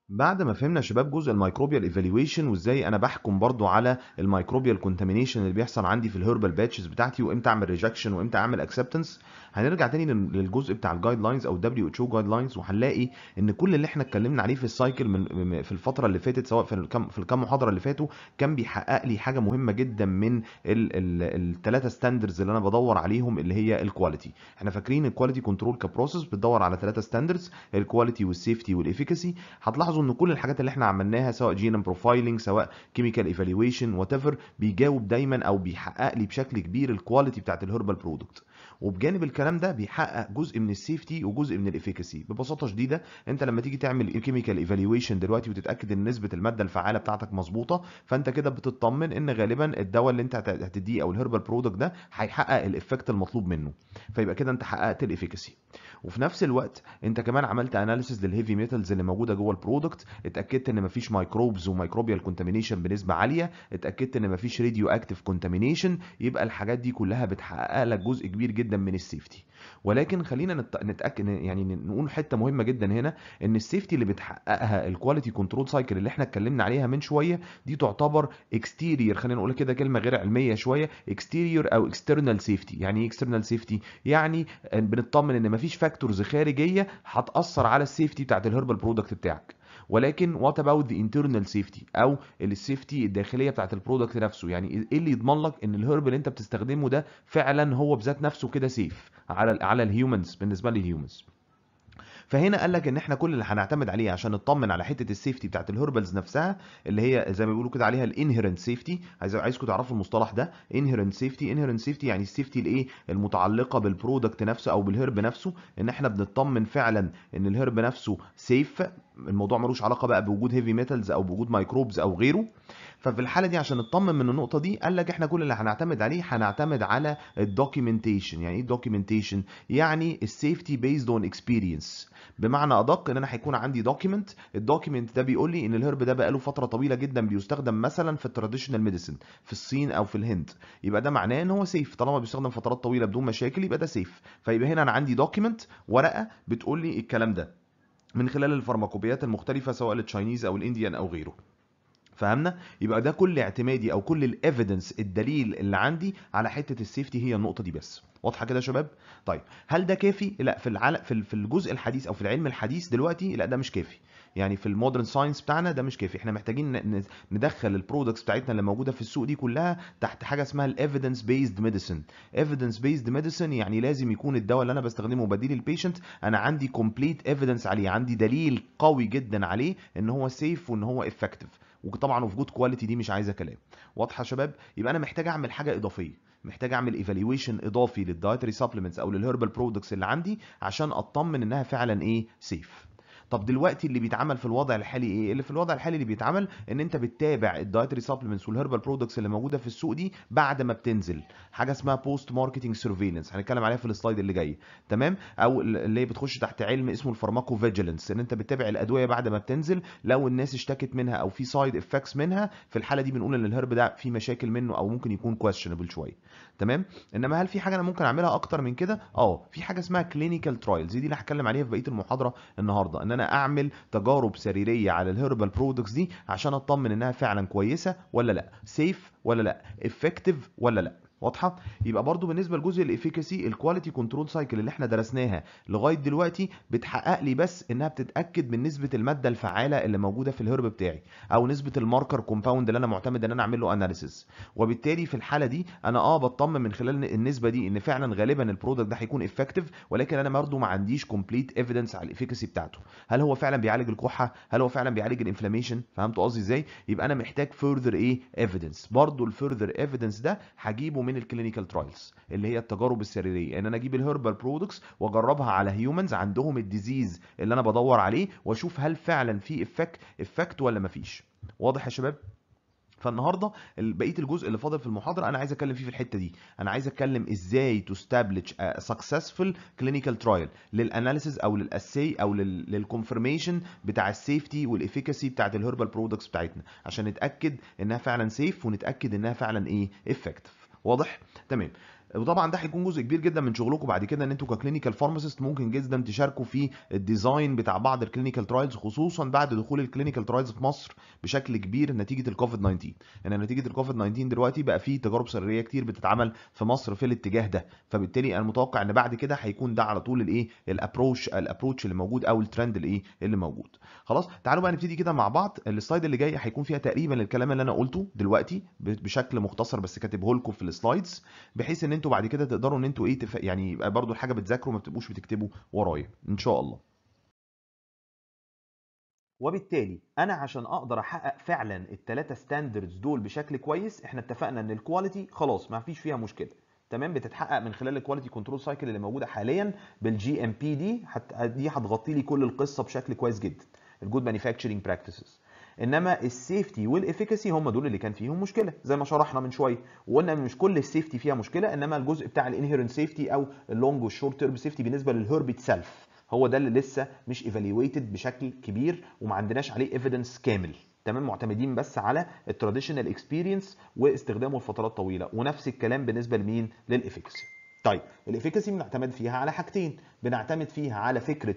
بعد ما فهمنا يا شباب جزء الميكروبيال ايفالويشن وازاي انا بحكم برضو على الميكروبيال كونتامينيشن اللي بيحصل عندي في الهيربال باتشز بتاعتي، وامتى اعمل ريجكشن وامتى اعمل اكسبتنس، هنرجع تاني للجزء بتاع الجايد لاينز او دبليو اتش او جايد لاينز، وهنلاقي ان كل اللي احنا اتكلمنا عليه في السايكل في الفتره اللي فاتت، سواء في الكام محاضره اللي فاتوا، كان بيحقق لي حاجه مهمه جدا من الثلاثه ستاندردز اللي انا بدور عليهم، اللي هي الكواليتي. احنا فاكرين الكواليتي كنترول كبروسيس بتدور على ثلاثه ستاندردز: الكواليتي والسيفتي والافيكاسي. هتلاحظوا ان كل الحاجات اللي احنا عملناها، سواء جينوم بروفايلنج، سواء كيميكال ايفالويشن، وات ايفر، بيجاوب دايما او بيحقق لي بشكل كبير الكواليتي بتاعت الهربال برودكت. وبجانب الكلام ده بيحقق جزء من السيفتي وجزء من الافيكاسي. ببساطه شديده، انت لما تيجي تعمل كيميكال ايفالويشن دلوقتي وتتاكد ان نسبه الماده الفعاله بتاعتك مظبوطه، فانت كده بتطمن ان غالبا الدواء اللي انت هتديه او الهربال برودكت ده هيحقق الافكت المطلوب منه، فيبقى كده انت حققت الافيكاسي. وفي نفس الوقت انت كمان عملت اناليسيز للهيفي ميتالز اللي موجوده جوه البرودكت، اتاكدت ان مفيش مايكروبز وميكروبيال كونتامينيشن بنسبه عاليه، اتاكدت ان مفيش راديو اكتيف كونتامينيشن. يبقى الحاجات دي كلها بتحقق لك جزء كبير جدا من السيفتي. ولكن خلينا نتاكد، يعني نقول حته مهمه جدا هنا، ان السيفتي اللي بتحققها الكواليتي كنترول سايكل اللي احنا اتكلمنا عليها من شويه، دي تعتبر اكستيرير، خلينا نقول كده كلمه غير علميه شويه، اكستيرير او اكسترنال سيفتي. يعني ايه اكسترنال سيفتي؟ يعني بنطمن ان مفيش فاكتورز خارجيه هتاثر على السيفتي بتاعت الهربال برودكت بتاعك. ولكن وات اباوت ذا انترنال سيفتي، او السيفتي الداخليه بتاعت البرودكت نفسه؟ يعني ايه اللي يضمن لك ان الهرب اللي انت بتستخدمه ده فعلا هو بذات نفسه كده سيف على الهيومنز، بالنسبه للهيومنز؟ فهنا قال لك ان احنا كل اللي هنعتمد عليه عشان نطمن على حته السيفتي بتاعت الهربلز نفسها، اللي هي زي ما بيقولوا كده عليها الانهيرنت سيفتي. عايزكم تعرفوا المصطلح ده، انهيرنت سيفتي. انهيرنت سيفتي يعني السيفتي الايه المتعلقه بالبرودكت نفسه او بالهرب نفسه، ان احنا بنطمن فعلا ان الهرب نفسه سيف. الموضوع ملوش علاقه بقى بوجود هيفي ميتالز او بوجود ميكروبز او غيره. ففي الحاله دي عشان نطمن من النقطه دي، قال لك احنا كل اللي هنعتمد عليه هنعتمد على الدوكيومنتيشن. يعني ايه الدوكيومنتيشن؟ يعني السيفتي بيزد اون اكسبيرينس. بمعنى ادق، ان انا هيكون عندي دوكيمنت، الدوكيمنت ده بيقول لي ان الهرب ده بقاله فتره طويله جدا بيستخدم مثلا في التراديشنال ميديسن في الصين او في الهند، يبقى ده معناه ان هو سيف. طالما بيستخدم فترات طويله بدون مشاكل يبقى ده سيف. فيبقى هنا انا عندي دوكيمنت، ورقه بتقول لي الكلام ده من خلال الفارماكوبيات المختلفه، سواء التشاينيز او الانديان او غيره. فهمنا؟ يبقى ده كل اعتمادي او كل الايفيدنس، الدليل اللي عندي على حته السيفتي هي النقطه دي بس. واضحه كده يا شباب؟ طيب، هل ده كافي؟ لا، في الجزء الحديث او في العلم الحديث دلوقتي، لا ده مش كافي. يعني في المودرن ساينس بتاعنا ده مش كافي. احنا محتاجين ندخل البرودكتس بتاعتنا اللي موجوده في السوق دي كلها تحت حاجه اسمها الايفيدنس بيزد ميديسن. ايفيدنس بيزد ميديسن يعني لازم يكون الدواء اللي انا بستخدمه بديل البيشنت انا عندي كومبليت ايفيدنس عليه، عندي دليل قوي جدا عليه ان هو سيف وان هو افكتيف. وطبعا وفي جود كواليتي دي مش عايزه كلام. واضحه يا شباب؟ يبقى انا محتاج اعمل حاجه اضافيه، محتاج اعمل ايفالويشن اضافي للدايتري سبلمنتس او للهربال برودكتس اللي عندي عشان اطمن انها فعلا ايه سيف. طب دلوقتي اللي بيتعمل في الوضع الحالي ايه؟ اللي في الوضع الحالي اللي بيتعمل ان انت بتتابع الدايتري سبلمنتس والهربال برودكتس اللي موجوده في السوق دي بعد ما بتنزل، حاجه اسمها بوست ماركتنج سيرفيلانس، هنتكلم عليها في السلايد اللي جاي. تمام؟ او اللي هي بتخش تحت علم اسمه الفارماكو فيجيلانس، ان انت بتتابع الادويه بعد ما بتنزل، لو الناس اشتكت منها او في سايد افكتس منها، في الحاله دي بنقول ان الهرب ده في مشاكل منه او ممكن يكون كويشنبل شويه. تمام؟ انما هل في حاجه انا ممكن اعملها اكتر من كده؟ في حاجه اسمها كلينيكال ترايلز، دي اللي هتكلم عليها في بقيه المحاضره النهارده، ان انا اعمل تجارب سريريه على الهربال برودكتس دي عشان اطمن انها فعلا كويسه ولا لا، سيف ولا لا، افكتيف ولا لا. واضحه؟ يبقى برضو بالنسبه لجزء الافيكاسي، الكواليتي كنترول سايكل اللي احنا درسناها لغايه دلوقتي بتحقق لي بس انها بتتاكد من نسبه الماده الفعاله اللي موجوده في الهرب بتاعي، او نسبه الماركر كومباوند اللي انا معتمد ان انا اعمل له اناليسيس. وبالتالي في الحاله دي انا بطمن من خلال النسبه دي ان فعلا غالبا البرودكت ده هيكون افكتيف، ولكن انا برضه ما عنديش كومبليت ايفيدنس على الافيكاسي بتاعته. هل هو فعلا بيعالج الكحه؟ هل هو فعلا بيعالج الانفلاميشن؟ فهمتوا قصدي ازاي؟ يبقى انا محتاج فurther ايه ايفيدنس. برضه الفurther ايفيدنس ده هجيبه من الكلينيكال ترايلز اللي هي التجارب السريريه، ان انا اجيب الهربال برودكتس واجربها على هيومنز عندهم الديزيز اللي انا بدور عليه، واشوف هل فعلا في افكت ولا مفيش. واضح يا شباب؟ فالنهارده بقيه الجزء اللي فاضل في المحاضره انا عايز اتكلم فيه في الحته دي. انا عايز اتكلم ازاي تستابلش سكسسفul كلينيكال ترايل للاناليسيز او للاسي او للكونفirmation بتاع السيفتي والافيكاسي بتاعت الهربال برودكتس بتاعتنا، عشان نتاكد انها فعلا سيف ونتاكد انها فعلا ايه افكتيف. واضح؟ تمام. وطبعا ده هيكون جزء كبير جدا من شغلكم بعد كده، ان انتوا ككلينيكال فارماسيست ممكن جدا تشاركوا في الديزاين بتاع بعض الكلينيكال ترايلز، خصوصا بعد دخول الكلينيكال ترايلز في مصر بشكل كبير نتيجه الكوفيد 19. ان نتيجه الكوفيد 19 دلوقتي بقى في تجارب سريريه كتير بتتعمل في مصر في الاتجاه ده، فبالتالي انا متوقع ان بعد كده هيكون ده على طول الايه الابروتش اللي موجود، او الترند الايه اللي موجود. خلاص تعالوا بقى نبتدي كده مع بعض. السلايد اللي جاي هيكون فيها تقريبا الكلام اللي انا قلته دلوقتي بشكل مختصر، بس كاتبه لكم في السلايدز، بحيث ان انتوا بعد كده تقدروا ان انتوا ايه يعني يبقى برضو الحاجه بتذاكروا ما بتبقوش بتكتبوا ورايا ان شاء الله. وبالتالي انا عشان اقدر احقق فعلا الثلاثه ستاندردز دول بشكل كويس، احنا اتفقنا ان الكواليتي خلاص ما فيش فيها مشكله، تمام، بتتحقق من خلال الكواليتي كنترول سايكل اللي موجوده حاليا بالجي ام بي دي، دي هتغطي لي كل القصه بشكل كويس جدا، الجود مانيفاكتشرنج براكتسز. انما السيفتي والافيكاسي هم دول اللي كان فيهم مشكله زي ما شرحنا من شويه، وقلنا مش كل السيفتي فيها مشكله، انما الجزء بتاع الانهيرنت سيفتي او اللونج والشورت تيرم سيفتي بالنسبه للهرب اتسلف هو ده اللي لسه مش ايفالويتد بشكل كبير، وما عندناش عليه ايفيدنس كامل، تمام، معتمدين بس على التراديشنال اكسبيرينس واستخدامه لفترات طويله. ونفس الكلام بالنسبه لمين؟ للافيكاسي. طيب الافيكاسي بنعتمد فيها على حاجتين، بنعتمد فيها على فكره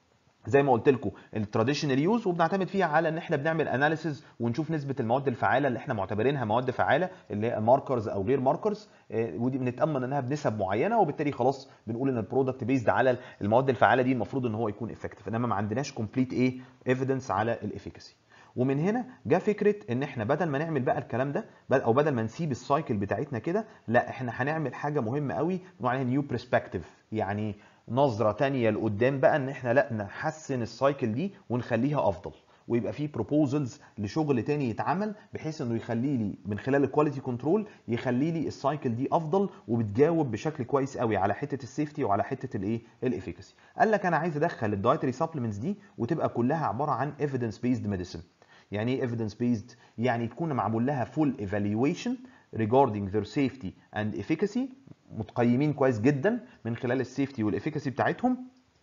زي ما قلت لكم التراديشنال يوز، وبنعتمد فيها على ان احنا بنعمل اناليسيز ونشوف نسبه المواد الفعاله اللي احنا معتبرينها مواد فعاله اللي هي ماركرز او غير ماركرز، ودي بنتامن انها بنسب معينه، وبالتالي خلاص بنقول ان البرودكت بيزد على المواد الفعاله دي المفروض ان هو يكون افكتيف، انما ما عندناش كومبليت ايفيدنس على الافيكاسي. ومن هنا جاء فكره ان احنا بدل ما نعمل بقى الكلام ده، او بدل ما نسيب السايكل بتاعتنا كده، لا احنا هنعمل حاجه مهمه قوي بنقول عليها نيو برسبكتيف، يعني نظره تانية لقدام بقى، ان احنا لا نحسن السايكل دي ونخليها افضل، ويبقى في بروبوزلز لشغل تاني يتعمل بحيث انه يخلي لي من خلال الكواليتي كنترول يخلي لي السايكل دي افضل وبتجاوب بشكل كويس قوي على حته السيفتي وعلى حته الايه الافيكاسي. قال لك انا عايز ادخل الدايتري سبلمنتس دي وتبقى كلها عباره عن ايفيدنس بيزد ميديسن. يعني ايه evidence based؟ يعني تكون معمول لها full evaluation regarding their safety and efficacy، متقيمين كويس جدا من خلال السيفتي والافيكاسي بتاعتهم،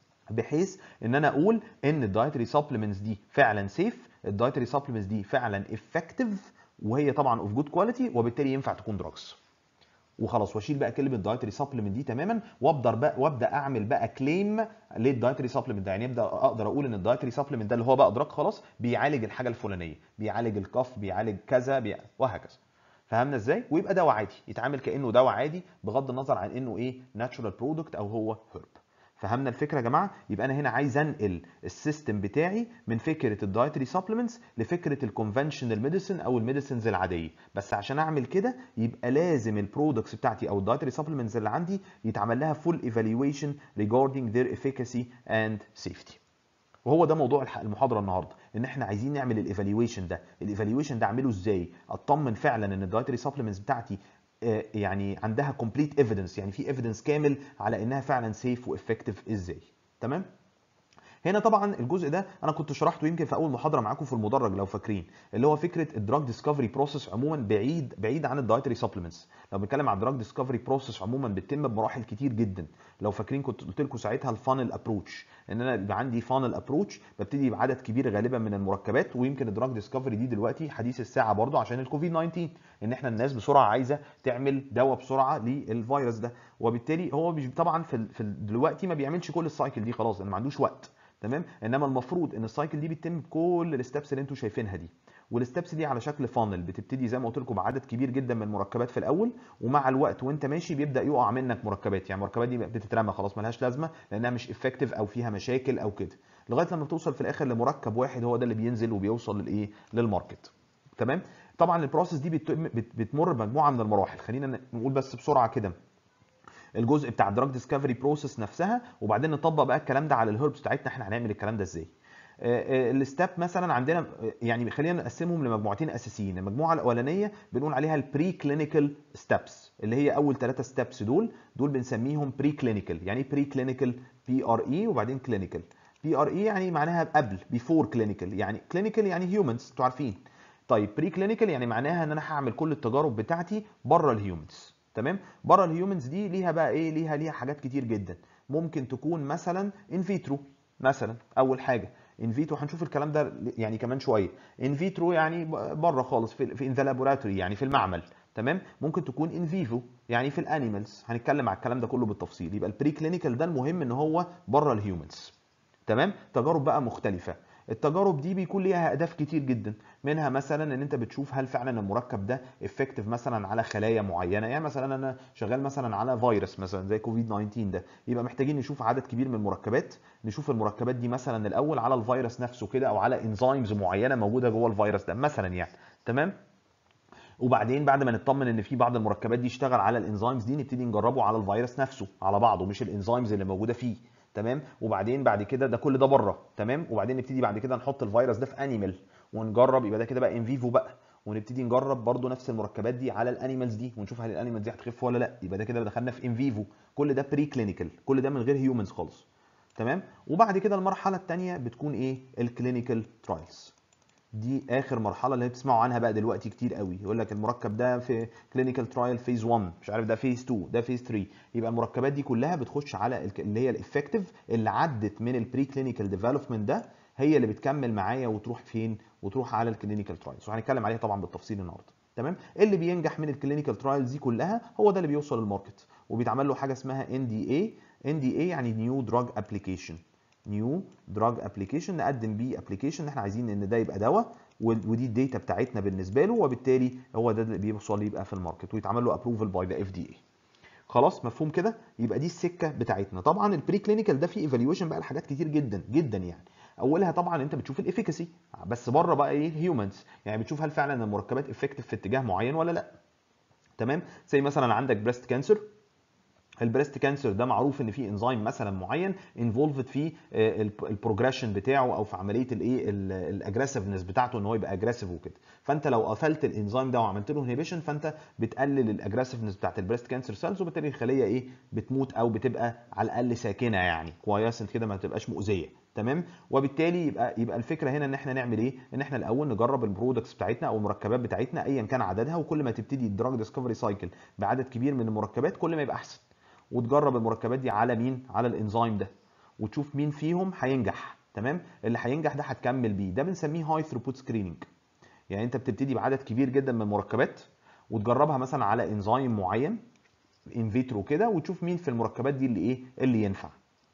بحيث ان انا اقول ان الدايتري سبلمنتس دي فعلا سيف، الدايتري سبلمنتس دي فعلا افكتيف، وهي طبعا اوف جود كواليتي، وبالتالي ينفع تكون دراجز. وخلاص واشيل بقى كلمه دايتري سبلمنت دي تماما، وابدا اعمل بقى كليم للدايتري سبلمنت ده، يعني اقدر اقول ان الدايتري سبلمنت ده اللي هو بقى دراج خلاص بيعالج الحاجه الفلانيه، بيعالج الكف، بيعالج كذا، وهكذا. فهمنا ازاي؟ ويبقى دواء عادي، يتعامل كانه دواء عادي بغض النظر عن انه ايه ناتشورال برودكت او هو هيرب. فهمنا الفكره يا جماعه؟ يبقى انا هنا عايز انقل السيستم بتاعي من فكره الدايتري سبلمنتس لفكره الكونفنشنال ميديسن او الميديسنز العاديه، بس عشان اعمل كده يبقى لازم البرودكتس بتاعتي او الدايتري سبلمنتس اللي عندي يتعمل لها فول ايفالويشن regarding their efficacy and safety. وهو ده موضوع المحاضره النهارده، ان احنا عايزين نعمل الايفالويشن ده. الايفالويشن ده اعمله ازاي؟ اطمن فعلا ان الدايتري سبلمنتس بتاعتي يعني عندها كومبليت ايفيدنس، يعني في ايفيدنس كامل على انها فعلا سيف وافكتيف ازاي. تمام؟ هنا طبعا الجزء ده انا كنت شرحته يمكن في اول محاضره معاكم في المدرج لو فاكرين، اللي هو فكره الدراج ديسكفري بروسيس عموما بعيد عن الدايتري سبلمنتس. لو بنتكلم عن الدراج ديسكفري بروسيس عموما بتتم بمراحل كتير جدا. لو فاكرين كنت قلت لكم ساعتها الفانل ابروتش، ان انا يبقى عندي فانل ابروتش ببتدي بعدد كبير غالبا من المركبات، ويمكن الدراج ديسكفري دي دلوقتي حديث الساعه برضو عشان الكوفيد 19، ان احنا الناس بسرعه عايزه تعمل دواء بسرعه للفيروس ده، وبالتالي هو طبعا في دلوقتي ما بيعملش كل السايكل دي خلاص لان ما عندوش وقت. تمام؟ انما المفروض ان السايكل دي بتتم بكل الستبس اللي انتم شايفينها دي، والستبس دي على شكل فانل بتبتدي زي ما قلت لكم بعدد كبير جدا من المركبات في الاول، ومع الوقت وانت ماشي بيبدا يقع منك مركبات، يعني المركبات دي بتترمى خلاص ملهاش لازمه لانها مش افكتيف او فيها مشاكل او كده، لغايه لما بتوصل في الاخر لمركب واحد هو ده اللي بينزل وبيوصل للايه للماركت. تمام؟ طبعا البروسيس دي بتمر بمجموعه من المراحل، خلينا نقول بس بسرعه كده الجزء بتاع الدراج ديسكفري بروسيس نفسها، وبعدين نطبق بقى الكلام ده على الهربس بتاعتنا احنا هنعمل الكلام ده ازاي. الستاب مثلا عندنا يعني خلينا نقسمهم لمجموعتين اساسيين. المجموعه الاولانيه بنقول عليها البري كلينيكال ستابس، اللي هي اول 3 ستابس دول بنسميهم بري كلينيكال. يعني بري كلينيكال؟ بي ار اي وبعدين كلينيكال. بي ار اي يعني معناها قبل، بيفور كلينيكال، يعني كلينيكال يعني هيومنز انتوا عارفين. طيب بري كلينيكال يعني معناها ان انا هعمل كل التجارب بتاعتي بره الهيومنز. تمام؟ بره الهيومنز دي ليها بقى ايه؟ ليها حاجات كتير جدا. ممكن تكون مثلا ان فيترو مثلا، اول حاجه ان فيترو هنشوف الكلام ده يعني كمان شويه. ان فيترو يعني بره خالص في ان ذا لابوراتوري، يعني في المعمل. تمام. ممكن تكون ان فيفو يعني في الانيمالز، هنتكلم على الكلام ده كله بالتفصيل. يبقى البري كلينيكال ده المهم ان هو بره الهيومنز. تمام. تجارب بقى مختلفه. التجارب دي بيكون ليها اهداف كتير جدا، منها مثلا ان انت بتشوف هل فعلا المركب ده افكتيف مثلا على خلايا معينه. يعني مثلا انا شغال مثلا على فيروس مثلا زي كوفيد 19 ده، يبقى محتاجين نشوف عدد كبير من المركبات، نشوف المركبات دي مثلا الاول على الفيروس نفسه كده، او على انزيمز معينه موجوده جوه الفيروس ده مثلا يعني. تمام. وبعدين بعد ما نطمن ان في بعض المركبات دي اشتغل على الانزيمز دي، نبتدي نجربه على الفيروس نفسه على بعضه، مش الانزيمز اللي موجوده فيه. تمام. وبعدين بعد كده ده كل ده بره. تمام. وبعدين نبتدي بعد كده نحط الفيروس ده في انيمال ونجرب، يبقى ده كده بقى ان فيفو بقى، ونبتدي نجرب برضو نفس المركبات دي على الانيمالز دي ونشوف هل الانيمالز دي هتخف ولا لا، يبقى ده كده دخلنا في ان فيفو. كل ده بري كلينيكال، كل ده من غير هيومنز خالص. تمام. وبعد كده المرحله الثانيه بتكون ايه؟ الكلينيكال ترايلز. دي اخر مرحله اللي بتسمعوا عنها بقى دلوقتي كتير قوي، يقول لك المركب ده في كلينيكال ترايل فيز 1، مش عارف ده فيز 2، ده فيز 3. يبقى المركبات دي كلها بتخش على اللي هي الافكتيف اللي عدت من البري كلينيكال ديفلوبمنت ده، هي اللي بتكمل معايا وتروح فين؟ وتروح على الكلينيكال ترايلز، وهنتكلم عليها طبعا بالتفصيل النهارده. تمام. اللي بينجح من الكلينيكال ترايلز دي كلها هو ده اللي بيوصل للماركت، وبيتعمل له حاجه اسمها ان دي اي. ان دي اي يعني نيو دراج ابلكيشن. نيو دراج ابلكيشن، نقدم بيه ابلكيشن احنا عايزين ان ده يبقى دواء، ودي الداتا بتاعتنا بالنسبه له، وبالتالي هو ده اللي بيوصل يبقى في الماركت ويتعمل له ابروفل باي ذا اف دي اي. خلاص مفهوم كده؟ يبقى دي السكه بتاعتنا. طبعا البري كلينيكال ده فيه ايفالويشن بقى لحاجات كتير جدا جدا يعني. اولها طبعا انت بتشوف الافيكاسي، بس بره بقى ايه؟ هيومنز، يعني بتشوف هل فعلا المركبات افكتيف في اتجاه معين ولا لا. تمام. زي مثلا عندك بريست كانسر، البريست كانسر ده معروف ان في انزيم مثلا معين انفولفد في البروجريشن بتاعه، او في عمليه الايه الاجريسيفنس بتاعته، ان هو يبقى اجريسيف وكده. فانت لو قفلت الانزيم ده وعملت له انهبيشن، فانت بتقلل الاجريسيفنس بتاعت البريست كانسر سيلز، وبالتالي الخليه ايه؟ بتموت، او بتبقى على الاقل ساكنه يعني كويس كده، ما تبقاش مؤذيه. تمام. وبالتالي يبقى الفكره هنا ان احنا نعمل ايه؟ ان احنا الاول نجرب البرودكتس بتاعتنا او المركبات بتاعتنا ايا كان عددها، وكل ما تبتدي الدراج ديسكفري سايكل بعدد كبير من المركبات كل ما يبقى احسن. وتجرب المركبات دي على مين؟ على الانزيم ده، وتشوف مين فيهم هينجح. تمام. اللي هينجح ده هتكمل بيه، ده بنسميه هاي ثروبوت سكريننج. يعني انت بتبتدي بعدد كبير جدا من المركبات وتجربها مثلا على انزيم معين ان فيترو كده، وتشوف مين في المركبات دي اللي ايه؟ اللي ينفع.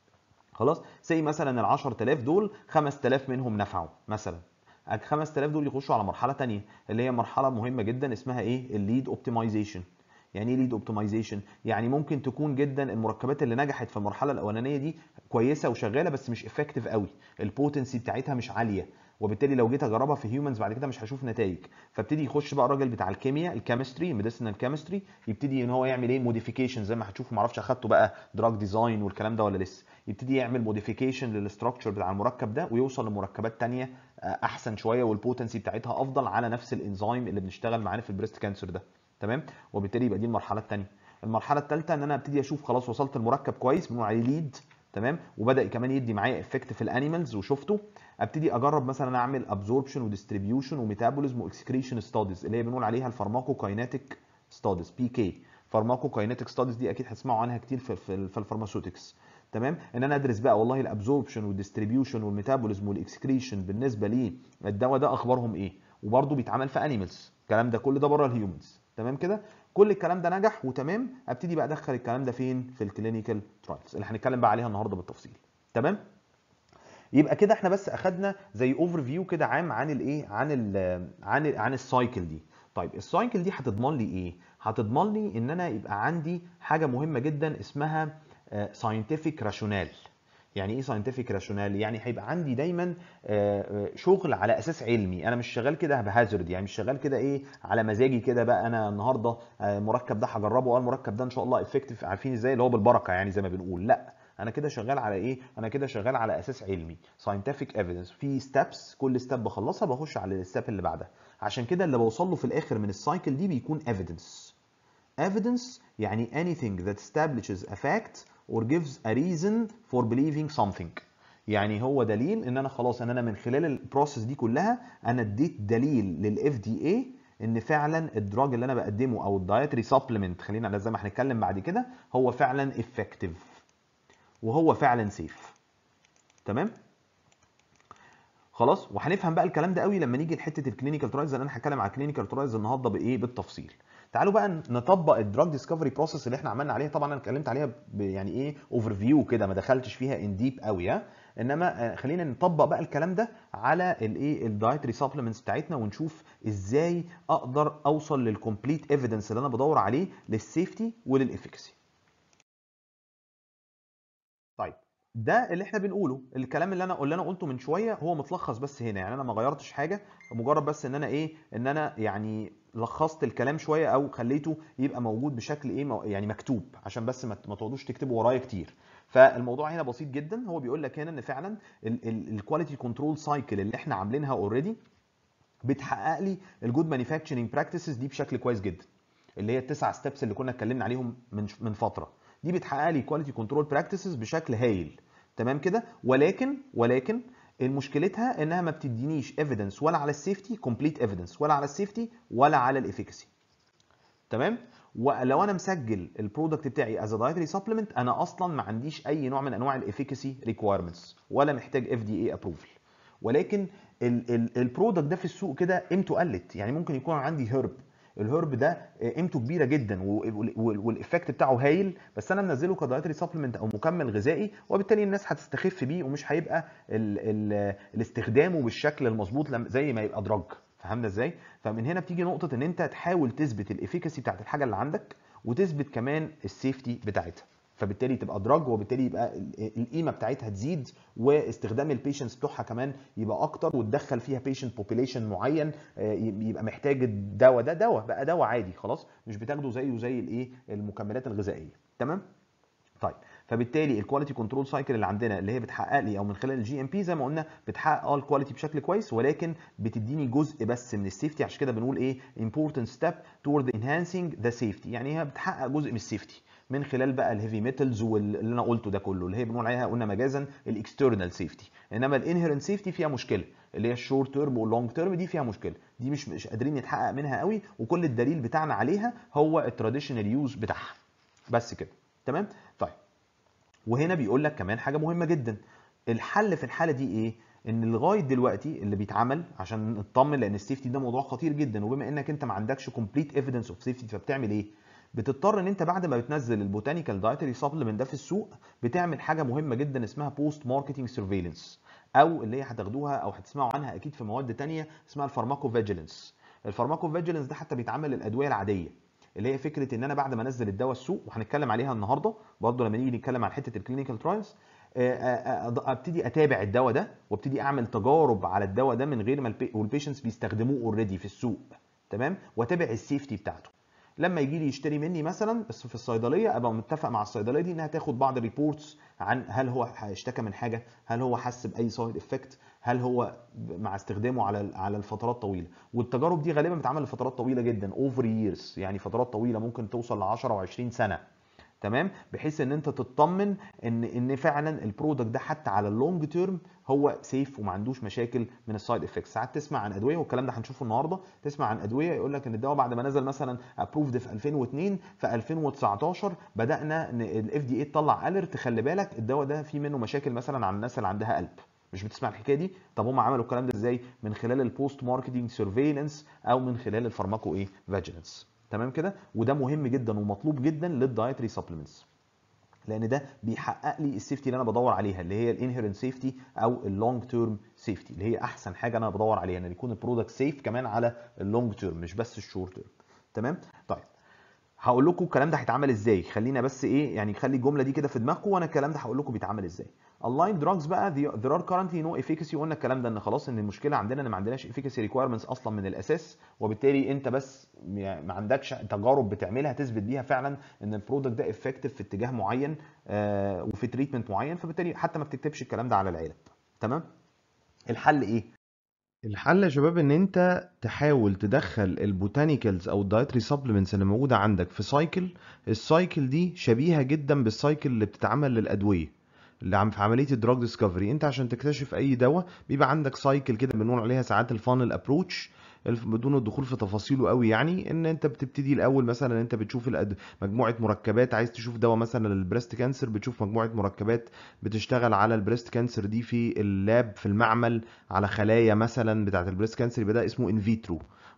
خلاص. زي مثلا ال 10000 دول 5000 منهم نفعوا مثلا، ال 5000 دول يخشوا على مرحله ثانيه اللي هي مرحله مهمه جدا اسمها ايه؟ الليد اوبتمايزيشن. يعني ايه ليد اوبتمايزيشن؟ يعني ممكن تكون جدا المركبات اللي نجحت في المرحله الاولانيه دي كويسه وشغاله، بس مش افكتيف قوي، البوتنسي بتاعتها مش عاليه، وبالتالي لو جيت اجربها في هيومنز بعد كده مش هشوف نتائج. فابتدي يخش بقى الراجل بتاع الكيمياء، الكيمستري، ميديسينال كيمستري، يبتدي ان هو يعمل ايه؟ موديفيكيشن، زي ما هتشوفوا، ما اعرفش اخدته بقى دراج ديزاين والكلام ده ولا لسه. يبتدي يعمل موديفيكيشن للاستراكشر بتاع المركب ده، ويوصل لمركبات ثانيه احسن شويه والبوتنسي بتاعتها افضل على نفس الانزيم اللي بنشتغل معاه في البريست كانسر ده. تمام. وبالتالي يبقى دي المرحله الثانيه. المرحله الثالثه ان انا ابتدي اشوف خلاص وصلت المركب كويس بنقول عليه ليد. تمام. وبدا كمان يدي معايا افكت في الانيمالز وشفته، ابتدي اجرب مثلا اعمل ابزوربشن وديستريبيوشن وميتابوليزم واكسكريشن ستاديز اللي هي بنقول عليها الفارماكوكاينيتيك ستاديز، بي كي. فارماكوكاينيتيك ستاديز دي اكيد هتسمعوا عنها كتير في الفارماسيوتكس. تمام. ان انا ادرس بقى والله الابزوربشن والديستريبيوشن والميتابوليزم والاكسكريشن بالنسبه للدواء ده اخبارهم ايه، وبرده بيتعمل في انيمالز، الكلام ده كل ده بره الهيومنز. تمام كده. كل الكلام ده نجح وتمام، ابتدي بقى ادخل الكلام ده فين؟ في الكلينيكال ترايلز اللي هنتكلم بقى عليها النهارده بالتفصيل. تمام. يبقى كده احنا بس اخدنا زي اوفر فيو كده عام عن الايه؟ عن السايكل دي. طيب السايكل دي هتضمن لي ايه؟ هتضمن لي ان انا يبقى عندي حاجه مهمه جدا اسمها ساينتفك راشونال. يعني ايه ساينتفك راشونال؟ يعني هيبقى عندي دايما شغل على اساس علمي، انا مش شغال كده بهازارد، يعني مش شغال كده ايه على مزاجي كده بقى. انا النهارده المركب ده هجربه، المركب ده ان شاء الله افكتيف، عارفين ازاي اللي هو بالبركه يعني زي ما بنقول. لا، انا كده شغال على ايه؟ انا كده شغال على اساس علمي، scientific evidence، في ستابس، كل ستاب بخلصها بخش على الستاب اللي بعدها. عشان كده اللي بوصل له في الاخر من السايكل دي بيكون evidence. evidence يعني anything that establishes a fact or gives a reason for believing something. يعني هو دليل ان انا خلاص، ان انا من خلال البروسيس دي كلها انا اديت دليل للاف دي اي ان فعلا الدراج اللي انا بقدمه او الدايتري سبلمنت، خلينا على زي ما هنتكلم بعد كده، هو فعلا effective وهو فعلا سيف. تمام. خلاص. وهنفهم بقى الكلام ده قوي لما نيجي لحته الكلينيكال ترايلز، لان انا هتكلم على الكلينيكال ترايلز النهارده بايه؟ بالتفصيل. تعالوا بقى نطبق الدراج ديسكفري بروسيس اللي احنا عملنا عليها. طبعا انا اتكلمت عليها يعني ايه اوفر فيو كده، ما دخلتش فيها ان ديب قوي ها، انما خلينا نطبق بقى الكلام ده على الايه الدايتري سبلمنتس بتاعتنا، ونشوف ازاي اقدر اوصل للكومبليت ايفيدنس اللي انا بدور عليه للسيفتي وللافيكسي. طيب ده اللي احنا بنقوله، الكلام اللي انا قلته من شويه هو متلخص بس هنا، يعني انا ما غيرتش حاجه، مجرد بس ان انا ايه، ان انا يعني لخصت الكلام شويه او خليته يبقى موجود بشكل ايه يعني مكتوب، عشان بس ما تقعدوش تكتبوا ورايا كتير. فالموضوع هنا بسيط جدا، هو بيقول لك هنا ان فعلا الكواليتي كنترول سايكل اللي احنا عاملينها اوريدي بتحقق لي الجود مانيفاكتشرنج براكتسز دي بشكل كويس جدا، اللي هي التسع ستيبس اللي كنا اتكلمنا عليهم من فتره، دي بتحقق لي كواليتي كنترول براكتسز بشكل هايل. تمام كده، ولكن مشكلتها انها ما بتدينيش ايفيدنس ولا على السيفتي كومبليت ايفيدنس، ولا على السيفتي ولا على الافيكاسي. تمام، ولو انا مسجل البرودكت بتاعي از دايتري سبلمنت، انا اصلا ما عنديش اي نوع من انواع الافيكاسي ريكويرمنتس، ولا محتاج اف دي اي ابروفل. ولكن البرودكت ده في السوق كده قيمته قلت، يعني ممكن يكون عندي هرب، الهرب ده قيمته كبيره جدا والايفكت بتاعه هايل، بس انا منزله كدايتري سبلمنت او مكمل غذائي، وبالتالي الناس هتستخف بيه ومش هيبقى الاستخدامه بالشكل المظبوط زي ما يبقى دراج. فهمنا ازاي؟ فمن هنا بتيجي نقطه ان انت تحاول تثبت الافيكاسي بتاعت الحاجه اللي عندك، وتثبت كمان السيفتي بتاعتها، فبالتالي تبقى دراج، وبالتالي يبقى القيمه بتاعتها تزيد، واستخدام البيشنتس بتوعها كمان يبقى اكتر، وتدخل فيها بيشنت بوبيليشن معين يبقى محتاج الدواء ده، دواء بقى دواء عادي خلاص، مش بتاخده زيه زي الايه المكملات الغذائيه. تمام. طيب فبالتالي الكواليتي كنترول سايكل اللي عندنا اللي هي بتحقق لي، او من خلال الجي ام بي زي ما قلنا، بتحقق الكواليتي بشكل كويس، ولكن بتديني جزء بس من السيفتي. عشان كده بنقول ايه important step toward enhancing the safety، يعني هي بتحقق جزء من السيفتي من خلال بقى الهيفي ميتالز واللي انا قلته ده كله، اللي هي بنقول عليها قلنا مجازا الاكسترنال سيفتي. انما الانهيرنت سيفتي فيها مشكله، اللي هي الشورت تيرم واللونج تيرم دي فيها مشكله، دي مش قادرين نتحقق منها قوي، وكل الدليل بتاعنا عليها هو التراديشنال يوز بتاعها بس كده. تمام. طيب وهنا بيقول لك كمان حاجه مهمه جدا، الحل في الحاله دي ايه؟ ان لغايه دلوقتي اللي بيتعمل عشان نطمن، لان السيفتي ده موضوع خطير جدا، وبما انك انت ما عندكش كومبليت ايفيدنس اوف سيفتي، فبتعمل ايه؟ بتضطر ان انت بعد ما بتنزل البوتانيكال دايتري سبلمنت ده في السوق، بتعمل حاجه مهمه جدا اسمها بوست ماركتنج سيرفيلانس، او اللي هي هتاخدوها او هتسمعوا عنها اكيد في مواد ثانيه اسمها الفارماكو فيجيلنس. الفارماكو فيجيلنس ده حتى بيتعمل للادويه العاديه، اللي هي فكره ان انا بعد ما انزل الدواء السوق، وهنتكلم عليها النهارده برضه لما نيجي نتكلم عن حته الكلينيكال ترايلز، ابتدي اتابع الدواء ده، وابتدي اعمل تجارب على الدواء ده من غير ما والبيشنتس بيستخدموه اوريدي في السوق. تمام، واتابع السيفتي بتاعته. لما يجي لي يشتري مني مثلا بس في الصيدليه، ابقى متفق مع الصيدليه دي انها تاخد بعض الريبورتس عن هل هو اشتكى من حاجه، هل هو حس باي سايد افكت، هل هو مع استخدامه على الفترات طويله. والتجارب دي غالبا بتتعمل لفترات طويله جدا، اوفر ييرز، يعني فترات طويله ممكن توصل ل 10 و20 سنه. تمام، بحيث ان انت تطمن ان فعلا البرودكت ده حتى على اللونج تيرم هو سيف وما عندوش مشاكل من السايد افكتس. ساعات تسمع عن ادويه، والكلام ده هنشوفه النهارده، تسمع عن ادويه يقول لك ان الدواء بعد ما نزل مثلا ابروفد في 2002، في 2019 بدانا الاف دي اي تطلع اليرت، خلي بالك الدواء ده فيه منه مشاكل مثلا عن الناس اللي عندها قلب. مش بتسمع الحكايه دي؟ طب هم عملوا الكلام ده ازاي؟ من خلال البوست ماركتنج سيرفيلانس، او من خلال الفارماكو ايه فيجيلانس. تمام كده، وده مهم جدا ومطلوب جدا للدايتري سبلمنتس، لان ده بيحقق لي السيفتي اللي انا بدور عليها، اللي هي الانهيرنت سيفتي او اللونج تيرم سيفتي، اللي هي احسن حاجه انا بدور عليها، ان يكون البرودكت سيف كمان على اللونج تيرم مش بس الشورت تيرم. تمام. طيب هقول لكم الكلام ده هيتعمل ازاي، خلينا بس ايه يعني خلي الجمله دي كده في دماغكم، وانا الكلام ده هقول لكم بيتعمل ازاي. اللاين دراجز بقى there are currently no efficacy، قلنا الكلام ده ان خلاص ان المشكله عندنا ان ما عندناش efficacy requirements اصلا من الاساس، وبالتالي انت بس ما عندكش تجارب بتعملها تثبت بيها فعلا ان البرودكت ده افكتيف في اتجاه معين وفي تريتمنت معين، فبالتالي حتى ما بتكتبش الكلام ده على العلب. تمام. الحل ايه؟ الحل يا شباب ان انت تحاول تدخل البوتانيكالز او الدايتري سبلمنتس اللي موجوده عندك في سايكل، السايكل دي شبيهه جدا بالسايكل اللي بتتعمل للادويه، اللي في عمليه الدراج ديسكفري. انت عشان تكتشف اي دواء بيبقى عندك سايكل كده بنقول عليها ساعات الفانل ابروتش، بدون الدخول في تفاصيله قوي، يعني ان انت بتبتدي الاول مثلا انت بتشوف مجموعه مركبات، عايز تشوف دواء مثلا للبريست كانسر، بتشوف مجموعه مركبات بتشتغل على البريست كانسر دي في اللاب في المعمل على خلايا مثلا بتاعه البريست كانسر، يبقى ده اسمه ان فيترو.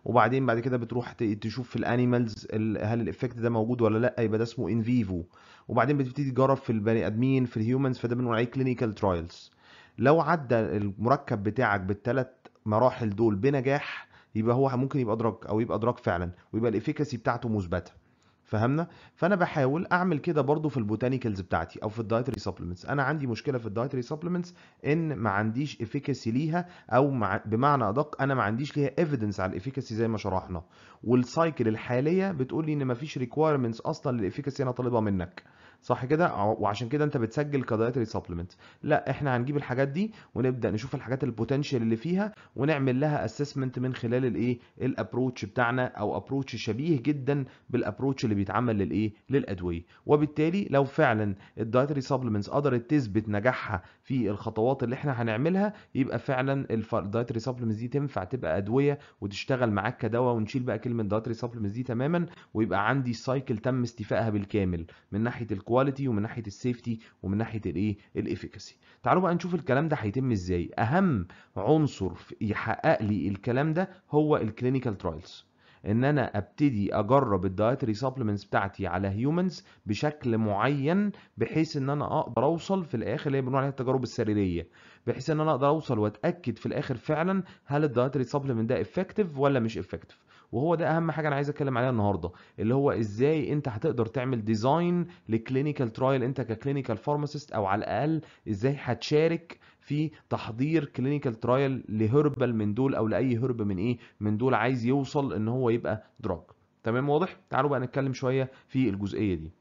وبعدين بعد كده بتروح تشوف في الانيمالز هل الايفكت ده موجود ولا لا، يبقى ده اسمه ان فيفو. وبعدين بتبتدي تجرب في البني ادمين في الهيومنز، فده بنقول عليه كلينيكال ترايلز. لو عدى المركب بتاعك بالثلاث مراحل دول بنجاح، يبقى هو ممكن يبقى دراج او يبقى دراج فعلا، ويبقى الافيكاسي بتاعته مثبته. فهمنا؟ فانا بحاول اعمل كده برضو في البوتانيكالز بتاعتي او في الدايتري سبلمنتس. انا عندي مشكله في الدايتري سبلمنتس ان ما عنديش افيكاسي ليها، او بمعنى ادق انا ما عنديش ليها ايفيدنس على الافيكاسي زي ما شرحنا. والسايكل الحاليه بتقول لي ان ما فيش ريكويرمنتس اصلا للافيكاسي انا طالبها منك، صح كده؟ وعشان كده انت بتسجل كدايتري سبلمنت. لا، احنا هنجيب الحاجات دي ونبدا نشوف الحاجات البوتنشال اللي فيها، ونعمل لها اسسمنت من خلال الايه، الابروتش بتاعنا، او ابروتش شبيه جدا بالابروتش اللي بيتعمل للايه، للادويه. وبالتالي لو فعلا الدايتري سبلمنتس قدرت تثبت نجاحها في الخطوات اللي احنا هنعملها، يبقى فعلا الدايتري سبلمنتس دي تنفع تبقى ادويه وتشتغل معاك كدواء، ونشيل بقى كلمه دايتري سبلمنتس دي تماما، ويبقى عندي سايكل تم استيفائها بالكامل من ناحيه الكواليتي ومن ناحيه السيفتي ومن ناحيه الايه، الافيكاسي. تعالوا بقى نشوف الكلام ده هيتم ازاي. اهم عنصر يحقق لي الكلام ده هو الكلينيكال ترايلز، ان انا ابتدي اجرب الدايتري سبلمنتس بتاعتي على هيومنز بشكل معين، بحيث ان انا اقدر اوصل في الاخر اللي هي بنقول عليها التجارب السريريه، بحيث ان انا اقدر اوصل واتاكد في الاخر فعلا هل الدايتري سبلمنت ده افكتيف ولا مش افكتيف. وهو ده اهم حاجه انا عايز اتكلم عليها النهارده، اللي هو ازاي انت هتقدر تعمل ديزاين لكلينيكال ترايل انت ككلينيكال فارماسيست، او على الاقل ازاي هتشارك في تحضير كلينيكال ترايل لهربل من دول، او لاي هرب من ايه، من دول عايز يوصل ان هو يبقى دراج. تمام، واضح؟ تعالوا بقى نتكلم شويه في الجزئيه دي.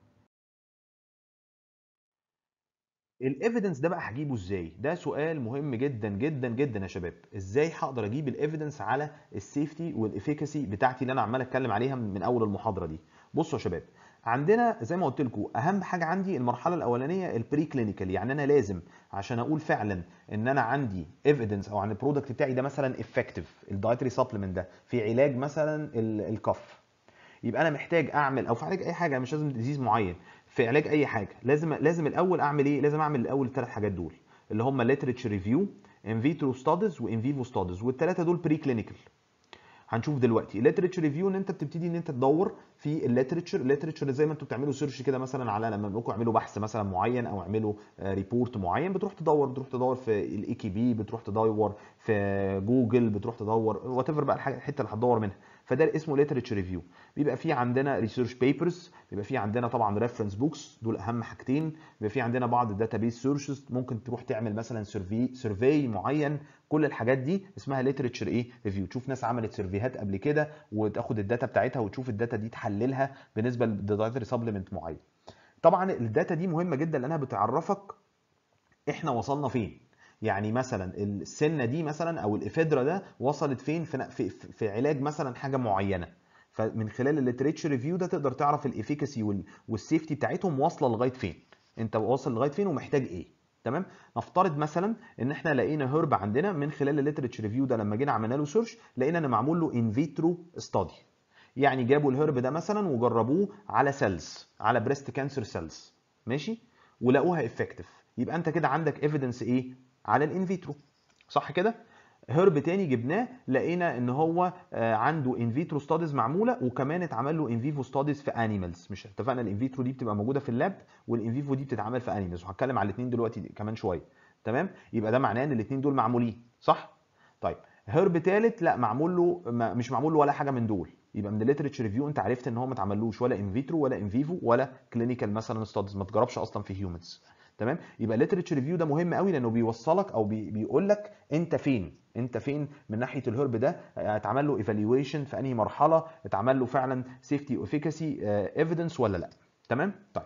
الايفيدنس ده بقى هجيبه ازاي؟ ده سؤال مهم جدا جدا جدا يا شباب. ازاي هقدر اجيب الايفيدنس على السيفتي والافيكاسي بتاعتي اللي انا عمال اتكلم عليها من اول المحاضره دي؟ بصوا يا شباب، عندنا زي ما قلت لكم اهم حاجه عندي المرحله الاولانيه البري كلينيكال. يعني انا لازم عشان اقول فعلا ان انا عندي ايفيدنس او عن البرودكت بتاعي ده مثلا افكتيف، الدايتري سبلمنت ده في علاج مثلا الكف، يبقى انا محتاج اعمل، او في علاج اي حاجه مش لازم ديزيز معين، في علاج اي حاجه لازم الاول اعمل ايه؟ لازم اعمل الاول الثلاث حاجات دول اللي هم ليتريتشر ريفيو، ان فيترو ستاديز، وان فيفو ستاديز، والثلاثه دول بري كلينيكال. هنشوف دلوقتي الليتريتشر ريفيو ان انت بتبتدي ان انت تدور في الليتريتشر زي ما انتوا بتعملوا سيرش كده مثلا على، لما بنقول اعملوا بحث مثلا معين او اعملوا ريبورت معين، بتروح تدور في الاي كي بي، بتروح تدور في جوجل، بتروح تدور وات ايفر بقى الحته اللي هتدور منها. فده اسمه ليتريتشر ريفيو. بيبقى في عندنا ريسيرش بيبرز، بيبقى في عندنا طبعا ريفرنس بوكس، دول اهم حاجتين. بيبقى في عندنا بعض الداتابيس سيرشز، ممكن تروح تعمل مثلا سيرفي معين. كل الحاجات دي اسمها ليتريتشر ايه، ريفيو. تشوف ناس عملت سيرفيهات قبل كده وتاخد الداتا بتاعتها وتشوف الداتا دي تحللها بالنسبه لدايتري سبلمنت معين. طبعا الداتا دي مهمه جدا لانها بتعرفك احنا وصلنا فين. يعني مثلا السنه دي مثلا او الافيدرا ده وصلت فين في علاج مثلا حاجه معينه. فمن خلال الليتريتشر ريفيو ده تقدر تعرف الافيكاسي والسيفتي بتاعتهم واصله لغايه فين، انت واصل لغايه فين ومحتاج ايه. تمام. نفترض مثلا ان احنا لقينا هرب عندنا من خلال الليتريتشر ريفيو ده، لما جينا عملنا له سيرش لقينا ان معمول له ان فيترو ستادي. يعني جابوا الهرب ده مثلا وجربوه على سيلز، على بريست كانسر سيلز، ماشي، ولقوها افكتيف. يبقى انت كده عندك ايفيدنس ايه على الان فيترو، صح كده؟ هرب تاني جبناه لقينا ان هو عنده ان فيترو ستاديز معموله، وكمان اتعمل له ان فيفو ستاديز في انيمالز. مش اتفقنا الان فيترو دي بتبقى موجوده في اللاب، والان فيفو دي بتتعمل في انيمالز، وهتكلم على الاثنين دلوقتي كمان شويه. تمام، يبقى ده معناه ان الاثنين دول معمولين، صح؟ طيب هرب تالت لا معمول له مش معمول له ولا حاجه من دول، يبقى من الليتريتشر ريفيو انت عرفت ان هو ما اتعملوش ولا ان فيترو ولا ان فيفو ولا كلينيكال مثلا ستاديز، ما تجربش اصلا في هيومنز. تمام. يبقى الليتريتشر ريفيو ده مهم قوي لانه بيوصلك او بيقول لك انت فين، انت فين من ناحيه الهرب ده، اتعمل له ايفالويشن في انهي مرحله، اتعمل له فعلا سيفتي وافيكاسي ايفيدنس ولا لا. تمام. طيب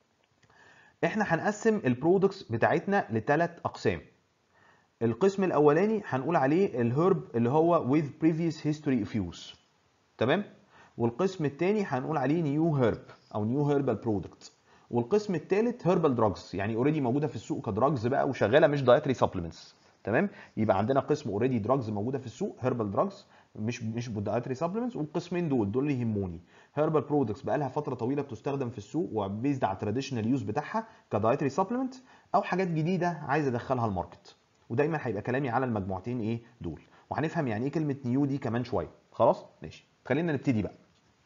احنا هنقسم البرودكتس بتاعتنا لثلاث اقسام. القسم الاولاني هنقول عليه الهرب اللي هو with previous history of use. تمام. والقسم الثاني هنقول عليه نيو هيرب او نيو هيربال برودكت. والقسم الثالث هيربال دراجز، يعني اوريدي موجوده في السوق كدراجز بقى وشغاله مش دايتري سبلمنتس. تمام. يبقى عندنا قسم اوريدي دراجز موجوده في السوق، هيربال دراجز، مش دايتري سبلمنتس. والقسمين دول اللي يهموني. هيربال برودكتس بقى لها فتره طويله بتستخدم في السوق وبيزد على التراديشنال يوز بتاعها كدايتري سبلمنت، او حاجات جديده عايز ادخلها الماركت. ودايما هيبقى كلامي على المجموعتين ايه دول، وهنفهم يعني ايه كلمه نيو دي كمان شويه. خلاص ماشي، خلينا نبتدي بقى.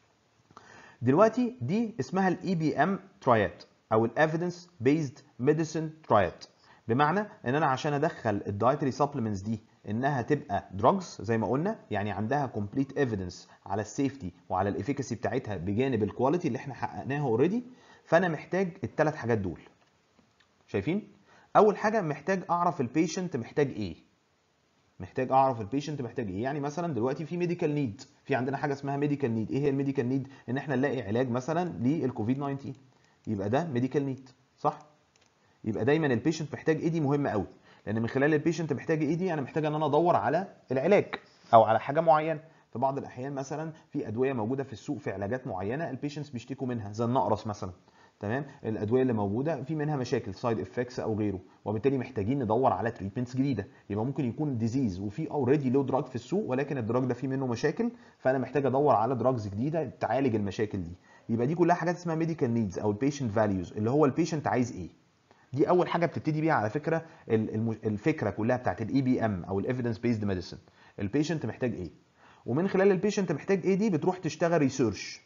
دلوقتي دي اسمها الاي بي ام تراياد او الايفيدنس بيزد ميديسن تراياد، بمعنى ان انا عشان ادخل الدايتري سبلمنتس دي انها تبقى دراجز زي ما قلنا، يعني عندها كومبليت ايفيدنس على السيفتي وعلى الافيكاسي بتاعتها بجانب الكواليتي اللي احنا حققناها اوريدي، فانا محتاج الثلاث حاجات دول. شايفين؟ اول حاجه محتاج اعرف البيشنت محتاج ايه. محتاج اعرف البيشنت محتاج ايه. يعني مثلا دلوقتي في ميديكال نيد، في عندنا حاجه اسمها ميديكال نيد. ايه هي الميديكال نيد؟ ان احنا نلاقي علاج مثلا للكوفيد 19، يبقى ده ميديكال نيد، صح؟ يبقى دايما البيشنت محتاج ايه دي مهمه قوي، لان من خلال البيشنت محتاج ايه دي انا محتاج ان انا ادور على العلاج او على حاجه معينه. في بعض الاحيان مثلا في ادويه موجوده في السوق في علاجات معينه البيشنتس بيشتكوا منها زي النقرس مثلا، تمام؟ الادويه اللي موجوده في منها مشاكل سايد افكتس او غيره، وبالتالي محتاجين ندور على تريتمنتس جديده. يبقى ممكن يكون ديزيز وفي اوريدي له دراج في السوق، ولكن الدراج ده فيه منه مشاكل، فانا محتاج ادور على دراجز جديده تعالج المشاكل دي. يبقى دي كلها حاجات اسمها ميديكال نيدز او البيشنت فاليوز، اللي هو البيشنت عايز ايه. دي اول حاجه بتبتدي بيها على فكره الفكره كلها بتاعت الاي بي ام او الايفيدنس بيزد ميديسن. البيشنت محتاج ايه، ومن خلال البيشنت محتاج ايه دي بتروح تشتغل ريسيرش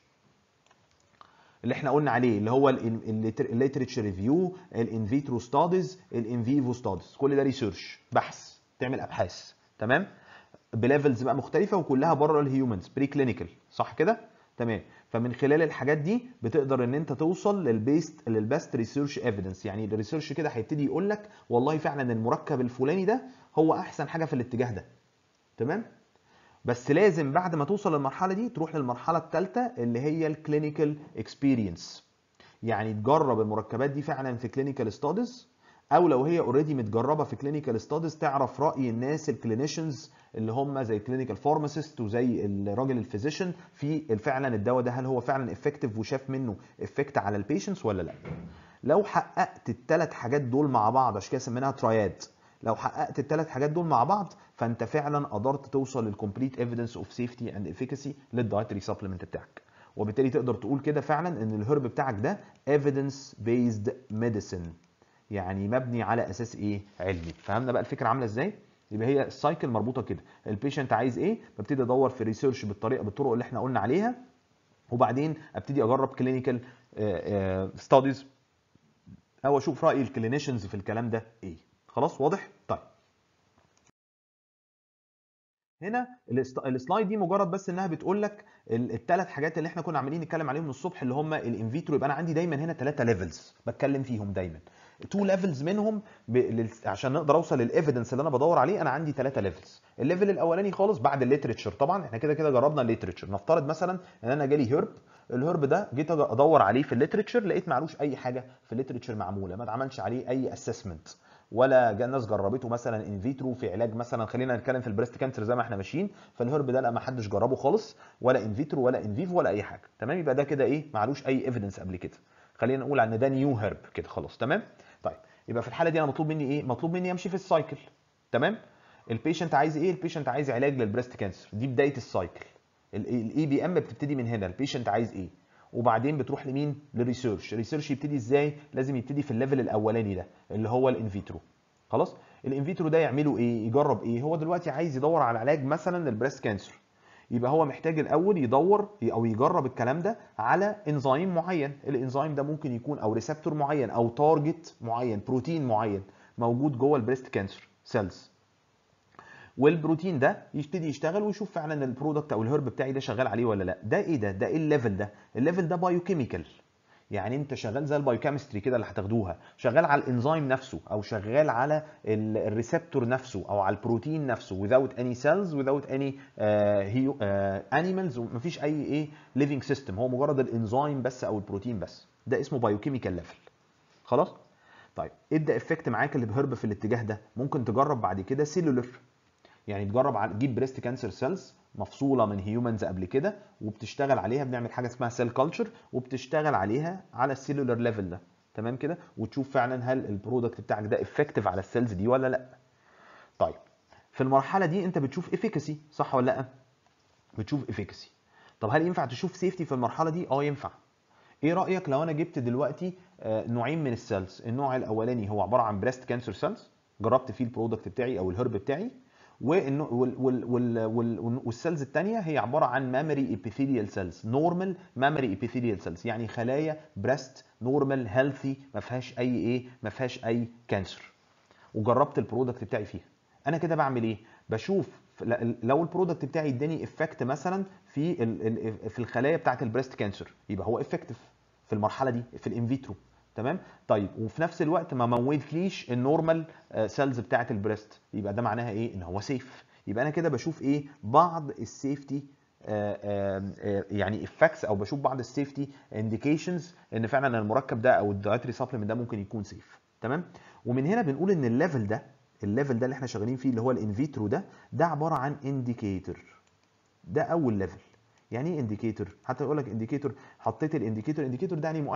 اللي احنا قلنا عليه، اللي هو الليتريتشر ريفيو، الان فيترو ستاديز، الان فيفو ستاديز، كل ده ريسيرش، بحث، تعمل ابحاث، تمام؟ بليفلز بقى مختلفه وكلها بره الهيومنز، بري كلينيكال، صح كده؟ تمام. فمن خلال الحاجات دي بتقدر ان انت توصل للبيست ريسيرش ايفيدنس. يعني الريسيرش كده هيبتدي يقول لك والله فعلا المركب الفلاني ده هو احسن حاجه في الاتجاه ده، تمام؟ بس لازم بعد ما توصل للمرحله دي تروح للمرحله الثالثه اللي هي الكلينيكال اكسبيرينس، يعني تجرب المركبات دي فعلا في كلينيكال ستاديز، او لو هي اوريدي متجربه في كلينيكال ستاديز تعرف راي الناس الكلينيشنز اللي هم زي كلينيكال فارماسيست وزي الراجل الفيزيشن في فعلا الدواء ده هل هو فعلا افكتيف وشاف منه افكت على البيشنتس ولا لا. لو حققت الثلاث حاجات دول مع بعض، عشان كده سميناها تراياد، لو حققت الثلاث حاجات دول مع بعض فانت فعلا قدرت توصل للكومبليت ايفيدنس اوف سيفتي اند افيكاسي للدايتري سبلمنت بتاعك، وبالتالي تقدر تقول كده فعلا ان الهرب بتاعك ده evidence based medicine، يعني مبني على اساس ايه؟ علمي. فهمنا بقى الفكره عامله ازاي؟ يبقى هي السايكل مربوطه كده، البيشنت عايز ايه ببتدي ادور في ريسيرش بالطرق اللي احنا قلنا عليها، وبعدين ابتدي اجرب كلينيكال ستاديز او اشوف راي الكلينيشنز في الكلام ده ايه. خلاص واضح؟ طيب هنا السلايد دي مجرد بس انها بتقول لك الثلاث حاجات اللي احنا كنا عمالين نتكلم عليهم من الصبح اللي هم الان فيترو. يبقى انا عندي دايما هنا ثلاثه ليفلز بتكلم فيهم دايما، تو ليفلز منهم عشان نقدر اوصل للايفيدنس اللي انا بدور عليه انا عندي ثلاثه ليفلز. الليفل الاولاني خالص بعد الليتريتشر، طبعا احنا كده كده جربنا الليتريتشر. نفترض مثلا ان انا جالي هيرب، الهرب ده جيت ادور عليه في الليتريتشر لقيت معلوش اي حاجه في الليتريتشر معموله، ما اتعملش عليه اي اسسمنت ولا جا الناس جربته مثلا ان فيترو في علاج مثلا، خلينا نتكلم في البريست كانسر زي ما احنا ماشيين، فالهرب ده لا ما حدش جربه خالص ولا ان فيترو ولا ان فيفو ولا اي حاجه، تمام؟ يبقى ده كده ايه؟ معلوش اي ايفيدنس قبل كده، خلينا نقول ان ده نيو هرب كده، خلاص تمام. طيب يبقى في الحاله دي انا مطلوب مني ايه؟ مطلوب مني امشي في السايكل، تمام؟ البيشنت عايز ايه؟ البيشنت عايز علاج للبريست كانسر، دي بدايه السايكل. الاي بي ام بتبتدي من هنا، البيشنت عايز ايه، وبعدين بتروح لمين؟ للريسيرش. الريسيرش يبتدي ازاي؟ لازم يبتدي في الليفل الاولاني ده اللي هو الان فيترو. خلاص الان فيترو ده يعملوا ايه؟ يجرب ايه؟ هو دلوقتي عايز يدور على علاج مثلا للبريست كانسر، يبقى هو محتاج الاول يدور او يجرب الكلام ده على انزيم معين. الانزيم ده ممكن يكون او ريسبتور معين او تارجت معين، بروتين معين موجود جوه البريست كانسر سيلز، والبروتين ده يبتدي يشتغل ويشوف فعلا البرودكت او الهرب بتاعي ده شغال عليه ولا لا. ده ايه ده؟ ده ايه الليفل ده؟ الليفل ده بايوكيميكال، يعني انت شغال زي البايوكيمستري كده اللي هتاخدوها، شغال على الانزيم نفسه او شغال على الريسبتور نفسه او على البروتين نفسه without any cells without any animals، ومفيش اي ايه living system، هو مجرد الانزيم بس او البروتين بس. ده اسمه بايوكيميكال ليفل. خلاص طيب ادى افكت معاك اللي بهرب في الاتجاه ده. ممكن تجرب بعد كده سيلولر، يعني تجرب على تجيب بريست كانسر سيلز مفصوله من هيومنز قبل كده وبتشتغل عليها، بنعمل حاجه اسمها سيل كلتشر وبتشتغل عليها على السيلولر ليفل ده، تمام كده، وتشوف فعلا هل البرودكت بتاعك ده افكتيف على السيلز دي ولا لا. طيب في المرحله دي انت بتشوف افيكاسي، صح ولا لا؟ بتشوف افيكاسي. طب هل ينفع تشوف سيفتي في المرحله دي؟ اه ينفع. ايه رايك لو انا جبت دلوقتي نوعين من السيلز، النوع الاولاني هو عباره عن بريست كانسر سيلز جربت فيه البرودكت بتاعي او الهرب بتاعي، والسيلز الثانيه هي عباره عن مامري ايبيثيليال سيلز، نورمال مامري ايبيثيليال سيلز، يعني خلايا بريست نورمال هيلثي ما فيهاش اي ايه، ما فيهاش اي كانسر، وجربت البرودكت بتاعي فيها. انا كده بعمل ايه؟ بشوف لو البرودكت بتاعي اداني افكت مثلا في الخلايا بتاعه البريست كانسر، يبقى هو افكتيف في المرحله دي في الانفيترو. تمام. طيب وفي نفس الوقت ما موتليش النورمال سيلز بتاعه البريست، يبقى ده معناها ايه؟ ان هو سيف. يبقى انا كده بشوف ايه؟ بعض السيفتي يعني افكتس، او بشوف بعض السيفتي انديكيشنز ان فعلا المركب ده او الدايتري سبلمنت ده ممكن يكون سيف. تمام. ومن هنا بنقول ان الليفل ده اللي احنا شغالين فيه اللي هو الانفيترو ده عباره عن انديكيتور. ده اول ليفل. يعني ايه انديكيتور؟ حتى يقول لك انديكيتور، حطيت الانديكيتور ده يعني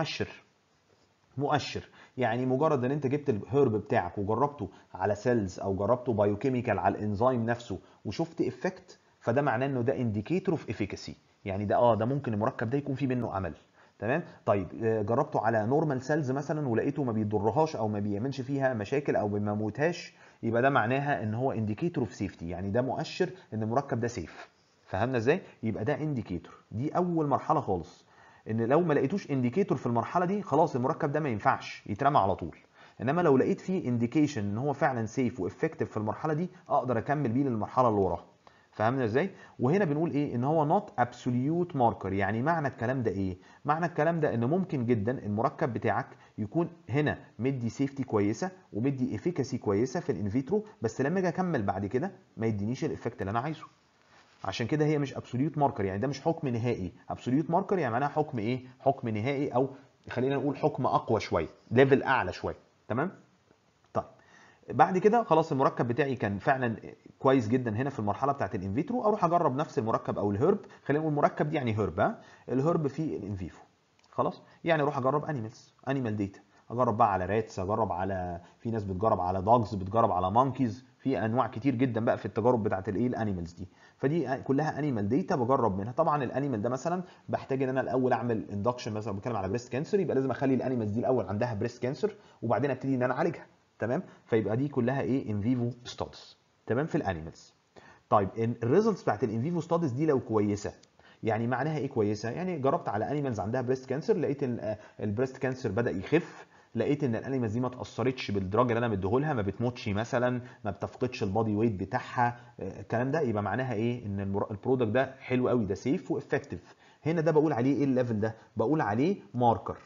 مؤشر. يعني مجرد ان انت جبت الهيرب بتاعك وجربته على سيلز او جربته بايوكيميكال على الانزيم نفسه وشفت افكت، فده معناه انه ده انديكيتور اوف افيكاسي. يعني ده ممكن المركب ده يكون فيه منه امل. تمام. طيب جربته على نورمال سيلز مثلا ولقيته ما بيضرهاش او ما بيعملش فيها مشاكل او ما بيموتهاش، يبقى ده معناها ان هو انديكيتور اوف سيفتي، يعني ده مؤشر ان المركب ده سيف. فهمنا ازاي؟ يبقى ده انديكيتور. دي اول مرحله خالص، ان لو ما لقيتوش انديكيتور في المرحله دي خلاص المركب ده ما ينفعش يترمى على طول. انما لو لقيت فيه انديكيشن ان هو فعلا سيف وافكتيف في المرحله دي، اقدر اكمل بيه للمرحله اللي وراها. فهمنا ازاي؟ وهنا بنقول ايه؟ ان هو نوت ابسوليوت ماركر. يعني معنى الكلام ده ايه؟ معنى الكلام ده ان ممكن جدا المركب بتاعك يكون هنا مدي سيفتي كويسه ومدي افيكاسي كويسه في الانفيترو، بس لما اجي اكمل بعد كده ما يدينيش الافكت اللي انا عايزه. عشان كده هي مش ابسوليوت ماركر، يعني ده مش حكم نهائي. ابسوليوت ماركر يعني معناها حكم ايه؟ حكم نهائي، او خلينا نقول حكم اقوى شويه، ليفل اعلى شويه. تمام. طيب بعد كده خلاص المركب بتاعي كان فعلا كويس جدا هنا في المرحله بتاعت الانفيترو، اروح اجرب نفس المركب او الهرب. خلينا نقول المركب دي يعني هرب، ها، الهرب في الانفيفو. خلاص، يعني اروح اجرب انيمال ديتا، اجرب بقى على راتس، اجرب على، في ناس بتجرب على دوجز، بتجرب على مونكيز، في انواع كتير جدا بقى في التجارب بتاعت الايه الانيمالز دي. فدي كلها انيمال ديتا بجرب منها. طبعا الانيمال ده مثلا بحتاج ان انا الاول اعمل اندكشن، مثلا بتكلم على بريست كانسر، يبقى لازم اخلي الانيمالز دي الاول عندها بريست كانسر وبعدين ابتدي ان انا اعالجها. تمام. فيبقى دي كلها ايه؟ ان فيفو ستاديز. تمام، في الانيمالز. طيب الريزلتس بتاعت الان فيفو ستاديز دي لو كويسه، يعني معناها ايه كويسه؟ يعني جربت على انيمالز عندها بريست كانسر، لقيت ان البريست كانسر بدا يخف، لقيت ان الانيمالز دي ما اتاثرتش بالدراج اللي انا مديهولها، ما بتموتش مثلا، ما بتفقدش البادي ويت بتاعها، الكلام ده، يبقى معناها ايه؟ ان البرودكت ده حلو قوي، ده سيف وافكتيف. هنا ده بقول عليه ايه الليفل ده؟ بقول عليه ماركر.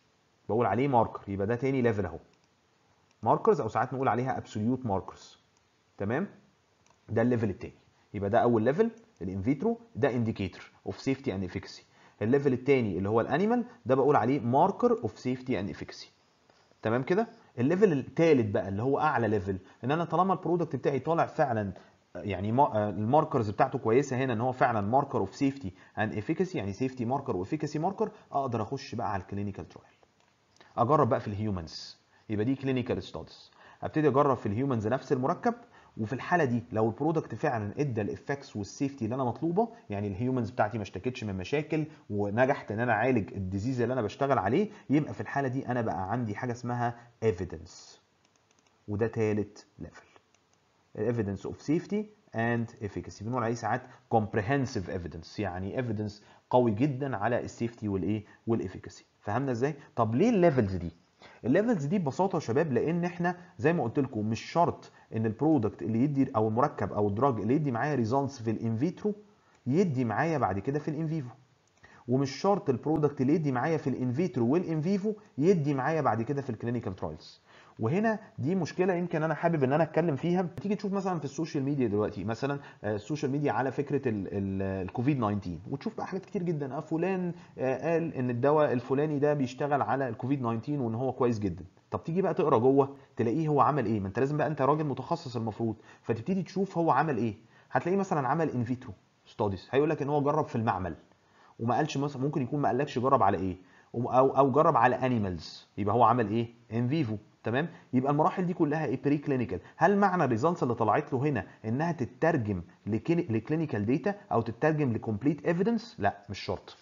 يبقى ده تاني ليفل اهو، ماركرز، او ساعات نقول عليها ابسوليوت ماركرز. تمام. ده الليفل الثاني. يبقى ده اول ليفل الانفيترو، ده انديكيتور اوف سيفتي اند افيكسي. الليفل الثاني اللي هو الانيمال ده بقول عليه ماركر اوف سيفتي اند افيكسي. تمام كده. الليفل الثالث بقى اللي هو اعلى ليفل، ان انا طالما البرودكت بتاعي طالع فعلا يعني الماركرز بتاعته كويسه هنا، ان هو فعلا ماركر اوف سيفتي اند افيكسي، يعني سيفتي ماركر وافيكسي ماركر، اقدر اخش بقى على الكلينيكال ترايل، اجرب بقى في الهيومنز. يبقى دي كلينيكال ستاديز، ابتدي اجرب في الهيومنز نفس المركب. وفي الحاله دي لو البرودكت فعلا ادى الافكتس والسيفتي اللي انا مطلوبه، يعني الهيومنز بتاعتي ما اشتكتش من مشاكل ونجحت ان انا اعالج الديزيز اللي انا بشتغل عليه، يبقى في الحاله دي انا بقى عندي حاجه اسمها ايفيدنس. وده ثالث ليفل، الايفيدنس اوف سيفتي اند افيكاسي، بنقول عليه ساعات كومبريهنسيف ايفيدنس، يعني ايفيدنس قوي جدا على السيفتي والايه والافيكاسي. فهمنا ازاي؟ طب ليه الليفلز دي؟ الليفلز دي ببساطه يا شباب لان احنا زي ما قلت لكم مش شرط ان البرودكت اللي يدي او المركب او الدراج اللي يدي معايا ريزلتس في الانفيترو يدي معايا بعد كده في الانفيفو، ومش شرط البرودكت اللي يدي معايا في الانفيترو والانفيفو يدي معايا بعد كده في الكلينيكال ترايلز. وهنا دي مشكله يمكن انا حابب ان انا اتكلم فيها. تيجي تشوف مثلا في السوشيال ميديا دلوقتي، مثلا السوشيال ميديا على فكره الكوفيد 19، وتشوف بقى حاجات كتير جدا، فلان قال ان الدواء الفلاني ده بيشتغل على الكوفيد 19 وان هو كويس جدا. طب تيجي بقى تقرا جوه تلاقيه هو عمل ايه؟ ما انت لازم بقى، انت راجل متخصص المفروض، فتبتدي تشوف هو عمل ايه. هتلاقيه مثلا عمل انفيترو ستاديز، هيقول لك ان هو جرب في المعمل، وما قالش مثلا، ممكن يكون ما قالكش جرب على ايه، او جرب على انيمالز، يبقى هو عمل ايه؟ ان فيفو. تمام. يبقى المراحل دي كلها ايه؟ بري كلينيكال. هل معنى الريزلتس اللي طلعت له هنا انها تترجم لكلينيكال داتا او تترجم لكومبليت ايفيدنس؟ لا، مش شرط.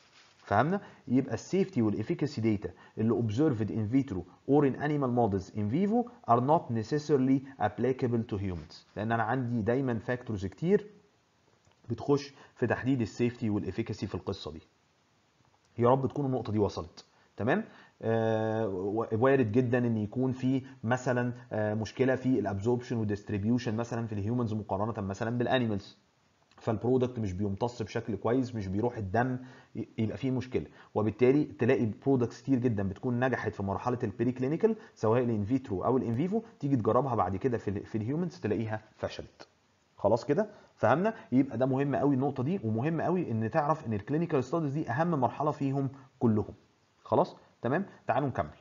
فهمنا؟ يبقى السيفتي والافيكاسي داتا اللي observed in vitro or in animal models in vivo are not necessarily applicable to humans، لان انا عندي دايما فاكتورز كتير بتخش في تحديد السيفتي والافيكاسي في القصه دي. يا رب تكون النقطه دي وصلت. تمام. وارد جدا ان يكون في مثلا مشكله في الابزوربشن والديستريبيوشن مثلا في الهيومنز مقارنه مثلا بالانيمالز، فالبرودكت مش بيمتص بشكل كويس، مش بيروح الدم، يبقى فيه مشكله، وبالتالي تلاقي برودكتس كتير جدا بتكون نجحت في مرحله البري كلينيكال سواء الان فيترو او الان فيفو، تيجي تجربها بعد كده في الهيومنز تلاقيها فشلت. خلاص كده فهمنا؟ يبقى ده مهم قوي النقطه دي، ومهم قوي ان تعرف ان الكلينيكال ستاديز دي اهم مرحله فيهم كلهم. خلاص تمام. تعالوا نكمل.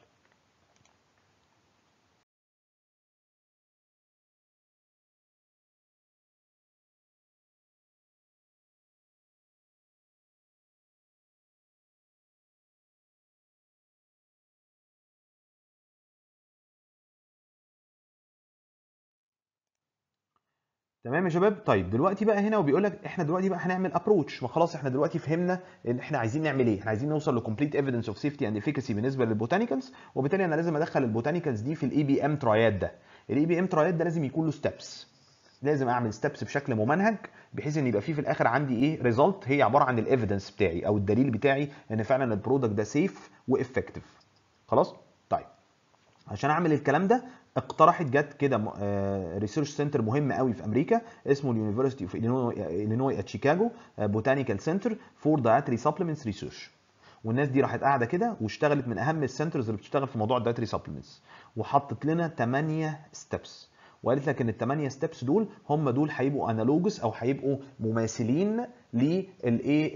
تمام يا شباب. طيب دلوقتي بقى هنا وبيقول لك احنا دلوقتي بقى هنعمل ابروتش، ما خلاص احنا دلوقتي فهمنا ان احنا عايزين نعمل ايه، احنا عايزين نوصل لكومبليت ايفيدنس اوف سيفتي اند افيكاسي بالنسبه للبوتانيكالز، وبالتالي انا لازم ادخل البوتانيكالز دي في الاي بي ام تراياد ده. الاي بي ام تراياد ده لازم يكون له ستيبس، لازم اعمل ستيبس بشكل ممنهج بحيث ان يبقى فيه في الاخر عندي ايه ريزلت هي عباره عن الايفيدنس بتاعي او الدليل بتاعي ان فعلا البرودكت ده سيف وافكتيف. خلاص. طيب عشان اعمل الكلام ده جت كده ريسيرش سنتر مهم قوي في امريكا اسمه اليونيفرسيتي اوف إلينوي ات شيكاغو بوتانيكال سنتر فور دايتري سبلمنتس ريسيرش. والناس دي راحت قاعده كده واشتغلت من اهم السنترز اللي بتشتغل في موضوع الدايتري سبلمنتس، وحطت لنا 8 ستيبس، وقالت لك ان ال8 ستيبس دول هم دول هيبقوا انالوجس او هيبقوا مماثلين للايه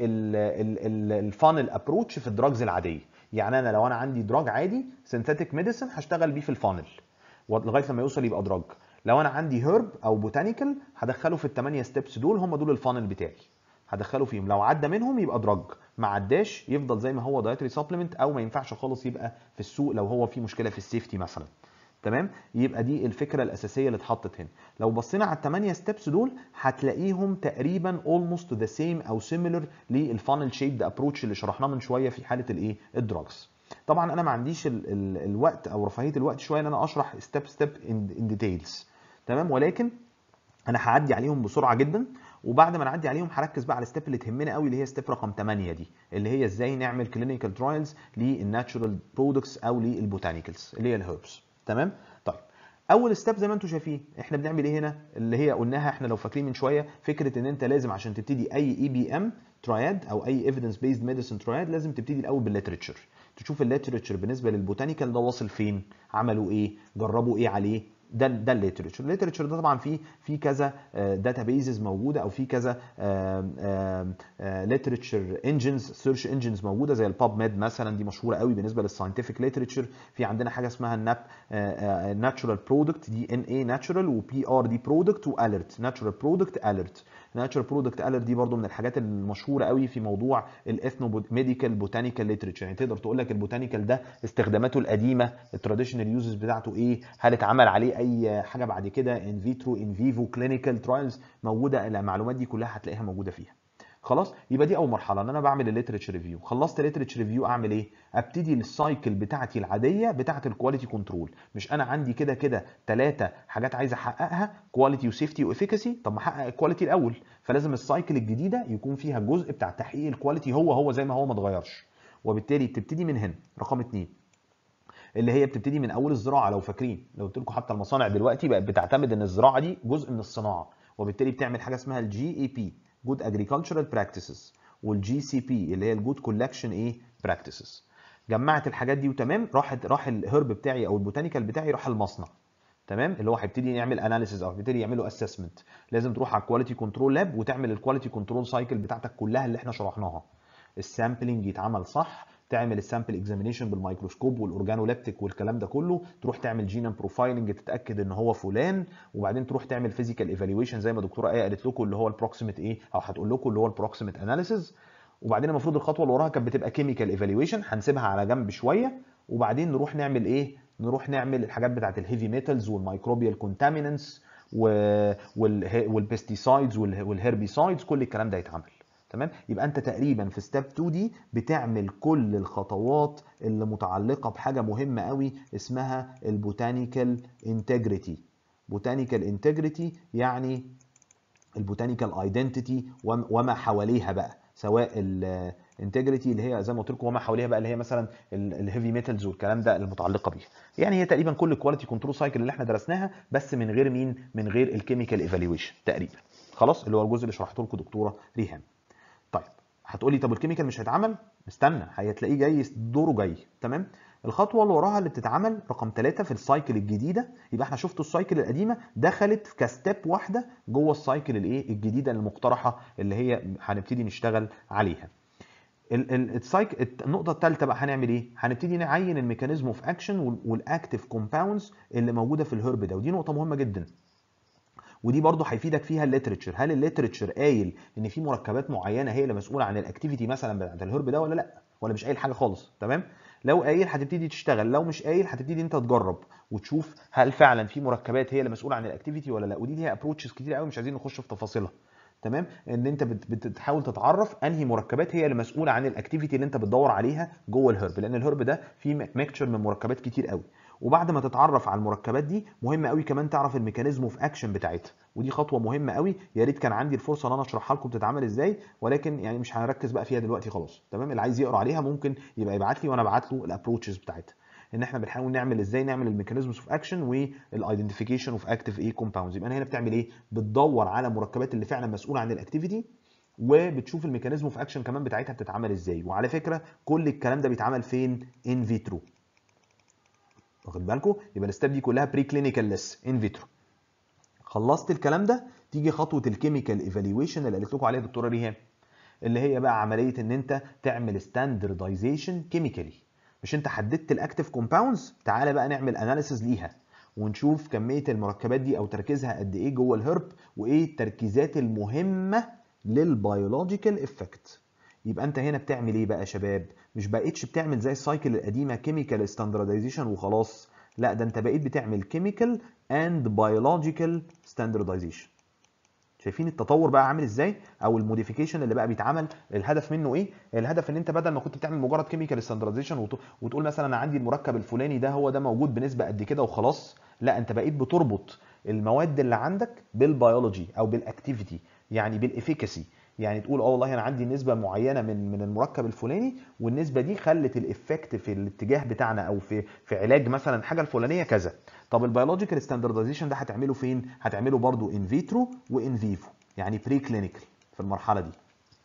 الفانل ابروتش في الدراجز العاديه. يعني انا لو انا عندي دراج عادي سينثيتك ميديسن هشتغل بيه في الفانل لغايه لما يوصل يبقى دراج. لو انا عندي هيرب او بوتانيكال هدخله في ال8 ستيبس دول، هم دول الفانل بتاعي هدخله فيهم، لو عدى منهم يبقى دراج، ما عداش يفضل زي ما هو دايتري سبلمنت، او ما ينفعش خالص يبقى في السوق لو هو في مشكله في السيفتي مثلا. تمام. يبقى دي الفكره الاساسيه اللي اتحطت هنا. لو بصينا على ال8 ستيبس دول هتلاقيهم تقريبا almost the same او similar للفانل شيبد ابروتش اللي شرحناه من شويه في حاله الايه الدراجز. طبعا انا ما عنديش الوقت او رفاهيه الوقت شويه ان انا اشرح ستيب ان ديتيلز. تمام. ولكن انا هعدي عليهم بسرعه جدا، وبعد ما نعدي عليهم هركز بقى على الستيب اللي تهمنا قوي اللي هي ستيب رقم 8 دي، اللي هي ازاي نعمل كلينيكال ترايلز للناتشورال برودكتس او للبوتانيكالز اللي هي الهيربس. تمام. طيب اول ستيب زي ما انتم شايفين احنا بنعمل ايه هنا، اللي هي قلناها احنا لو فاكرين من شويه، فكره ان انت لازم عشان تبتدي اي اي بي ام تراياد او اي ايفيدنس بيزد ميديسن تراياد لازم تبتدي الاول بالليترشر، تشوف الليترشر بالنسبه للبوتانيكال ده واصل فين، عملوا ايه، جربوا ايه عليه. ده الليترشر ده طبعا في كذا داتا بيزز موجوده، او في كذا ليترشر انجنز سيرش انجنز موجوده زي الباب ميد مثلا، دي مشهوره قوي بالنسبه للساينتفك ليترشر. في عندنا حاجه اسمها الناب ناتشورال برودكت دي ان اي ناتشورال، وبي ار دي برودكت، واليرت ناتشورال برودكت اليرت. ناتشورال برودكت اليرت دي برضو من الحاجات المشهوره قوي في موضوع الاثنو ميديكال بوتانيكال ليترشر، يعني تقدر تقول لك البوتانيكال ده استخداماته القديمه التراديشنال يوزز بتاعته ايه، هل اتعمل عليه اي حاجه بعد كده ان فيترو ان فيفو كلينيكال ترايلز موجوده، المعلومات دي كلها هتلاقيها موجوده فيها. خلاص. يبقى دي اول مرحله ان انا بعمل الليترشر ريفيو. خلصت الليترشر ريفيو اعمل ايه، ابتدي السايكل بتاعتي العاديه بتاعه الكواليتي كنترول. مش انا عندي كده كده 3 حاجات عايز احققها، كواليتي وسيفتي وافيكاسي، طب ما احقق الكواليتي الاول، فلازم السايكل الجديده يكون فيها الجزء بتاع تحقيق الكواليتي هو زي ما هو ما اتغيرش. وبالتالي بتبتدي من هنا رقم 2 اللي هي بتبتدي من اول الزراعه. لو فاكرين لو قلت لكم حتى المصانع دلوقتي بقت بتعتمد ان الزراعه دي جزء من الصناعه، وبالتالي بتعمل حاجه اسمها الجي اي بي جود اجريكلتشرال براكتسز، والجي سي بي اللي هي الجود كولكشن ايه براكتسز. جمعت الحاجات دي وتمام، راح الهرب بتاعي او البوتانيكال بتاعي راح المصنع. تمام. اللي هو هيبتدي يعمل اناليسيز او هيبتدي يعملوا اسسمنت، لازم تروح على الكواليتي كنترول لاب وتعمل الكواليتي كنترول سايكل بتاعتك كلها اللي احنا شرحناها. السامبلنج يتعمل صح، تعمل السامبل اكزامينيشن بالميكروسكوب والاورجانوليبتيك والكلام ده كله، تروح تعمل جينوم بروفايلنج تتاكد ان هو فلان، وبعدين تروح تعمل فيزيكال ايفالويشن زي ما دكتوره ايه قالت لكم اللي هو البروكسيمت ايه، او هتقول لكم اللي هو البروكسيمت اناليسيز. وبعدين المفروض الخطوه اللي وراها كانت بتبقى كيميكال ايفالويشن، هنسيبها على جنب شويه، وبعدين نروح نعمل ايه، نروح نعمل الحاجات بتاعت الهيفي ميتالز والميكروبيال كونتاميننتس والبيستيسايدز والهيربيسايدز، كل الكلام ده يتعمل. تمام. يبقى انت تقريبا في ستيب 2 دي بتعمل كل الخطوات اللي متعلقه بحاجه مهمه قوي اسمها البوتانيكال انتجريتي. بوتانيكال انتجريتي يعني البوتانيكال ايدنتيتي وما حواليها بقى، سواء الانتجريتي اللي هي زي ما قلت لكم وما حواليها بقى اللي هي مثلا الهيفي ميتالز والكلام ده المتعلقه بيها. يعني هي تقريبا كل الكواليتي كنترول سايكل اللي احنا درسناها، بس من غير مين؟ من غير الكيميكال ايفالويشن تقريبا. خلاص، اللي هو الجزء اللي شرحته لكم دكتوره ريهام. طيب هتقولي طب الكيميكال مش هيتعمل؟ استنى، هتلاقيه جاي، دوره جاي. تمام. الخطوه اللي وراها اللي بتتعمل رقم 3 في السايكل الجديده. يبقى احنا شفتوا السايكل القديمه دخلت كستيب واحده جوه السايكل الايه الجديده المقترحه اللي هي هنبتدي نشتغل عليها. النقطه الثالثه بقى هنعمل ايه؟ هنبتدي نعين الميكانيزم اوف اكشن والاكتيف كومباوندز اللي موجوده في الهرب ده، ودي نقطه مهمه جدا. ودي برضه هيفيدك فيها الليترتشر. هل الليترتشر قايل ان في مركبات معينه هي اللي مسؤوله عن الاكتيفيتي مثلا بتاعت الهرب ده ولا لا؟ ولا مش قايل حاجه خالص؟ تمام. لو قايل هتبتدي تشتغل، لو مش قايل هتبتدي انت تجرب وتشوف هل فعلا في مركبات هي اللي مسؤوله عن الاكتيفيتي ولا لا. ودي ليها ابروتشز كتير قوي مش عايزين نخش في تفاصيلها. تمام. ان انت بتحاول تتعرف انهي مركبات هي اللي مسؤوله عن الاكتيفيتي اللي انت بتدور عليها جوه الهرب، لان الهرب ده فيه ميكتشر من مركبات كتير قوي. وبعد ما تتعرف على المركبات دي مهم قوي كمان تعرف الميكانيزم اوف اكشن بتاعتها، ودي خطوه مهمه قوي. يا ريت كان عندي الفرصه ان انا اشرحها لكم بتتعمل ازاي، ولكن يعني مش هنركز بقى فيها دلوقتي خلاص. تمام. اللي عايز يقرا عليها ممكن يبقى يبعت لي وانا ابعت له الابروتشز بتاعتها، ان احنا بنحاول نعمل ازاي نعمل الميكانيزمز اوف اكشن والايدنتيفيكيشن اوف اكتيف ايه كومباوندز. يبقى انا هنا بتعمل ايه؟ بتدور على المركبات اللي فعلا مسؤوله عن الاكتيفيتي، وبتشوف الميكانيزم اوف اكشن كمان بتاعتها بتتعمل ازاي. وعلى فكره كل الكلام ده بيتعمل فين؟ ان فيترو. واخد بالكم؟ يبقى الستيب دي كلها بري كلينيكال لسه ان فيترو. خلصت الكلام ده، تيجي خطوه الكيميكال ايفالويشن اللي قالت لكم عليها الدكتوره ريهام، اللي هي بقى عمليه ان انت تعمل ستاندردايزيشن كيميكالي. مش انت حددت الاكتيف كومباوندز؟ تعالى بقى نعمل اناليسيز ليها ونشوف كميه المركبات دي او تركيزها قد ايه جوه الهرب، وايه التركيزات المهمه للبيولوجيكال افكت. يبقى انت هنا بتعمل ايه بقى يا شباب؟ مش بقيتش بتعمل زي السايكل القديمه كيميكال ستاندردايزيشن وخلاص، لا ده انت بقيت بتعمل كيميكال اند بيولوجيكال ستاندردايزيشن. شايفين التطور بقى عامل ازاي؟ او الموديفيكيشن اللي بقى بيتعمل. الهدف منه ايه؟ الهدف ان انت بدل ما كنت بتعمل مجرد كيميكال ستاندردايزيشن وتقول مثلا انا عندي المركب الفلاني ده هو ده موجود بنسبه قد كده وخلاص، لا انت بقيت بتربط المواد اللي عندك بالبيولوجي او بالاكتيفيتي، يعني بالافيكاسي. يعني تقول اه والله انا عندي نسبه معينه من المركب الفلاني، والنسبه دي خلت الافكت في الاتجاه بتاعنا او في علاج مثلا الحاجه الفلانيه كذا. طب البيولوجيكال ستاندردايزيشن ده هتعمله فين؟ هتعمله برضو ان فيترو وان فيفو، يعني بري كلينيكال في المرحله دي.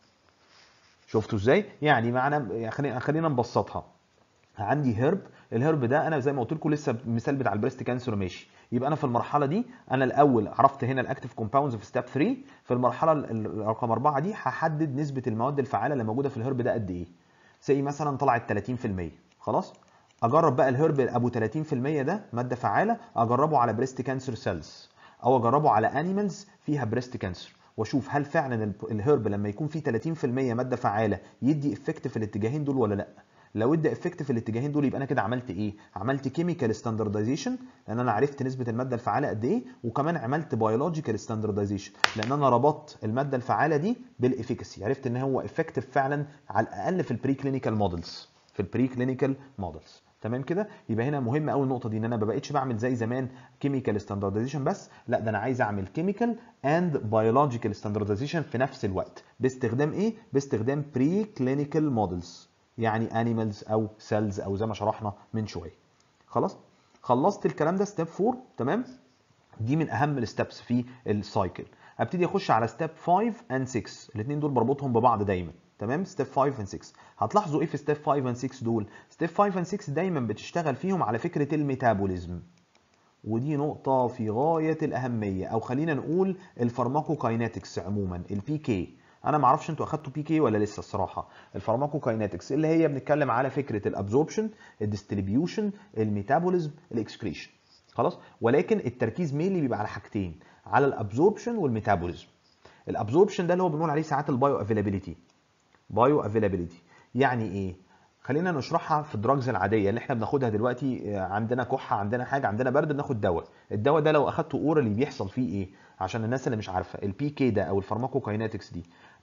شفتوا ازاي؟ يعني معنا خلينا نبسطها. عندي هرب، الهرب ده انا زي ما قلت لكم لسه المثال بتاع البريست كانسر ماشي. يبقى انا في المرحله دي انا الاول عرفت هنا الاكتيف كومباوندز في ستيب 3. في المرحله رقم 4 دي هحدد نسبه المواد الفعاله اللي موجوده في الهرب ده قد ايه. زي مثلا طلعت 30%. خلاص، اجرب بقى الهرب ابو 30% ده ماده فعاله، اجربه على بريست كانسر سيلز، او اجربه على انيمالز فيها بريست كانسر، واشوف هل فعلا الهرب لما يكون فيه 30% ماده فعاله يدي افكت في الاتجاهين دول ولا لا. لو ادى افكت في الاتجاهين دول يبقى انا كده عملت ايه؟ عملت كيميكال ستاندردايزيشن لان انا عرفت نسبه الماده الفعاله قد ايه، وكمان عملت بيولوجيكال ستاندردايزيشن لان انا ربطت الماده الفعاله دي بالافيكاسي، عرفت ان هو افكتيف فعلا على الاقل في البري كلينيكال مودلز. في البري كلينيكال مودلز. تمام كده؟ يبقى هنا مهم قوي النقطه دي، ان انا ما بقتش بعمل زي زمان كيميكال ستاندردايزيشن بس، لا ده انا عايز اعمل كيميكال اند بيولوجيكال ستاندردايزيشن في نفس الوقت. باستخدام ايه؟ باستخدام بري كلينيكال مودلز، يعني انيمالز او سيلز او زي ما شرحنا من شويه. خلاص؟ خلصت الكلام ده ستيب 4. تمام؟ دي من اهم الستبس في السايكل. ابتدي اخش على ستيب 5 اند 6. الاثنين دول بربطهم ببعض دايما. تمام؟ ستيب 5 اند 6. هتلاحظوا ايه في ستيب 5 اند 6 دول؟ ستيب 5 اند 6 دايما بتشتغل فيهم على فكره الميتابوليزم، ودي نقطة في غاية الأهمية، أو خلينا نقول الفارماكوكاينetics عموما، البي كي. أنا ما أعرفش أنتوا أخدتوا بي كي ولا لسه الصراحة. الفارماكوكاينetics اللي هي بنتكلم على فكرة الأبزوربشن، الديستريبيوشن، الميتابوليزم، الإكسكريشن. خلاص؟ ولكن التركيز مينلي بيبقى على حاجتين، على الأبزوربشن والميتابوليزم. الأبزوربشن ده اللي هو بنقول عليه ساعات البايو افيلابيليتي. بايو افيلابيليتي يعني إيه؟ خلينا نشرحها في الدراجز العاديه اللي احنا بناخدها دلوقتي. عندنا كحه، عندنا حاجه، عندنا برد، بناخد دواء. الدواء ده لو اخدته اورالي بيحصل فيه ايه؟ عشان الناس اللي مش عارفه، البي كي ده او الفارماكوكاينetics دي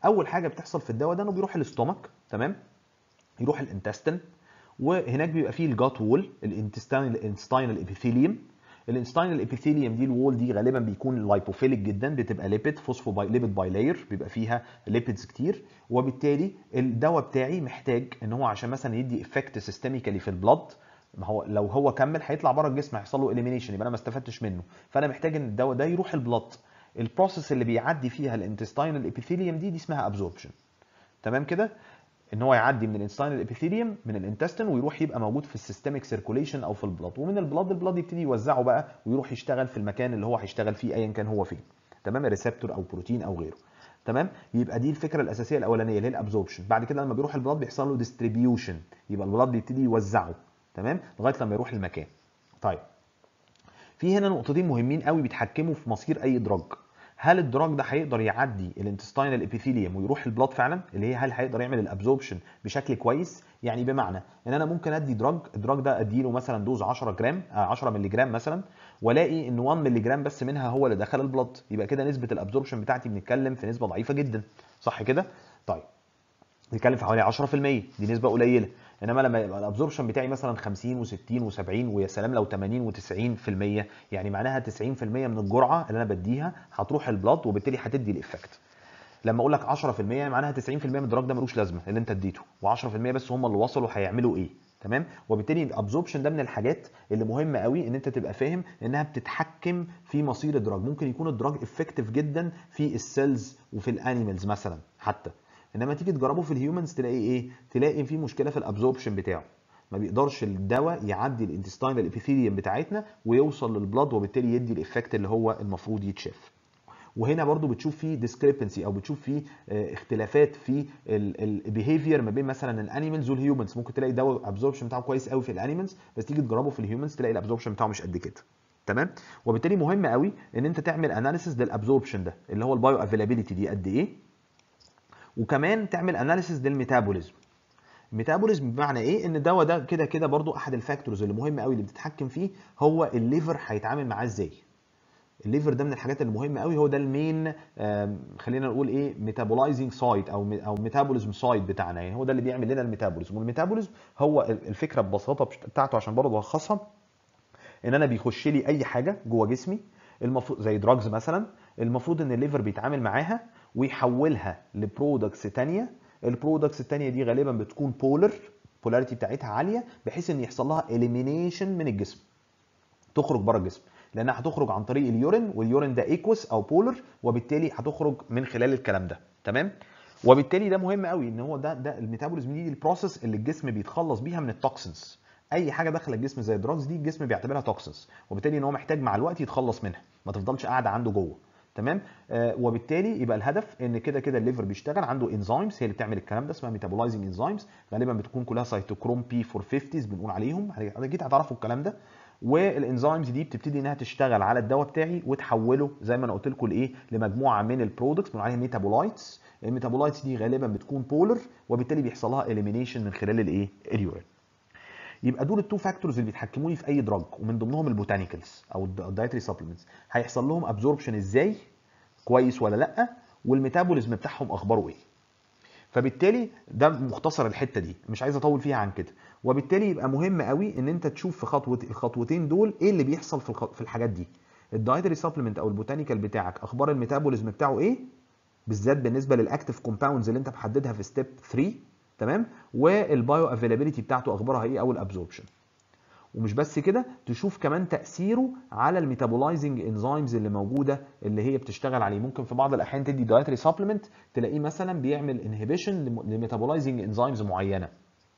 اول حاجه بتحصل في الدواء ده انه بيروح الاستومك، تمام، يروح الانتستين، وهناك بيبقى فيه الجات وول، الانتستاينال ابيثيليوم. الانتستاينال ابيثيليوم دي الوول دي غالبا بيكون لايبوفيليك جدا، بتبقى ليبيد ليبيد باي لاير، بيبقى فيها ليبيدز كتير. وبالتالي الدواء بتاعي محتاج ان هو عشان مثلا يدي افكت سيستميكالي في البلد، ما هو لو هو كمل هيطلع بره الجسم، هيحصل له اليمينيشن، يبقى انا ما استفدتش منه. فانا محتاج ان الدواء ده يروح البلد. البروسيس اللي بيعدي فيها الانتستاينال ابيثيليوم دي اسمها ابزوربشن، تمام كده، ان هو يعدي من الانستاينال ابيثيليوم من الانتستين ويروح يبقى موجود في السيستميك سيركوليشن او في البلاد، ومن البلاد يبتدي يوزعه بقى ويروح يشتغل في المكان اللي هو هيشتغل فيه ايا كان هو فين، تمام، ريسبتور او بروتين او غيره، تمام. يبقى دي الفكره الاساسيه الاولانيه اللي هي الابزوربشن. بعد كده لما بيروح البلاد بيحصل له ديستريبيوشن، يبقى البلاد يبتدي يوزعه، تمام، لغايه لما يروح المكان. طيب في هنا نقطتين مهمين قوي بيتحكموا في مصير اي دراج. هل الدراج ده هيقدر يعدي الانتستاينال ابيثيليوم ويروح البلاد فعلا، اللي هي هل هيقدر يعمل الابزوربشن بشكل كويس؟ يعني بمعنى ان انا ممكن ادي الدراج ده اديله مثلا دوز 10 جرام 10 مللي جرام مثلا، والاقي ان 1 مللي جرام بس منها هو اللي دخل البلاد، يبقى كده نسبه الابزوربشن بتاعتي بنتكلم في نسبه ضعيفه جدا، صح كده؟ طيب بنتكلم في حوالي 10%، دي نسبه قليله. انما لما يبقى الابزوربشن بتاعي مثلا 50 و60 و70 ويا سلام لو 80 و90%، يعني معناها 90% من الجرعه اللي انا بديها هتروح البلاد وبالتالي هتدي الايفكت. لما اقول لك 10% يعني معناها 90% من الدراج ده ملوش لازمه اللي انت اديته، و10% بس هم اللي وصلوا هيعملوا ايه، تمام. وبالتالي الابزوربشن ده من الحاجات اللي مهمه قوي ان انت تبقى فاهم انها بتتحكم في مصير الدراج. ممكن يكون الدراج افكتيف جدا في السيلز وفي الانيمالز مثلا حتى، انما تيجي تجربه في الهيومنز تلاقي ايه؟ تلاقي في مشكله في الابزوربشن بتاعه، ما بيقدرش الدواء يعدي الانتستاينال ابيثيليوم بتاعتنا ويوصل للبلاد وبالتالي يدي الايفكت اللي هو المفروض يتشاف. وهنا برضو بتشوف فيه ديسكريبنسي او بتشوف فيه اختلافات في البيهيفير ما بين مثلا الانيمالز والهيومنز. ممكن تلاقي دواء ابزوربشن بتاعه كويس قوي في الانيمالز، بس تيجي تجربه في الهيومنز تلاقي الابزوربشن بتاعه مش قد كده، تمام. وبالتالي مهم قوي ان انت تعمل اناليسيس للابزوربشن ده اللي هو البايو افيلابيلتي دي قد ايه، وكمان تعمل اناليسيس للميتابوليزم. الميتابوليزم بمعنى ايه؟ ان الدواء ده كده كده برضو احد الفاكتورز اللي مهم قوي اللي بتتحكم فيه هو الليفر هيتعامل معاه ازاي. الليفر ده من الحاجات المهمه قوي، هو ده المين خلينا نقول ايه، ميتابولايزنج سايت او ميتابوليزم سايت بتاعنا، يعني هو ده اللي بيعمل لنا الميتابوليزم. والميتابوليزم هو الفكره ببساطه بتاعته عشان برضه الخصها ان انا بيخش لي اي حاجه جوه جسمي المفروض زي دراجز مثلا، المفروض ان الليفر بيتعامل معاها ويحولها لبرودكتس ثانيه. البرودكتس الثانيه دي غالبا بتكون بولاريتي بتاعتها عاليه بحيث ان يحصل لها اليمينيشن من الجسم، تخرج بره الجسم، لانها هتخرج عن طريق اليورين، واليورين ده ايكوس او بولر، وبالتالي هتخرج من خلال الكلام ده، تمام. وبالتالي ده مهم قوي ان هو ده الميتابوليزم دي البروسيس اللي الجسم بيتخلص بيها من التوكسنز. اي حاجه داخله الجسم زي الدراجز دي الجسم بيعتبرها توكسنز، وبالتالي ان هو محتاج مع الوقت يتخلص منها، ما تفضلش قاعده عنده جوه، تمام. وبالتالي يبقى الهدف ان كده كده الليفر بيشتغل عنده انزيمز هي اللي بتعمل الكلام ده، اسمها ميتابولايزنج انزيمز، غالبا بتكون كلها سيتوكروم بي 450 بنقول عليهم، اكيد هتعرفوا الكلام ده. والانزيمز دي بتبتدي انها تشتغل على الدواء بتاعي وتحوله زي ما انا قلت لكم لايه، لمجموعه من البرودكتس بنقول عليها ميتابولايتس. الميتابولايتس دي غالبا بتكون بولر، وبالتالي بيحصل لها اليمينيشن من خلال الايه، اليورين. يبقى دول التو فاكتورز اللي بيتحكموا لي في اي دراج، ومن ضمنهم البوتانيكالز او الدايتري سبلمنتس، هيحصل لهم ابزوربشن ازاي، كويس ولا لا، والميتابوليزم بتاعهم اخباره ايه. فبالتالي ده مختصر الحته دي، مش عايز اطول فيها عن كده. وبالتالي يبقى مهم قوي ان انت تشوف في الخطوتين دول ايه اللي بيحصل في الحاجات دي. الدايتري سبلمنت او البوتانيكال بتاعك اخبار الميتابوليزم بتاعه ايه، بالذات بالنسبه للاكتيف كومباوندز اللي انت محددها في ستيب 3، تمام. والبايو افيلابيلتي بتاعته اخبارها ايه او الابزوربشن. ومش بس كده، تشوف كمان تاثيره على الميتابولايزنج انزيمز اللي موجوده اللي هي بتشتغل عليه. ممكن في بعض الاحيان تدي دايتري سبلمنت تلاقيه مثلا بيعمل انهبيشن لميتابولايزنج انزيمز معينه.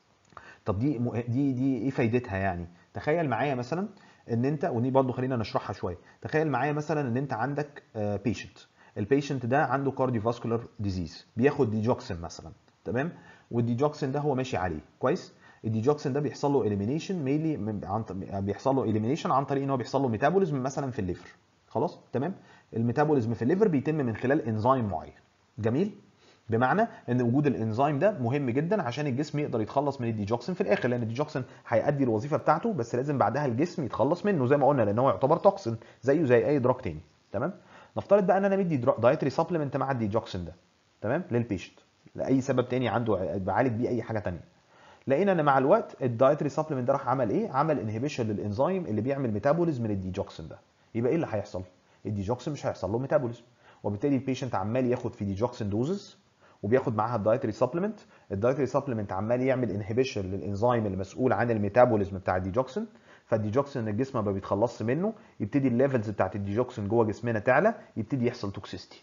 طب دي ايه فايدتها يعني؟ تخيل معايا مثلا ان انت، ودي برضو خلينا نشرحها شويه، تخيل معايا مثلا ان انت عندك بيشنت، البيشنت ده عنده كارديوفاسكولار ديزيز، بياخد ديجوكسين مثلا، تمام. والديجوكسين ده هو ماشي عليه كويس. الديجوكسين ده بيحصل له اليمينيشن ميلي بيحصل له اليمينيشن عن طريق ان هو بيحصل له ميتابوليزم مثلا في الليفر، خلاص تمام. الميتابوليزم في الليفر بيتم من خلال انزيم معين، جميل. بمعنى ان وجود الانزيم ده مهم جدا عشان الجسم يقدر يتخلص من الديجوكسين في الاخر، لان الديجوكسين هيأدي الوظيفه بتاعته بس لازم بعدها الجسم يتخلص منه زي ما قلنا، لان هو يعتبر توكسين زيه زي اي دراج تاني، تمام. نفترض بقى ان انا مدي دايتري سبلمنت مع الديجوكسين ده، تمام، للبيشنت لاي سبب تاني عنده بعالج بيه اي حاجه تانيه. لقينا ان مع الوقت الدايتري سبلمنت ده راح عمل ايه؟ عمل انهبيشن للانزيم اللي بيعمل ميتابوليزم للديجوكسين ده. يبقى ايه اللي هيحصل؟ الديجوكسين مش هيحصل له ميتابوليزم، وبالتالي البيشنت عمال ياخد في ديجوكسين دوزز وبياخد معاها الدايتري سبلمنت. الدايتري سبلمنت عمال يعمل انهبيشن للانزيم المسؤول عن الميتابوليزم بتاع الديجوكسين، فالديجوكسين الجسم ما بيتخلصش منه، يبتدي الليفلز بتاعت الديجوكسين جوه جسمنا تعلى، يبتدي يحصل توكسيستي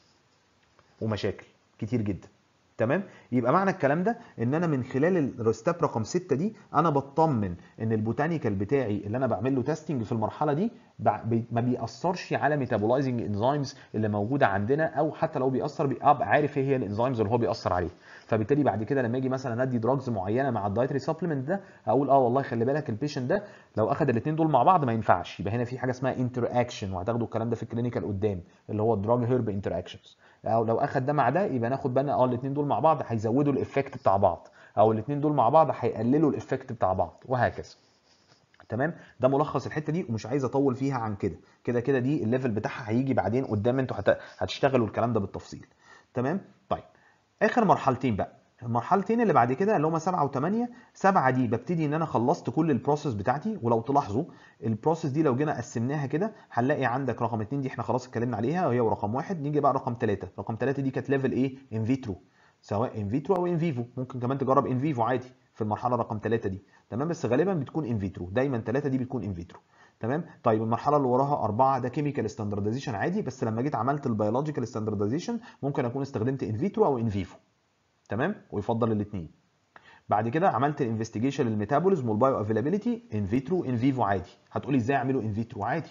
ومشاكل كتير جدا. تمام، يبقى معنى الكلام ده ان انا من خلال الستيب رقم 6 دي انا بطمن ان البوتانيكال بتاعي اللي انا بعمل له تيستنج في المرحله دي ما بيأثرش على ميتابولايزنج انزيمز اللي موجوده عندنا، او حتى لو بيأثر ابقى عارف ايه هي الانزيمز اللي هو بيأثر عليها. فبالتالي بعد كده لما اجي مثلا ادي دراجز معينه مع الدايتري سبلمنت ده، اقول والله خلي بالك البيشنت ده لو اخذ الاثنين دول مع بعض ما ينفعش، يبقى هنا في حاجه اسمها انتر اكشن، وهتاخدوا الكلام ده في الكلينيكال قدام اللي هو الدراج هيرب انتر اكشنز. او لو اخد ده مع ده يبقى ناخد بالنا الاثنين دول مع بعض هيزودوا الايفكت بتاع بعض، او الاثنين دول مع بعض هيقللوا الايفكت بتاع بعض، وهكذا. تمام، ده ملخص الحته دي ومش عايز اطول فيها عن كده. كده كده دي الليفل بتاعها هيجي بعدين قدام، انتوا هتشتغلوا الكلام ده بالتفصيل. تمام. طيب اخر مرحلتين بقى، المرحلتين اللي بعد كده اللي هم 7 و8. 7 دي ببتدي ان انا خلصت كل البروسيس بتاعتي، ولو تلاحظوا البروسيس دي لو جينا قسمناها كده هنلاقي عندك رقم 2 دي احنا خلاص اتكلمنا عليها وهي ورقم 1. نيجي بقى رقم 3. رقم 3 دي كانت ليفل ايه؟ ان فيترو، سواء ان فيترو او ان فيفو، ممكن كمان تجرب ان فيفو عادي في المرحله رقم 3 دي. تمام، بس غالبا بتكون ان فيترو، دايما 3 دي بتكون ان فيترو. تمام. طيب المرحله اللي وراها 4 ده كيميكال ستاندردايزيشن عادي، بس لما جيت عملت البيولوجيكال ستاندردايزيشن ممكن اكون استخدمت ان فيترو او ان فيفو. تمام، ويفضل الاثنين. بعد كده عملت الانفستيجيشن للميتابوليزم والبايو افيلابيلتي ان فيترو ان فيفو عادي. هتقولي ازاي اعمله ان فيترو عادي؟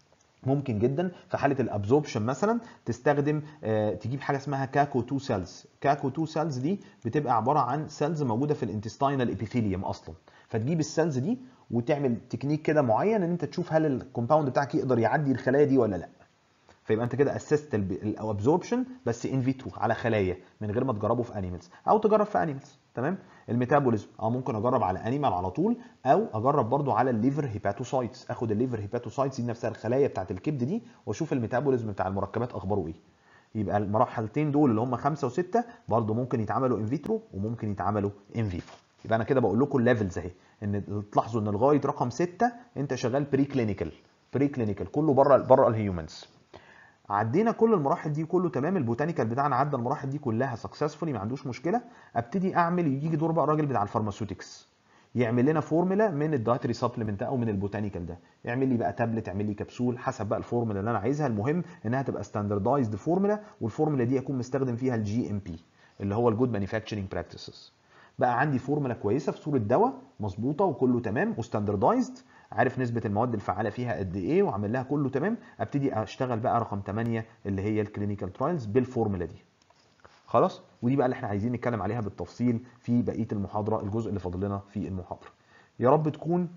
ممكن جدا في حاله الابزوربشن مثلا تستخدم تجيب حاجه اسمها كاكو 2 سيلز. كاكو 2 سيلز دي بتبقى عباره عن سيلز موجوده في الانتستينال ابيثيليوم اصلا، فتجيب السيلز دي وتعمل تكنيك كده معين ان انت تشوف هل الكومباوند بتاعك يقدر يعدي الخلايا دي ولا لا. فيبقى انت كده اسست الابزوربشن بس ان فيترو على خلايا من غير ما تجربه في انيمالز، او تجرب في انيمالز. تمام. الميتابوليزم ممكن اجرب على انيمال على طول، او اجرب برضو على الليفر هيباتوسايتس، اخد الليفر هيباتوسايتس دي نفسها الخلايا بتاعت الكبد دي واشوف الميتابوليزم بتاع المركبات اخباره ايه. يبقى المرحلتين دول اللي هم 5 و6 برضو ممكن يتعملوا ان فيترو وممكن يتعملوا ان فيفو. يبقى انا كده بقول لكم الليفلز اهي، ان تلاحظوا ان لغايه رقم 6 انت شغال بري كلينيكال. بري كلينيكال كله بره الهيومنز. عدينا كل المراحل دي كله تمام، البوتانيكال بتاعنا عدى المراحل دي كلها سكسسفولي ما عندوش مشكله. ابتدي اعمل، يجي دور بقى الراجل بتاع الفارماسيوتكس يعمل لنا فورمولا من الدايتري سبلمنت او من البوتانيكال ده، يعمل لي بقى تابلت، يعمل لي كبسول، حسب بقى الفورمولا اللي انا عايزها. المهم انها تبقى ستاندردايزد فورمولا، والفورمولا دي اكون مستخدم فيها الجي ام بي اللي هو الجود مانيفاكتشرنج براكتسز. بقى عندي فورمولا كويسه في صوره دواء مظبوطه وكله تمام وستاندردايزد، عارف نسبه المواد الفعاله فيها قد ايه وعامل لها كله تمام. ابتدي اشتغل بقى رقم 8 اللي هي الكلينيكال ترايلز بالفورمولا دي. خلاص، ودي بقى اللي احنا عايزين نتكلم عليها بالتفصيل في بقيه المحاضره، الجزء اللي فاضل لنا في المحاضره. يا رب تكون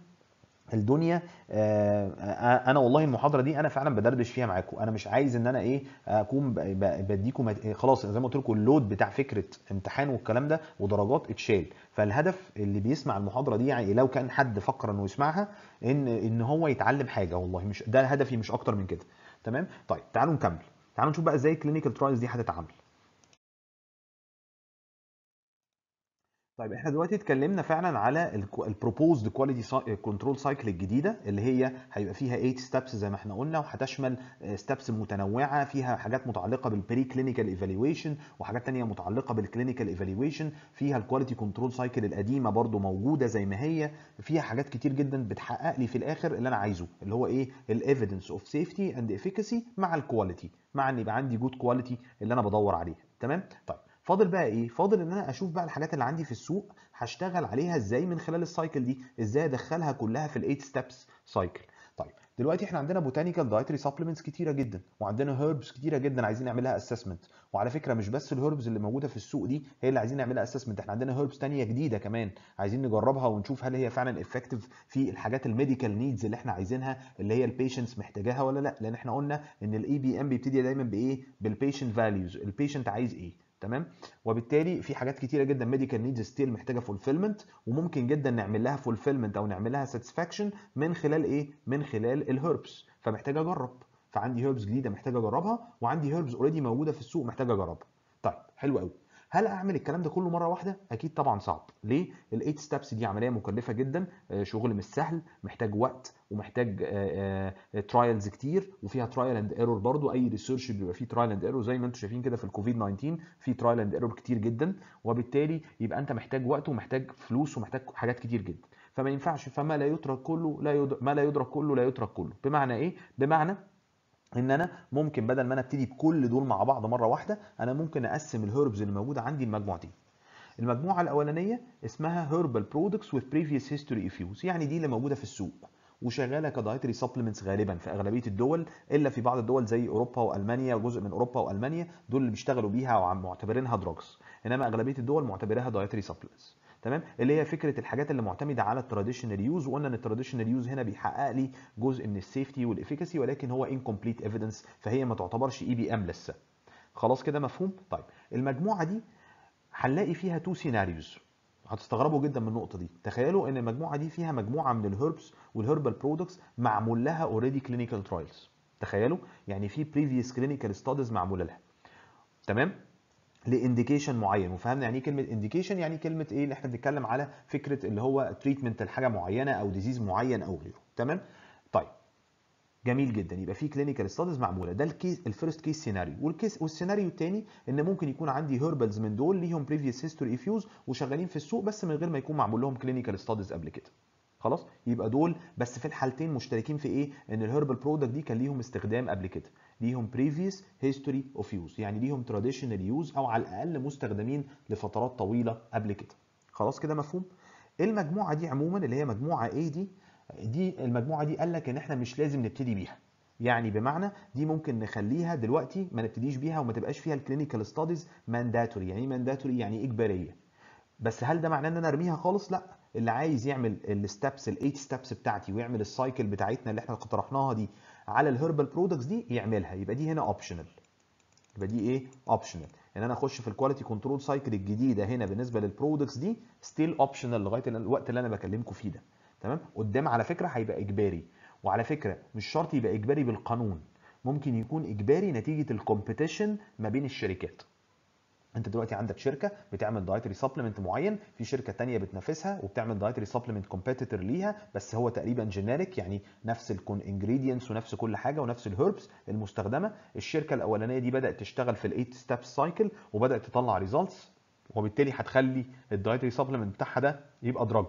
الدنيا انا والله المحاضره دي انا فعلا بدردش فيها معاكم. انا مش عايز ان انا ايه اكون بديكم خلاص زي ما قلت لكم اللود بتاع فكره امتحان والكلام ده ودرجات اتشال. فالهدف اللي بيسمع المحاضره دي يعني لو كان حد فكر انه يسمعها ان هو يتعلم حاجه، والله مش ده هدفي، مش اكتر من كده. تمام. طيب تعالوا نكمل، تعالوا نشوف بقى ازاي الكلينيكال ترايلز دي هتتعمل. طيب احنا دلوقتي اتكلمنا فعلا على البروبوزد كواليتي كنترول سايكل الجديده اللي هي هيبقى فيها 8 ستابس زي ما احنا قلنا، وهتشمل ستابس متنوعه فيها حاجات متعلقه بالبري كلينيكال ايفالويشن وحاجات ثانيه متعلقه بالكلينيكال ايفالويشن. فيها الكواليتي كنترول سايكل القديمه برده موجوده زي ما هي، فيها حاجات كتير جدا بتحقق لي في الاخر اللي انا عايزه اللي هو ايه؟ الايفيدنس اوف سيفتي اند افيكاسي مع الكواليتي، مع ان يبقى عندي جود كواليتي اللي انا بدور عليها. تمام. طيب فاضل بقى ايه؟ فاضل ان انا اشوف بقى الحاجات اللي عندي في السوق هشتغل عليها ازاي من خلال السايكل دي، ازاي ادخلها كلها في الايت ستيبس سايكل. طيب دلوقتي احنا عندنا بوتانيكال دايتري سبلمنتس كتيره جدا، وعندنا هيربس كتيره جدا عايزين نعملها اسسمنت. وعلى فكره مش بس الهيربس اللي موجوده في السوق دي هي اللي عايزين نعملها اسسمنت، احنا عندنا هيربس ثانيه جديده كمان عايزين نجربها ونشوف هل هي فعلا افكتيف في الحاجات الميديكال نيدز اللي احنا عايزينها، اللي هي البيشنتس محتاجاها ولا لا. لان احنا قلنا ان الاي بي ام بيبتدي دايما بايه؟ بالبيشنت فاليوز، البيشنت عايز ايه. تمام. وبالتالي في حاجات كتيره جدا ميديكال نيدز ستيل محتاجه فولفيلمنت، وممكن جدا نعمل لها فولفيلمنت او نعمل لها ساتسفاكشن من خلال ايه؟ من خلال الهيربس. فمحتاج اجرب، فعندي هيربس جديده محتاج اجربها، وعندي هيربس اوريدي موجوده في السوق محتاج اجربها. طيب حلو قوي. هل اعمل الكلام ده كله مره واحده؟ اكيد طبعا صعب. ليه؟ الايت ستابس دي عمليه مكلفه جدا، شغل مش سهل، محتاج وقت ومحتاج ترايلز كتير، وفيها ترايل اند ايرور برضو. اي ريسيرش بيبقى فيه ترايل اند ايرور، زي ما انتم شايفين كده في الكوفيد 19 في ترايل اند ايرور كتير جدا، وبالتالي يبقى انت محتاج وقت ومحتاج فلوس ومحتاج حاجات كتير جدا. فما ينفعش، فما لا يترك كله لا يدرك، ما لا يدرك كله لا يترك كله. بمعنى ايه؟ بمعنى ان انا ممكن بدل ما انا ابتدي بكل دول مع بعض مره واحده، انا ممكن اقسم الهيربز اللي موجوده عندي لمجموعتين. المجموعه الاولانيه اسمها herbal products with previous history of use، يعني دي اللي موجوده في السوق وشغاله كدايتري سبلمنتس غالبا في اغلبيه الدول، الا في بعض الدول زي اوروبا والمانيا، وجزء من اوروبا والمانيا دول اللي بيشتغلوا بيها ومعتبرينها دراجز، انما اغلبيه الدول معتبرها دايتري سبلمنتس. تمام، اللي هي فكره الحاجات اللي معتمده على التراديشنال يوز، وقلنا ان التراديشنال يوز هنا بيحقق لي جزء من السيفتي والافيكاسي، ولكن هو incomplete evidence، فهي ما تعتبرش اي بي ام لسه. خلاص كده مفهوم؟ طيب المجموعه دي هنلاقي فيها تو سيناريوز. هتستغربوا جدا من النقطه دي. تخيلوا ان المجموعه دي فيها مجموعه من الهربس والهربال برودكتس معمول لها اوريدي كلينيكال ترايلز. تخيلوا، يعني في بريفيوس كلينيكال ستاديز معموله لها، تمام، لانديكيشن معين. وفهمنا يعني ايه كلمه انديكيشن؟ يعني كلمه ايه اللي احنا بنتكلم على فكره اللي هو تريتمنت لحاجه معينه او ديزيز معين او غيره. تمام. طيب جميل جدا، يبقى في كلينيكال ستاديز معموله. ده الكيس الفيرست كيس سيناريو. والسيناريو الثاني ان ممكن يكون عندي هيربلز من دول ليهم بريفيوس هيستوري فيوز وشغالين في السوق بس من غير ما يكون معمول لهم كلينيكال ستاديز قبل كده. خلاص، يبقى دول بس في الحالتين مشتركين في ايه؟ ان الهيربال برودكت دي كان ليهم استخدام قبل كده، ليهم بريفيوس هيستوري اوف يوز، يعني ليهم تراديشنال يوز او على الاقل مستخدمين لفترات طويله قبل كده. خلاص كده مفهوم؟ المجموعه دي عموما اللي هي مجموعه ايه دي المجموعه دي قال لك ان احنا مش لازم نبتدي بيها. يعني بمعنى دي ممكن نخليها دلوقتي ما نبتديش بيها وما تبقاش فيها الكلينيكال ستاديز مانداتوري. يعني ايه مانداتوري؟ يعني اجباريه. بس هل ده معناه ان انا ارميها خالص؟ لا. اللي عايز يعمل الستبس ال8 ستبس بتاعتي ويعمل السايكل بتاعتنا اللي احنا اقترحناها دي على الهيربال برودكتس دي يعملها، يبقى دي هنا اوبشنال. يبقى دي ايه؟ اوبشنال. ان انا اخش في الكواليتي كنترول سايكل الجديده هنا بالنسبه للبرودكتس دي ستيل اوبشنال لغايه الوقت اللي انا بكلمكم فيه ده. تمام. قدام على فكره هيبقى اجباري. وعلى فكره مش شرط يبقى اجباري بالقانون، ممكن يكون اجباري نتيجه الكومبيتيشن ما بين الشركات. انت دلوقتي عندك شركه بتعمل دايتري سبلمنت معين، في شركه تانية بتنافسها وبتعمل دايتري سبلمنت كومبيتيتور ليها، بس هو تقريبا جينيريك، يعني نفس الانجريدينتس ونفس كل حاجه ونفس الهيربس المستخدمه. الشركه الاولانيه دي بدات تشتغل في الايت ستيب سايكل وبدات تطلع ريزلتس، وبالتالي هتخلي الدايتري سبلمنت بتاعها ده يبقى دراج.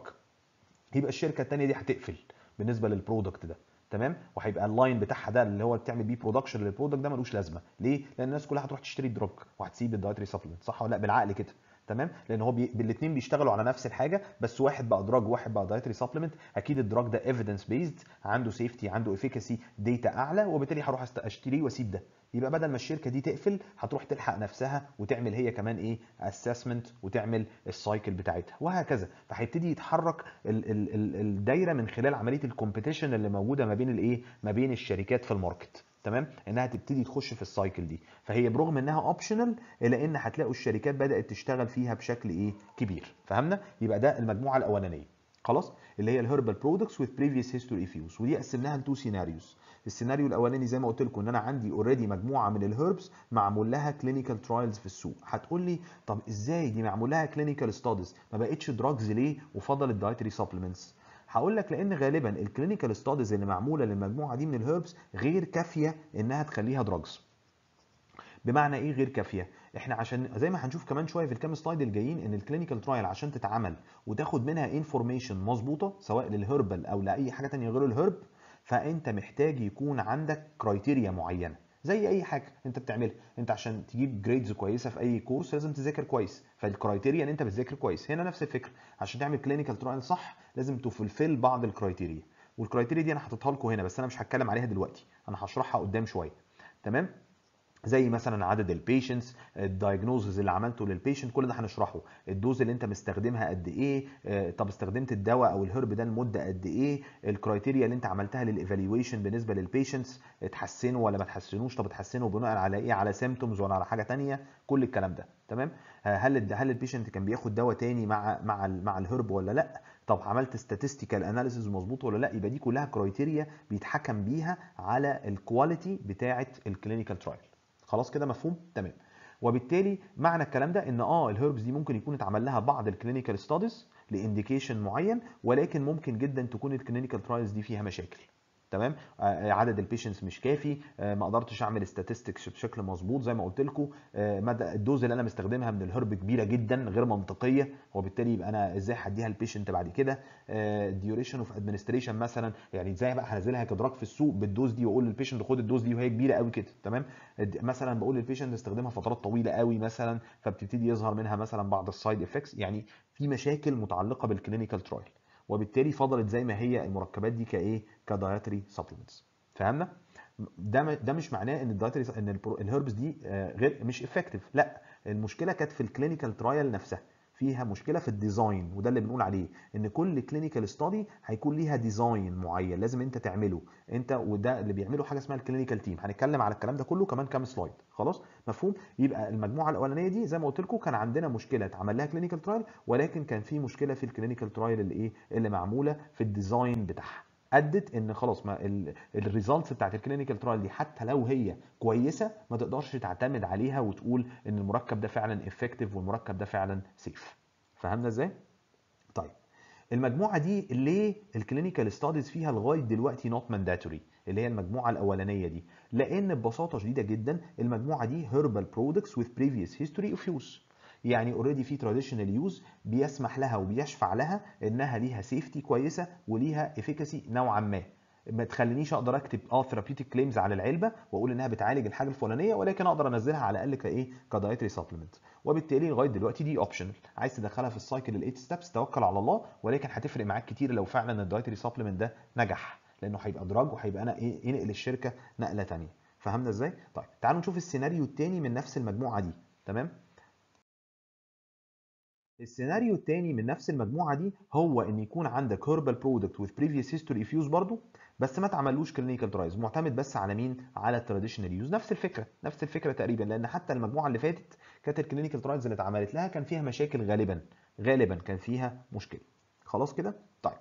يبقى الشركه الثانيه دي هتقفل بالنسبه للبرودكت ده. تمام. وهيبقى اللاين بتاعها ده اللي هو بتعمل بيه برودكشن للبرودكت ده ملوش لازمه. ليه؟ لان الناس كلها هتروح تشتري دراج وهتسيب الدايتري سبلمنت. صح ولا لا؟ بالعقل كده. تمام. لان هو الاثنين بيشتغلوا على نفس الحاجه، بس واحد بقى دراج وواحد بقى دايتري سبلمنت. اكيد الدراج ده ايفيدنس بيزد، عنده سيفتي، عنده افيكاسي داتا اعلى، وبالتالي هروح اشتريه واسيب ده. يبقى بدل ما الشركه دي تقفل هتروح تلحق نفسها وتعمل هي كمان ايه؟ اسسمنت، وتعمل السايكل بتاعتها وهكذا. فهيبتدي يتحرك الدايره من خلال عمليه الكومبيتيشن اللي موجوده ما بين الايه؟ ما بين الشركات في الماركت. تمام. انها تبتدي تخش في السايكل دي. فهي برغم انها اوبشنال الا ان هتلاقوا الشركات بدات تشتغل فيها بشكل ايه؟ كبير. فهمنا؟ يبقى ده المجموعه الاولانيه. خلاص، اللي هي الهيربال برودكتس with previous history of use، ودي قسمناها لتو سيناريوز. السيناريو الاولاني زي ما قلت لكم ان انا عندي اوريدي مجموعه من الهيربس معمول لها كلينيكال ترايلز في السوق. هتقول لي طب ازاي دي معمول لها كلينيكال ستاديز ما بقتش دراجز ليه وفضل الدايتري سبلمنتس؟ هقول لك لان غالبا الكلينيكال ستاديز اللي معموله للمجموعه دي من الهيربس غير كافيه انها تخليها دراجز. بمعنى ايه غير كافيه؟ احنا عشان زي ما هنشوف كمان شويه في الكام سلايد الجايين ان الكلينيكال ترايل عشان تتعمل وتاخد منها انفورميشن مظبوطه سواء للهربل او لاي حاجه ثانيه غير الهرب، فانت محتاج يكون عندك كرايتيريا معينه. زي اي حاجه انت بتعملها، انت عشان تجيب جريدز كويسه في اي كورس لازم تذاكر كويس، فالكرايتيريا ان انت بتذاكر كويس. هنا نفس الفكره، عشان تعمل كلينيكال ترايل صح لازم تفلفل بعض الكرايتيريا، والكرايتيريا دي انا حاططها لكم هنا بس انا مش هتكلم عليها دلوقتي، انا هشرحها قدام شويه. تمام. زي مثلا عدد البيشنتس، الدايجنوزز اللي عملته للبيشنت، كل ده هنشرحه. الدوز اللي انت مستخدمها قد ايه، طب استخدمت الدواء او الهرب ده لمده قد ايه، الكرايتيريا اللي انت عملتها للايفالويشن بالنسبه للبيشنتس، اتحسنوا ولا ما اتحسنوش، طب اتحسنوا بناء على ايه؟ على سيمبتومز ولا على حاجه ثانيه؟ كل الكلام ده. تمام. هل البيشنت كان بياخد دواء تاني مع الهرب ولا لا؟ طب عملت statistical اناليسيز مظبوط ولا لا؟ يبقى دي كلها كرايتيريا بيتحكم بيها على الكواليتي بتاعه الكلينيكال ترايل. خلاص كده مفهوم؟ تمام. وبالتالي معنى الكلام ده ان الهيربز دي ممكن يكون اتعمل لها بعض الكلينيكال ستاديز لانديكيشن معين، ولكن ممكن جدا تكون الكلينيكال ترايلز دي فيها مشاكل. تمام. عدد البيشنتس مش كافي، ما قدرتش اعمل statistics بشكل مظبوط زي ما قلت لكم، مدى الدوز اللي انا مستخدمها من الهرب كبيره جدا غير منطقيه، وبالتالي يبقى انا ازاي هديها البيشنت بعد كده. ديوريشن اوف ادمنستريشن مثلا، يعني ازاي بقى هنزلها كدراج في السوق بالدوز دي واقول للبيشنت خد الدوز دي وهي كبيره قوي كده. تمام. مثلا بقول للبيشنت استخدمها فترات طويله قوي مثلا، فبتبتدي يظهر منها مثلا بعض السايد افكتس، يعني في مشاكل متعلقه بالكلينيكال ترايل، وبالتالي فضلت زي ما هي المركبات دي كايه كدايتري سبلمنتس. فهمنا؟ ده مش معناه ان الدايتري ان الهربس دي غير مش افكتيف، لا، المشكله كانت في الكلينيكال ترايل نفسها، فيها مشكله في الديزاين، وده اللي بنقول عليه ان كل كلينيكال ستادي هيكون ليها ديزاين معين لازم انت تعمله انت، وده اللي بيعمله حاجه اسمها الكلينيكال تيم. هنتكلم على الكلام ده كله كمان كام سلايد. خلاص مفهوم؟ يبقى المجموعه الاولانيه دي زي ما قلت لكم كان عندنا مشكله اتعمل لها كلينيكال ترايل، ولكن كان في مشكله في الكلينيكال ترايل اللي معموله في الديزاين بتاعها، ادت ان خلاص ما الريزلتس بتاعت الكلينيكال ترايل دي حتى لو هي كويسه ما تقدرش تعتمد عليها وتقول ان المركب ده فعلا افكتيف والمركب ده فعلا سيف. فهمنا ازاي؟ طيب المجموعه دي ليه الكلينيكال ستاديز فيها لغايه دلوقتي نوت مانداتوري، اللي هي المجموعه الاولانيه دي؟ لان ببساطه شديده جدا المجموعه دي هيربال برودكتس وذ بريفيوس هيستوري اوف يوز، يعني اوريدي في تراديشنال يوز بيسمح لها وبيشفع لها انها ليها سيفتي كويسه وليها افيكاسي نوعا ما تخلينيش اقدر اكتب ثيرابيوتيك كليمز على العلبه واقول انها بتعالج الحاجه الفلانيه، ولكن اقدر انزلها على الاقل كدايتري سبلمنت. وبالتالي لغايه دلوقتي دي اوبشنال، عايز تدخلها في السايكل الايت ستيبس توكل على الله، ولكن هتفرق معاك كتير لو فعلا الدايتري سبلمنت ده نجح، لانه هيبقى دراج وهيبقى انا ينقل الشركه نقله ثانيه. فهمنا ازاي؟ طيب تعالوا نشوف السيناريو الثاني من نفس المجموعه دي. تمام. السيناريو الثاني من نفس المجموعه دي هو ان يكون عندك هيربال برودكت وذ بريفيوس هيستوري اوف يوز برضه، بس ما تعملوش كلينيكال ترايلز، معتمد بس على مين؟ على التراديشنال يوز. نفس الفكره نفس الفكره تقريبا، لان حتى المجموعه اللي فاتت كانت الكلينيكال ترايلز اللي اتعملت لها كان فيها مشاكل، غالبا كان فيها مشكله. خلاص كده؟ طيب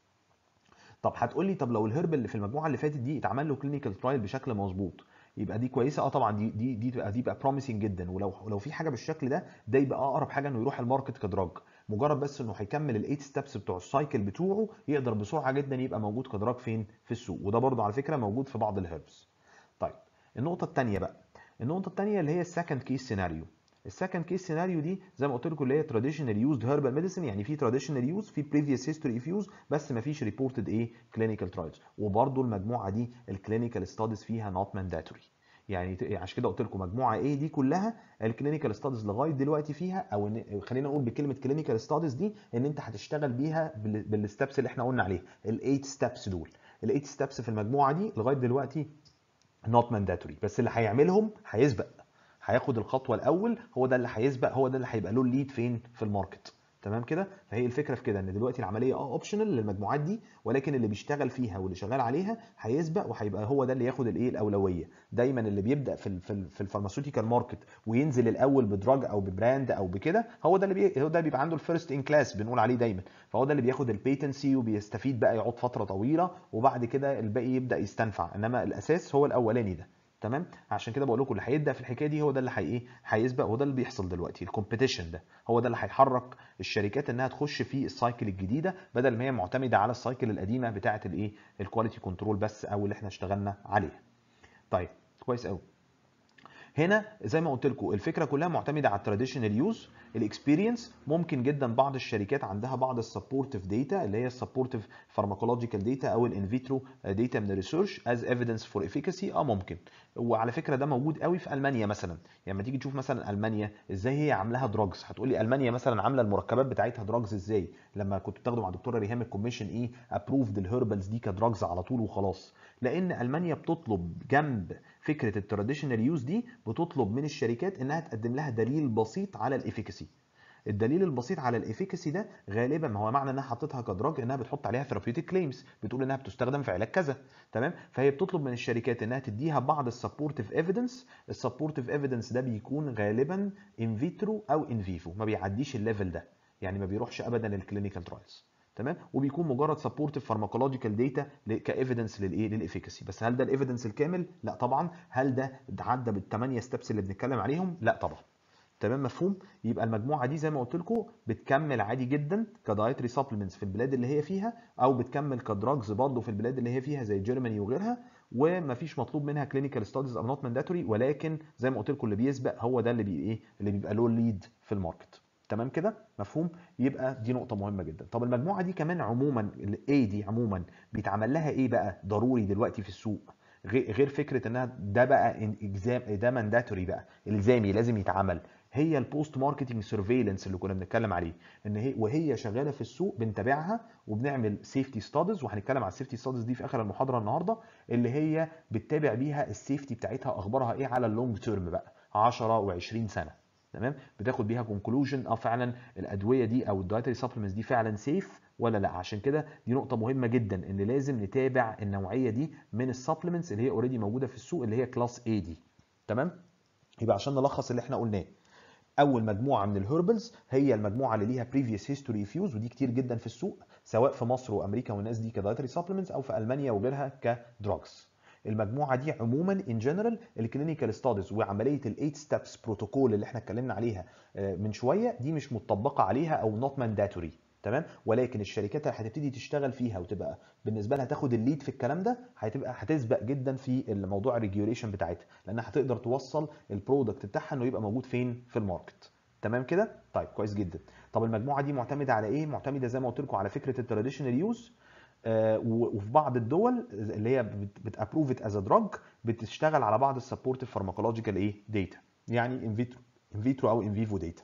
هتقول لي طب لو الهرب اللي في المجموعه اللي فاتت دي اتعمل له كلينيكال ترايل بشكل مظبوط يبقى دي كويسه. طبعا دي بقى بروميسنج جدا، ولو في حاجه بالشكل ده ده يبقى اقرب حاجه انه يروح الماركت كدراج، مجرد بس انه هيكمل الايت ستيبس بتوع السايكل بتوعه يقدر بسرعه جدا يبقى موجود كدراج فين؟ في السوق. وده برضه على فكره موجود في بعض الهربس. طيب النقطه الثانيه بقى، النقطه الثانيه اللي هي السكند كيس سيناريو. السكند كيس سيناريو دي زي ما قلت لكم اللي هي تراديشنال يوزد هيربال ميديسن، يعني في تراديشنال يوز في بريفيوس هيستوري اوف يوز بس ما فيش ريبورتد كلينيكال ترايلز، وبرده المجموعه دي الكلينيكال ستاديز فيها نوت مانداتوري. يعني عشان كده قلت لكم مجموعه ايه دي كلها الكلينيكال ستاديز لغايه دلوقتي فيها، او خلينا نقول بكلمه كلينيكال ستاديز دي ان انت هتشتغل بيها بالستبس اللي احنا قلنا عليها الايت ستبس دول. الايت ستبس في المجموعه دي لغايه دلوقتي نوت مانداتوري، بس اللي هيعملهم هيسبق، هياخد الخطوه الاول، هو ده اللي هيسبق، هو ده اللي هيبقى له الليد فين؟ في الماركت. تمام كده؟ فهي الفكره في كده ان دلوقتي العمليه اوبشنال للمجموعات دي، ولكن اللي بيشتغل فيها واللي شغال عليها هيسبق وهيبقى هو ده اللي ياخد الاولويه. دايما اللي بيبدا في الفارماسيوتيكال ماركت وينزل الاول بدراج او ببراند او بكده، هو ده اللي بيبقى عنده الفيرست ان كلاس بنقول عليه دايما، فهو ده اللي بياخد البيتنسي وبيستفيد بقى يقعد فتره طويله وبعد كده الباقي يبدا يستنفع، انما الاساس هو الاولاني ده. تمام. عشان كده بقول لكم اللي هيبدا في الحكايه دي هو ده اللي هيسبق، وده اللي بيحصل دلوقتي. الكومبيتيشن ده هو ده اللي هيحرك الشركات انها تخش في السايكل الجديده بدل ما هي معتمده على السايكل القديمه بتاعه الكواليتي كنترول بس، او اللي احنا اشتغلنا عليها. طيب كويس قوي. هنا زي ما قلت لكم الفكره كلها معتمده على التراديشنال يوز. الاكسبيرينس ممكن جدا بعض الشركات عندها بعض السبورتيف داتا اللي هي السبورتيف فارماكولوجيكال داتا او الان فيترو داتا من الريسيرش از ايفيدنس فور افيكاسي، ممكن. وعلى فكره ده موجود قوي في المانيا مثلا، يعني لما تيجي تشوف مثلا المانيا ازاي هي عاملاها دراجز، هتقول لي المانيا مثلا عامله المركبات بتاعتها دراجز ازاي؟ لما كنت بتاخده مع دكتوره ريهام الكوميشن ابروفد الهربلز دي كدراجز على طول وخلاص، لان المانيا بتطلب جنب فكره التراديشنال يوز دي بتطلب من الشركات انها تقدم لها دليل بسيط على الافيكاسي. الدليل البسيط على الافيكاسي ده غالبا ما هو معنى انها حطيتها كدراج انها بتحط عليها ثيرابيوتيك كليمز، بتقول انها بتستخدم في علاج كذا. تمام. فهي بتطلب من الشركات انها تديها بعض السبورتيف ايفيدنس. السبورتيف ايفيدنس ده بيكون غالبا ان فيترو او ان فيفو، ما بيعديش الليفل ده، يعني ما بيروحش ابدا الكلينيكال ترايلز. تمام. وبيكون مجرد سبورتيف فارماكولوجيكال داتا كايفيدنس للافيكاسي. بس هل ده الايفيدنس الكامل؟ لا طبعا. هل ده عدى بالثمانيه ستيبس اللي بنتكلم عليهم؟ لا طبعا. تمام مفهوم؟ يبقى المجموعه دي زي ما قلت لكم بتكمل عادي جدا كدايتري سبلمنتس في البلاد اللي هي فيها، او بتكمل كدراجز برضه في البلاد اللي هي فيها زي جيرماني وغيرها، ومفيش مطلوب منها كلينيكال ستاديز او نوت مانداتوري، ولكن زي ما قلت لكم اللي بيسبق هو ده اللي ايه اللي بيبقى له ليد في الماركت. تمام كده مفهوم؟ يبقى دي نقطه مهمه جدا. طب المجموعه دي كمان عموما الاي دي عموما بيتعمل لها ايه بقى ضروري دلوقتي في السوق، غير فكره انها ده بقى ده مانداتوري بقى الزامي لازم يتعمل، هي البوست ماركتنج سيرفيلانس اللي كنا بنتكلم عليه، ان هي وهي شغاله في السوق بنتابعها وبنعمل سيفتي ستادز، وهنتكلم على السيفتي ستادز دي في اخر المحاضره النهارده، اللي هي بتتابع بيها السيفتي بتاعتها اخبارها ايه على اللونج تيرم بقى 10 و20 سنه. تمام، بتاخد بيها كونكلوجن فعلا الادويه دي او الدايتري سبلمنتس دي فعلا سيف ولا لا. عشان كده دي نقطه مهمه جدا ان لازم نتابع النوعيه دي من السبلمنتس اللي هي اوريدي موجوده في السوق اللي هي كلاس A دي. تمام، يبقى عشان نلخص اللي احنا قلناه، اول مجموعه من الهربلز هي المجموعه اللي ليها بريفيوس هيستوري فيوز، ودي كتير جدا في السوق سواء في مصر وامريكا والناس دي كدايتري سبلمنتس، او في المانيا وغيرها كدراجز. المجموعه دي عموما ان جنرال الكلينيكال ستاديز وعمليه الايت ستابس بروتوكول اللي احنا اتكلمنا عليها من شويه دي مش مطبقه عليها او نوت مانداتوري. تمام، ولكن الشركات اللي هتبتدي تشتغل فيها وتبقى بالنسبه لها تاخد الليد في الكلام ده هتبقى هتسبق جدا في الموضوع الريجوليشن بتاعتها، لانها هتقدر توصل البرودكت بتاعها انه يبقى موجود فين في الماركت. تمام كده؟ طيب كويس جدا. طب المجموعه دي معتمده على ايه؟ معتمده زي ما قلت لكم على فكره التراديشنال يوز، وفي بعض الدول اللي هي بتابروف ات از دراج بتشتغل على بعض السبورتيف فارماكولوجيكال ايه داتا، يعني ان فيترو او ان فيفو داتا.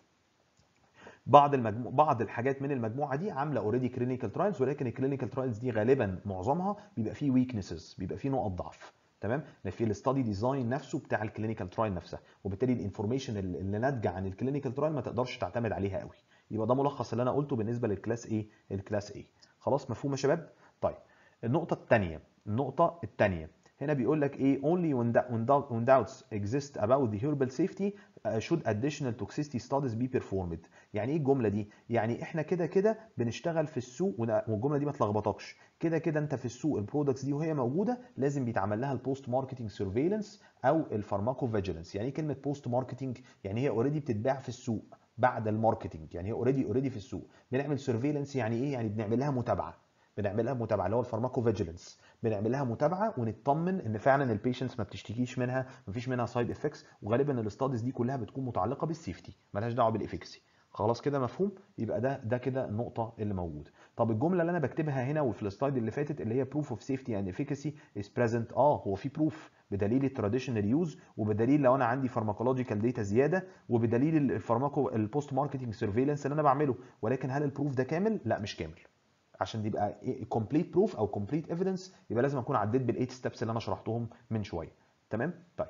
بعض الحاجات من المجموعه دي عامله اوريدي كلينيكال ترايلز، ولكن الكلينيكال ترايلز دي غالبا معظمها بيبقى فيه ويكنسز، بيبقى فيه نقط ضعف. تمام، في الاستادي ديزاين نفسه بتاع الكلينيكال ترايل نفسها، وبالتالي الانفورميشن اللي ناتجه عن الكلينيكال ترايل ما تقدرش تعتمد عليها قوي. يبقى ده ملخص اللي انا قلته بالنسبه للكلاس ايه، الكلاس ايه. خلاص مفهوم يا شباب؟ طيب النقطه الثانيه هنا بيقول لك ايه only when doubts exist about the herbal safety should additional toxicity studies be performed. يعني ايه الجمله دي؟ يعني احنا كده كده بنشتغل في السوق، والجمله دي ما تلخبطكش، كده كده انت في السوق البرودكتس دي وهي موجوده لازم بيتعمل لها البوست ماركتنج سيرفيلانس او الفارماكو فيجيلانس. يعني ايه كلمه بوست ماركتنج؟ يعني هي اوريدي بتتباع في السوق بعد الماركتنج، يعني هي اوريدي في السوق. بنعمل سيرفيلانس يعني ايه؟ يعني بنعمل لها متابعه، اللي هو الفارماكو فيجيلانس، بنعمل لها متابعه ونطمن ان فعلا البيشنتس ما بتشتكيش منها، ما فيش منها سايد افكتس، وغالبا الاستاديز دي كلها بتكون متعلقه بالسيفتي مالهاش دعوه بالافكسي. خلاص كده مفهوم؟ يبقى ده كده النقطه اللي موجوده. طب الجمله اللي انا بكتبها هنا وفي السلايد اللي فاتت اللي هي proof of safety and efficacy is present، هو في بروف بدليل التراديشنال يوز، وبدليل لو انا عندي فارماكولوجيكال داتا زياده، وبدليل البوست ماركتنج سيرفيلانس اللي انا بعمله، ولكن هل البروف ده كامل؟ لا مش كامل. عشان يبقى كومبليت بروف او كومبليت ايفيدنس يبقى لازم اكون عديت بالايت ستيبس اللي انا شرحتهم من شويه. تمام؟ طيب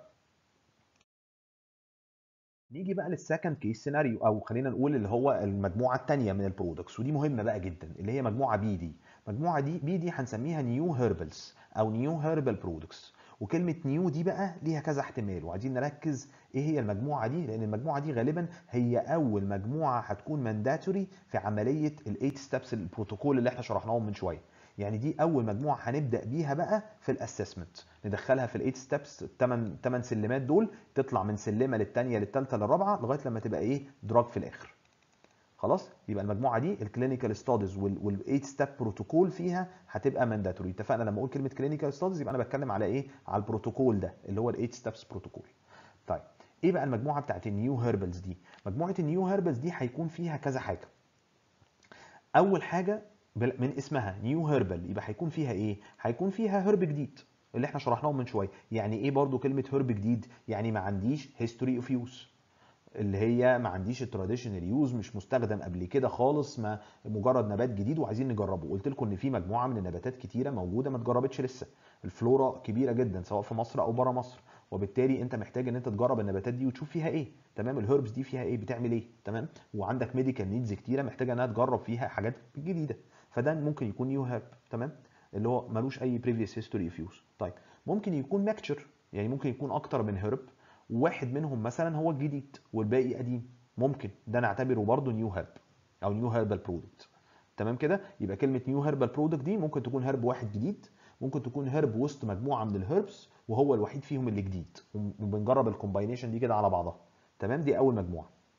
نيجي بقى للسكند كيس سيناريو، او خلينا نقول اللي هو المجموعه الثانيه من البرودكتس، ودي مهمه بقى جدا اللي هي مجموعه بي دي. مجموعه بي دي هنسميها نيو هيربلز او نيو هيربل برودكتس. وكلمه نيو دي بقى ليها كذا احتمال، وعايزين نركز ايه هي المجموعه دي، لان المجموعه دي غالبا هي اول مجموعه هتكون مانداتوري في عمليه الايت ستيبس البروتوكول اللي احنا شرحناهم من شويه. يعني دي اول مجموعه هنبدا بيها بقى في الاسسمنت، ندخلها في الايت ستيبس، الثمان سلمات دول، تطلع من سلمه للثانيه للثالثه للرابعه لغايه لما تبقى ايه دراج في الاخر. خلاص، يبقى المجموعه دي الكلينيكال ستاديز والايت ستيب بروتوكول فيها هتبقى مانداتوري. اتفقنا لما اقول كلمه كلينيكال ستاديز يبقى انا بتكلم على ايه؟ على البروتوكول ده اللي هو الايت ستيبس بروتوكول. طيب ايه بقى المجموعه بتاعت النيو هيربلز دي؟ مجموعه النيو هيربلز دي هيكون فيها كذا حاجه. اول حاجه من اسمها نيو هيربل يبقى هيكون فيها ايه؟ هيكون فيها هرب جديد اللي احنا شرحناه من شويه. يعني ايه برضو كلمه هرب جديد؟ يعني ما عنديش هيستوري اوف يوز، اللي هي ما عنديش التراديشنال يوز، مش مستخدم قبل كده خالص، ما مجرد نبات جديد وعايزين نجربه. قلت لكم ان في مجموعه من النباتات كتيره موجوده ما اتجربتش لسه، الفلورا كبيره جدا سواء في مصر او بره مصر، وبالتالي انت محتاج ان انت تجرب النباتات دي وتشوف فيها ايه. تمام، الهربس دي فيها ايه، بتعمل ايه. تمام، وعندك ميديكال نيدز كتيره محتاجه انها تجرب فيها حاجات جديده، فده ممكن يكون نيو هيرب. تمام، اللي هو ملوش اي بريفيوس هيستوري اوف يوز. طيب ممكن يكون ميكتشر، يعني ممكن يكون اكتر من هرب، وواحد منهم مثلا هو الجديد والباقي قديم، ممكن ده نعتبره برضه نيو هيرب او نيو هيربال برودكت. تمام كده، يبقى كلمه نيو هيربال برودكت دي ممكن تكون هيرب واحد جديد، ممكن تكون هيرب وسط مجموعه من الهيربس وهو الوحيد فيهم اللي جديد، وبنجرب الكومباينيشن دي كده على بعضها. تمام، دي اول مجموعه.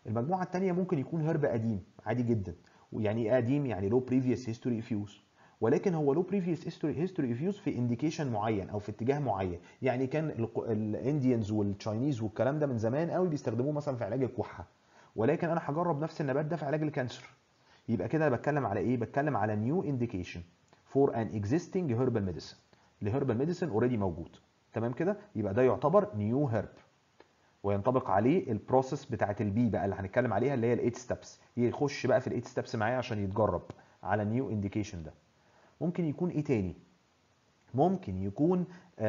المجموعه الثانيه ممكن يكون هرب قديم عادي جدا. ويعني ايه قديم؟ يعني لو بريفيوس هيستوري اوف يوز، ولكن هو لو بريفيوس هيستوري اوف يوز في انديكيشن معين او في اتجاه معين. يعني كان الانديانز والتشاينيز والكلام ده من زمان قوي بيستخدموه مثلا في علاج الكحه، ولكن انا هجرب نفس النبات ده في علاج الكانسر. يبقى كده انا بتكلم على ايه؟ بتكلم على نيو انديكيشن فور ان اكزيستنج هيربال ميديسن. الهيربال ميديسن اوريدي موجود. تمام كده؟ يبقى ده يعتبر نيو هيرب، وينطبق عليه البروسيس بتاعت البي بقى اللي هنتكلم عليها، اللي هي الايت ستبس. يخش بقى في الايت ستبس معايا عشان يتجرب على نيو انديكيشن ده. ممكن يكون ايه تاني؟ ممكن يكون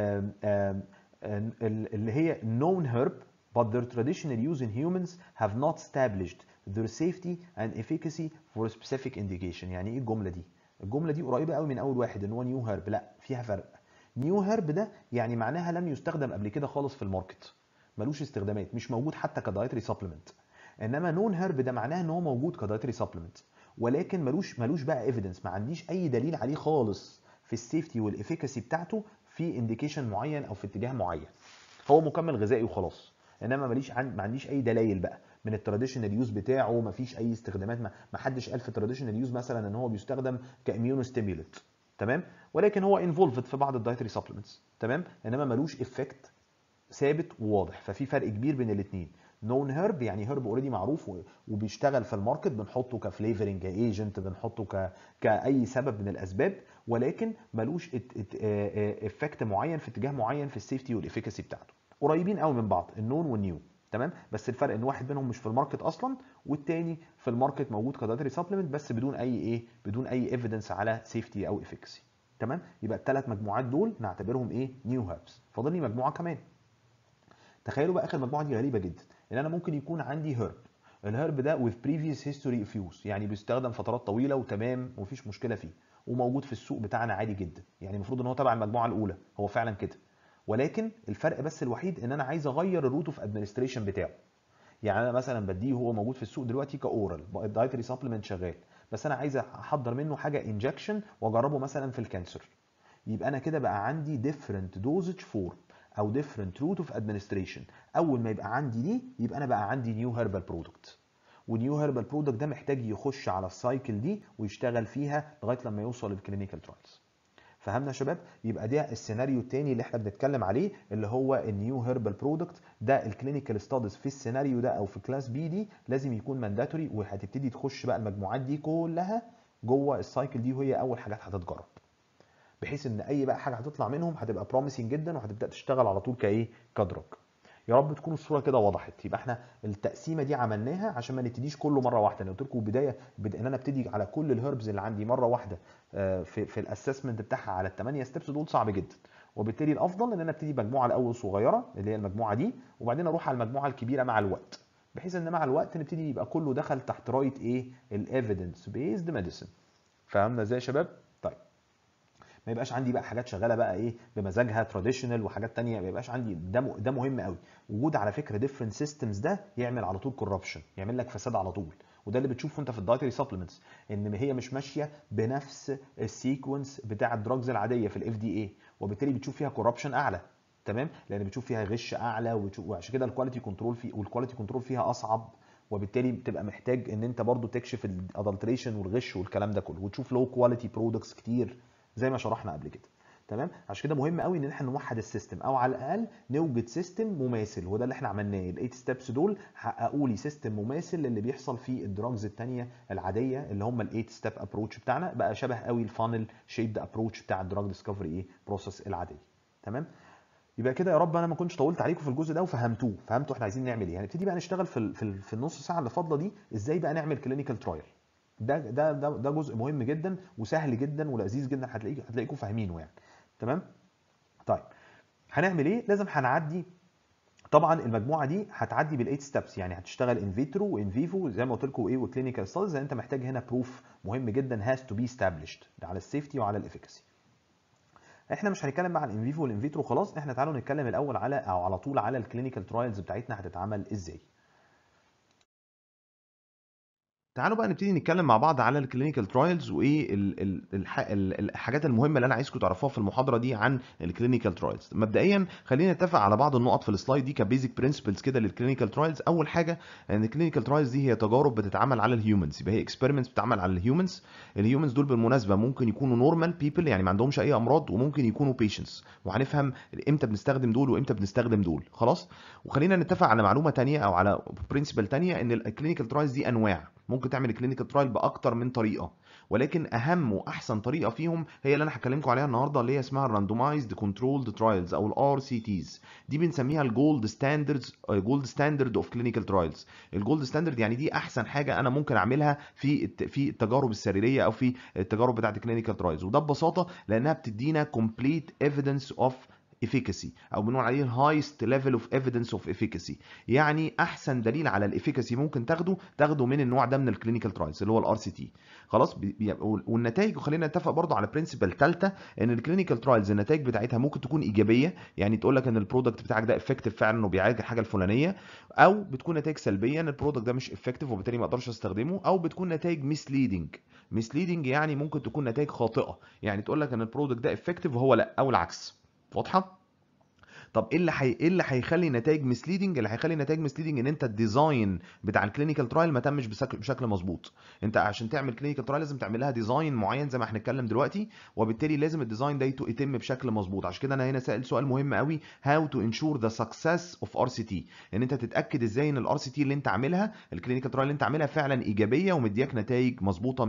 اللي هي known herb but their traditional use in humans have not established their safety and efficacy for a specific indication. يعني ايه الجمله دي؟ الجمله دي قريبه قوي من اول واحد ان هو نيو هيرب، لا فيها فرق. نيو هيرب ده يعني معناها لم يستخدم قبل كده خالص في الماركت، ملوش استخدامات، مش موجود حتى كدايتري سبلمنت. انما نون هيرب ده معناها ان هو موجود كدايتري سبلمنت، ولكن ملوش بقى ايفيدنس، ما عنديش اي دليل عليه خالص في السيفتي والافيكاسي بتاعته في انديكيشن معين او في اتجاه معين. هو مكمل غذائي وخلاص، انما ما عنديش اي دلائل بقى من التراديشنال يوز بتاعه. ما فيش اي استخدامات، ما حدش قال في التراديشنال يوز مثلا ان هو بيستخدم كاميونو ستيمولنت. تمام؟ ولكن هو انفولفد في بعض الدايتري سبلمنتس. تمام؟ انما ملوش افكت ثابت وواضح. ففي فرق كبير بين الاثنين. نون هيرب يعني هيرب اوريدي معروف وبيشتغل في الماركت، بنحطه كفليفرنج ايجنت، بنحطه كاي سبب من الاسباب، ولكن ملوش افكت معين في اتجاه معين في السيفتي والافيكاسي بتاعته. قريبين قوي من بعض النون والنيو. تمام؟ بس الفرق ان واحد منهم مش في الماركت اصلا، والتاني في الماركت موجود كداتري سبلمنت بس بدون بدون اي ايفيدنس على سيفتي او افيكاسي. تمام؟ يبقى الثلاث مجموعات دول نعتبرهم نيو هيربس. فاضل لي مجموعه كمان. تخيلوا بقى اخر مجموعه دي غريبه جدا، ان انا ممكن يكون عندي هيرب. الهيرب ده with previous history of use، يعني بيستخدم فترات طويله وتمام ومفيش مشكله فيه، وموجود في السوق بتاعنا عادي جدا. يعني المفروض ان هو تبع المجموعه الاولى، هو فعلا كده. ولكن الفرق بس الوحيد ان انا عايز اغير الروت اوف ادمنستريشن بتاعه. يعني انا مثلا بديه هو موجود في السوق دلوقتي كاورال الدايتري سبلمنت شغال، بس انا عايز احضر منه حاجه انجكشن واجربه مثلا في الكانسر. يبقى انا كده بقى عندي different dosage form او different route of administration. اول ما يبقى عندي دي يبقى انا بقى عندي نيو هيربال برودكت. ونيو هيربال برودكت ده محتاج يخش على السايكل دي ويشتغل فيها لغايه لما يوصل للكلينيكال ترايلز. فهمنا يا شباب؟ يبقى ده السيناريو الثاني اللي احنا بنتكلم عليه، اللي هو النيو هيربال برودكت ده. الكلينيكال ستاديز في السيناريو ده او في كلاس بي دي لازم يكون مانداتوري، وهتبتدي تخش بقى المجموعات دي كلها جوه السايكل دي، وهي اول حاجات هتتجرب، بحيث ان اي بقى حاجه هتطلع منهم هتبقى بروميسنج جدا وهتبدا تشتغل على طول كدرج. يا رب تكون الصوره كده وضحت. يبقى احنا التقسيمه دي عملناها عشان ما نبتديش كله مره واحده. انا قلت لكم ان انا ابتدي على كل الهربز اللي عندي مره واحده في الاسسمنت بتاعها على الثمانيه ستيبس دول صعب جدا. وبالتالي الافضل ان انا ابتدي مجموعه الاول صغيره اللي هي المجموعه دي، وبعدين اروح على المجموعه الكبيره مع الوقت، بحيث ان مع الوقت نبتدي يبقى كله دخل تحت رايه الايفيدنس بيزد ميديسن. فهمنا ازاي يا شباب؟ طيب، ما يبقاش عندي بقى حاجات شغاله بقى بمزاجها تراديشنال وحاجات تانية، ما يبقاش عندي ده مهم قوي. وجود على فكره ديفرنت سيستمز ده يعمل على طول كوربشن، يعمل لك فساد على طول. وده اللي بتشوفه انت في الدايتري سبلمنتس، ان هي مش ماشيه بنفس السيكونس بتاع الدراجز العاديه في الاف دي اي، وبالتالي بتشوف فيها كوربشن اعلى. تمام؟ لان بتشوف فيها غش اعلى، وعشان كده الكواليتي كنترول فيها اصعب. وبالتالي بتبقى محتاج ان انت برضو تكشف الادلتريشن والغش والكلام ده كله، وتشوف لو كواليتي برودكتس كتير زي ما شرحنا قبل كده. تمام؟ عشان كده مهم قوي ان احنا نوحد السيستم، او على الاقل نوجد سيستم مماثل. وده اللي احنا عملناه. الايت ستيبس دول حققوا لي سيستم مماثل للي بيحصل في الدراجز الثانيه العاديه، اللي هم الايت ستيب ابروتش بتاعنا. بقى شبه قوي الفانل شيبد ابروتش بتاع الدراج ديسكفري بروسيس العاديه. تمام؟ يبقى كده يا رب انا ما كنتش طولت عليكم في الجزء ده وفهمتوا احنا عايزين نعمل ايه. هنبتدي بقى نشتغل في النص ساعه اللي فاضله دي ازاي بقى نعمل كلينيكال ترايل. ده جزء مهم جدا وسهل جدا ولذيذ جدا، هتلاقيكم فاهمينه يعني. تمام؟ طيب، هنعمل ايه؟ لازم هنعدي طبعا المجموعه دي هتعدي بالايت ستابس، يعني هتشتغل ان فيترو وان فيفو زي ما قلت لكم وكلينيكال ستاديز. انت محتاج هنا بروف مهم جدا هاز تو بي استابليشد على السيفتي وعلى الافيكاسي. احنا مش هنتكلم مع الان فيفو والان فيترو خلاص، احنا تعالوا نتكلم الاول على طول على الكلينيكال ترايلز بتاعتنا هتتعمل ازاي. تعالوا بقى نبتدي نتكلم مع بعض على الكلينيكال ترايلز وايه الحاجات المهمه اللي انا عايزكم تعرفوها في المحاضره دي عن الكلينيكال ترايلز. مبدئيا خلينا نتفق على بعض النقط في السلايد دي كبيزك برنسبلز كده للكلينيكال ترايلز. اول حاجه ان الكلينيكال ترايلز دي هي تجارب بتتعمل على الهيومنز، يبقى هي اكسبيرمنتس بتتعمل على الهيومنز. الهيومنز دول بالمناسبه ممكن يكونوا نورمال بيبل يعني ما عندهمش اي امراض، وممكن يكونوا بيشنتس، وهنفهم امتى بنستخدم دول وامتى بنستخدم دول. خلاص. وخلينا نتفق على معلومه ثانيه او على برنسبل ثانيه، ان الكلينيكال ترايلز دي انواع، ممكن تعمل كلينيكال ترايل باكتر من طريقه، ولكن اهم واحسن طريقه فيهم هي اللي انا هكلمكم عليها النهارده، اللي هي اسمها الراندومايزد كنترولد ترايلز او الار سي تيز. دي بنسميها الجولد ستاندردز، جولد ستاندرد اوف كلينيكال ترايلز. الجولد ستاندرد يعني دي احسن حاجه انا ممكن اعملها في التجارب السريريه او في التجارب بتاعه الكلينيكال ترايلز، وده ببساطه لانها بتدينا complete evidence of efficacy او بنقول عليه highest level of evidence of efficacy. يعني احسن دليل على الافيكاسي ممكن تاخده من النوع ده من الكلينيكال ترايلز اللي هو الار سي تي. خلاص. والنتائج، وخلينا نتفق برضو على برنسبل ثالثه، ان الكلينيكال ترايلز النتائج بتاعتها ممكن تكون ايجابيه، يعني تقول لك ان البرودكت بتاعك ده افكتيف فعلا انه بيعالج الحاجه الفلانيه، او بتكون نتائج سلبيه ان البرودكت ده مش افكتيف وبالتالي ما اقدرش استخدمه، او بتكون نتائج مسليدنج. مسليدنج يعني ممكن تكون نتائج خاطئه، يعني تقول لك ان البرودكت ده افكتيف وهو لا، او العكس. واضحه؟ طب ايه اللي هيخلي نتائج مسليدنج؟ اللي هيخلي نتائج مسليدنج ان انت الديزاين بتاع الكلينيكال ترايل ما تمش بشكل مظبوط. انت عشان تعمل كلينيكال ترايل لازم تعمل لها ديزاين معين زي ما هنتكلم دلوقتي، وبالتالي لازم الديزاين ده يتم بشكل مظبوط. عشان كده انا هنا سائل سؤال مهم قوي: هاو تو انشور ذا سكسس اوف ار سي تي. ان انت تتاكد ازاي ان الار سي تي اللي انت عاملها، الكلينيكال ترايل اللي انت عاملها فعلا ايجابيه ومدياك نتائج مظبوطه،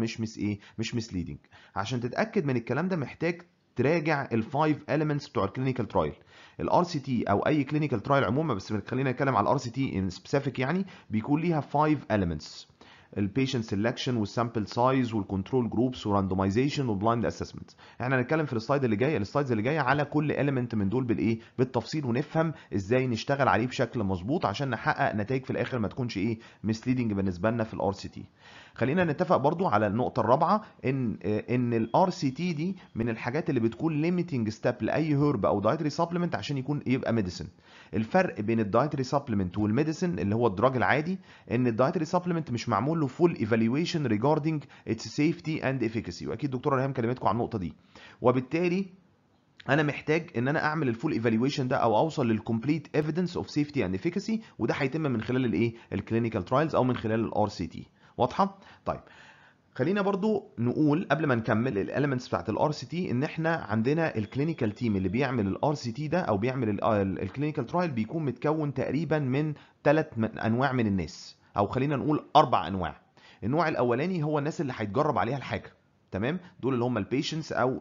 مش مسليدنج. عشان تتاكد من الكلام ده محتاج تراجع الفايف elements بتوع الكلينيكال ترايل. الار سي تي او اي كلينيكال ترايل عموما، بس خلينا نتكلم على الار سي تي ان سبيسيفيك، يعني بيكون ليها 5 elements: البيشنت سيلكشن والسامبل سايز والكنترول جروبس وراندومايزيشن وبلايند اسسمنت. احنا هنتكلم في السلايدز اللي جايه على كل element من دول بالتفصيل، ونفهم ازاي نشتغل عليه بشكل مظبوط عشان نحقق نتائج في الاخر ما تكونش misleading بالنسبه لنا في الار سي تي. خلينا نتفق برضو على النقطه الرابعه، ان الار سي تي دي من الحاجات اللي بتكون ليميتنج ستيب لاي هيرب او دايتري سبلمنت عشان يبقى ميديسن. الفرق بين الدايتري سبلمنت والميديسن اللي هو الدراج العادي، ان الدايتري سبلمنت مش معمول له فول ايفالويشن ريجاردنج اتس سيفتي اند افيكاسي، واكيد دكتوره ريهام كلمتكم عن النقطه دي. وبالتالي انا محتاج ان انا اعمل الفول ايفالويشن ده او اوصل للكومبليت ايفيدنس اوف سيفتي اند افيكاسي، وده هيتم من خلال الكلينيكال ترايلز او من خلال الار سي تي. واضحه؟ طيب، خلينا برضو نقول قبل ما نكمل الاليمنتس بتاعت الار سي تي، ان احنا عندنا الكلينيكال تيم اللي بيعمل الار سي تي ده او بيعمل الكلينيكال ترايل بيكون متكون تقريبا من 3 انواع من الناس، او خلينا نقول 4 انواع. النوع الاولاني هو الناس اللي هيتجرب عليها الحاجه، تمام؟ دول اللي هم البيشنتس او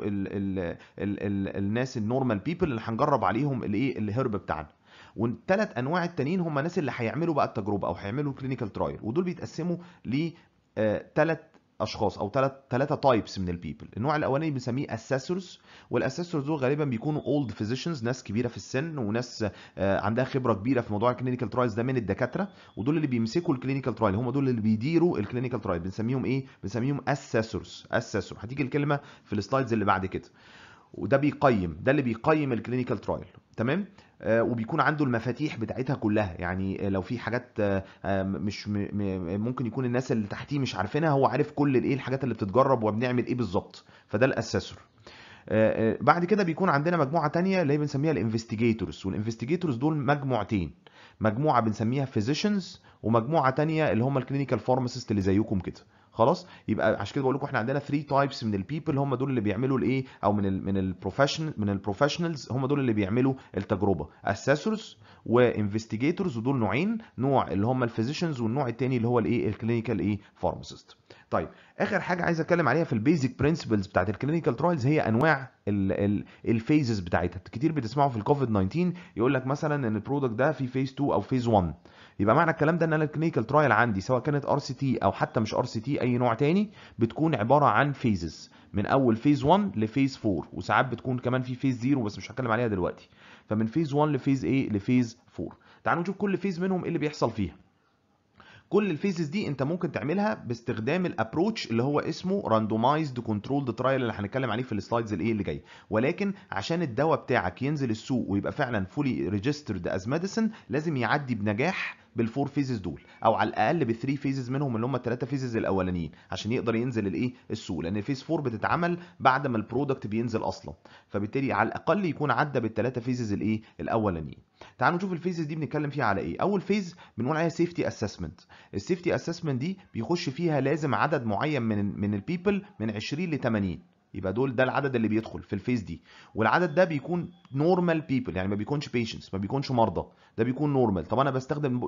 الناس النورمال بيبل اللي هنجرب عليهم الهرب بتاعنا. والثلاث انواع التانيين هم الناس اللي هيعملوا بقى التجربه او هيعملوا كلينيكال ترايل، ودول بيتقسموا ل 3 اشخاص او ثلاثه تايبس من البيبل. النوع الاولاني بنسميه اسيسورز، والاسيسورز دول غالبا بيكونوا اولد فيزيشنز، ناس كبيره في السن وناس عندها خبره كبيره في موضوع الكلينيكال ترايلز ده من الدكاتره، ودول اللي بيمسكوا الكلينيكال ترايل، هم دول اللي بيديروا الكلينيكال ترايل. بنسميهم ايه؟ بنسميهم اسيسورز. اسيسور هتيجي الكلمه في السلايدز اللي بعد كده. وده ده اللي بيقيم الكلينيكال ترايل، تمام؟ وبيكون عنده المفاتيح بتاعتها كلها، يعني لو في حاجات مش ممكن يكون الناس اللي تحتيه مش عارفينها، هو عارف كل الحاجات اللي بتتجرب وبنعمل ايه بالظبط. فده الاسسور. بعد كده بيكون عندنا مجموعه تانية اللي هي بنسميها الانفستيجيتورز، والانفستيجيتورز دول مجموعتين: مجموعه بنسميها فيزيشنز، ومجموعه تانية اللي هم الكلينيكال فارماسيست اللي زيكم كده. خلاص. يبقى عشان كده بقول لكم احنا عندنا 3 تايبس من البيبل، هم دول اللي بيعملوا او من البروفيشنالز، هم دول اللي بيعملوا التجربه: اسسورز وانفستيجيتورز، ودول نوعين: نوع اللي هم الفيزيشنز، والنوع الثاني اللي هو الكلينيكال فارماسيست. طيب، اخر حاجه عايز اتكلم عليها في البيزك برنسبلز بتاعت الكلينيكال ترايلز هي انواع الفيزز بتاعتها. كتير بتسمعوا في الكوفيد 19 يقول لك مثلا ان البرودكت ده في فيز 2 او فيز 1. يبقى معنى الكلام ده ان انا الكلينيكال ترايل عندي سواء كانت ار سي تي او حتى مش ار سي تي، اي نوع تاني، بتكون عباره عن فيزز من اول فيز 1 لفيز 4، وساعات بتكون كمان في فيز 0 بس مش هتكلم عليها دلوقتي. فمن فيز 1 لفيز لفيز 4. تعالوا نشوف كل فيز منهم ايه اللي بيحصل فيها. كل الفيزز دي انت ممكن تعملها باستخدام الابروتش اللي هو اسمه راندومايزد كنترولد ترايل اللي هنتكلم عليه في السلايدز اللي جاي. ولكن عشان الدواء بتاعك ينزل السوق ويبقى فعلا فولي ريجسترد از ميديسن، لازم يعدي بنجاح بالفور فيزز دول، او على الاقل بالثري فيزز منهم اللي هم الثلاثه فيزز الاولانيين، عشان يقدر ينزل الايه السوق، لان فيز 4 بتتعمل بعد ما البرودكت بينزل اصلا، فبالتالي على الاقل يكون عدى بالثلاثه فيزز الايه الاولانيين. تعالوا نشوف الفيزز دي بنتكلم فيها على ايه. اول فيز بنقول عليها سيفتي اسسمنت. السيفتي اسسمنت دي بيخش فيها لازم عدد معين من البيبل من 20 ل 80، يبقى ده العدد اللي بيدخل في الفيز دي، والعدد ده بيكون نورمال بيبل، يعني ما بيكونش بيشنتس، ما بيكونش مرضى، ده بيكون نورمال. طب انا بستخدم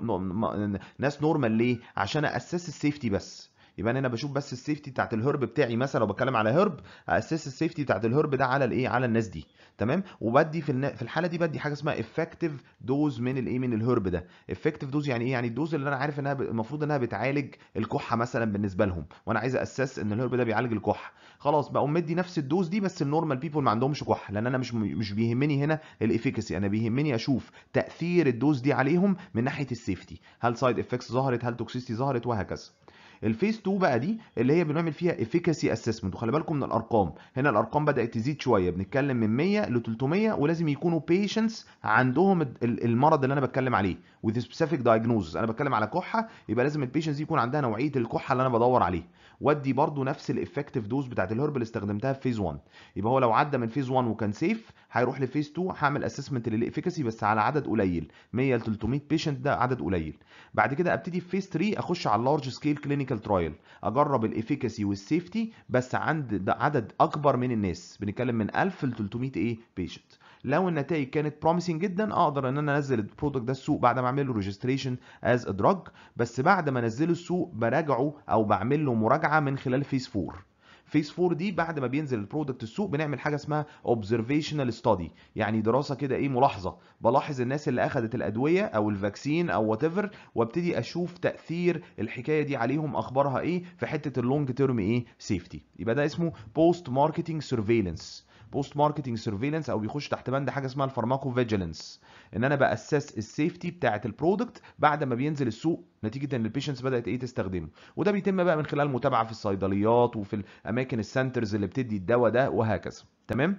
ناس نورمال ليه؟ عشان اسس السيفتي بس. يبقى انا هنا بشوف بس السيفتي بتاعت الهرب بتاعي، مثلا لو بتكلم على هرب اسس السيفتي بتاعت الهرب ده على الايه، على الناس دي، تمام. وبدي في الحاله دي بدي حاجه اسمها افكتيف دوز من الايه، من الهرب ده. افكتيف دوز يعني ايه؟ يعني الدوز اللي انا عارف انها المفروض انها بتعالج الكحه مثلا بالنسبه لهم، وانا عايز اسس ان الهرب ده بيعالج الكحه، خلاص بقوم مدي نفس الدوز دي بس النورمال بيبول ما عندهمش كحه، لان انا مش بيهمني هنا الافيكاسي، انا بيهمني اشوف تاثير الدوز دي عليهم من ناحيه السيفتي، هل سايد افكتس ظهرت، هل توكسيستي ظهرت، وهكذا. الفيز 2 بقى دي اللي هي بنعمل فيها افيكاسي اسسمنت، وخلي بالكم من الارقام هنا، الارقام بدات تزيد شويه، بنتكلم من 100 ل 300، ولازم يكونوا بيشنتس عندهم المرض اللي انا بتكلم عليه with specific diagnosis. انا بتكلم على كحه، يبقى لازم البيشنتس دي يكون عندها نوعيه الكحه اللي انا بدور عليه، ودي برضو نفس الافكتيف دوز بتاعت الهرب اللي استخدمتها في فيز 1. يبقى هو لو عدى من فيز 1 وكان سيف، هيروح لفيز 2، هعمل اسسمنت للافيكاسي بس على عدد قليل، 100 ل 300 بيشنت، ده عدد قليل. بعد كده ابتدي في فيز 3 اخش على اللارج سكيل كلينيكال ترايل، اجرب الافيكاسي والسيفتي بس عند عدد اكبر من الناس، بنتكلم من 1000 ل 300 ايه بيشنت. لو النتائج كانت بروميسنج جدا، اقدر ان انا انزل البرودكت ده السوق بعد ما اعمل له ريجستريشن از ا دراج، بس بعد ما انزله السوق براجعه او بعمل له مراجعه من خلال فيز 4. فيز 4 دي بعد ما بينزل البرودكت السوق بنعمل حاجه اسمها اوبزرفيشنال ستادي، يعني دراسه كده ايه، ملاحظه، بلاحظ الناس اللي اخذت الادويه او الفاكسين او وات ايفر، وابتدي اشوف تاثير الحكايه دي عليهم اخبارها ايه في حته اللونج تيرم ايه سيفتي. يبقى ده اسمه بوست ماركتنج سيرفيلانس. بوست ماركتنج سيرفيلانس او بيخش تحت بند حاجه اسمها الفارماكو فيجيلانس، ان انا باسس السيفتي بتاعه البرودكت بعد ما بينزل السوق نتيجه ان البيشنتس بدات ايه تستخدمه، وده بيتم بقى من خلال متابعه في الصيدليات وفي الاماكن السنترز اللي بتدي الدواء ده وهكذا، تمام.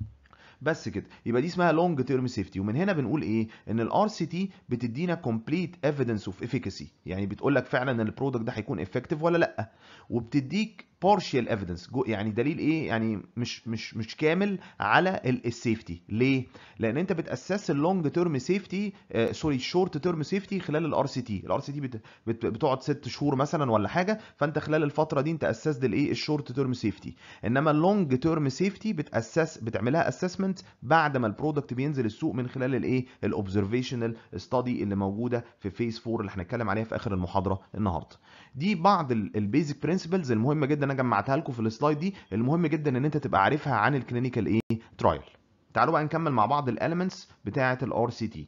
بس كده، يبقى دي اسمها لونج تيرم سيفتي. ومن هنا بنقول ايه، ان الار سي تي بتدينا كومبليت ايفيدنس اوف افيكاسي، يعني بتقول لك فعلا ان البرودكت ده هيكون افكتيف ولا لا، وبتديك بارشال ايفيدنس، يعني دليل ايه، يعني مش كامل على السيفتي. ليه؟ لان انت بتاسس اللونج تيرم سيفتي، سوري الشورت تيرم سيفتي خلال الار سي تي. الار سي تي بتقعد 6 شهور مثلا ولا حاجه، فانت خلال الفتره دي انت اسست الايه، الشورت تيرم سيفتي. انما اللونج تيرم سيفتي بتعملها اسسمنت بعد ما البرودكت بينزل السوق من خلال الايه، الاوبزرفيشنال ستادي اللي موجوده في فيز 4 اللي هنتكلم عليها في اخر المحاضره النهارده. دي بعض البيزك برنسبلز المهمه جدا انا جمعتها لكم في السلايد دي، المهم جدا ان انت تبقى عارفها عن الكلينيكال ايه ترايل. تعالوا بقى نكمل مع بعض الاليمنتس بتاعه الار سي تي.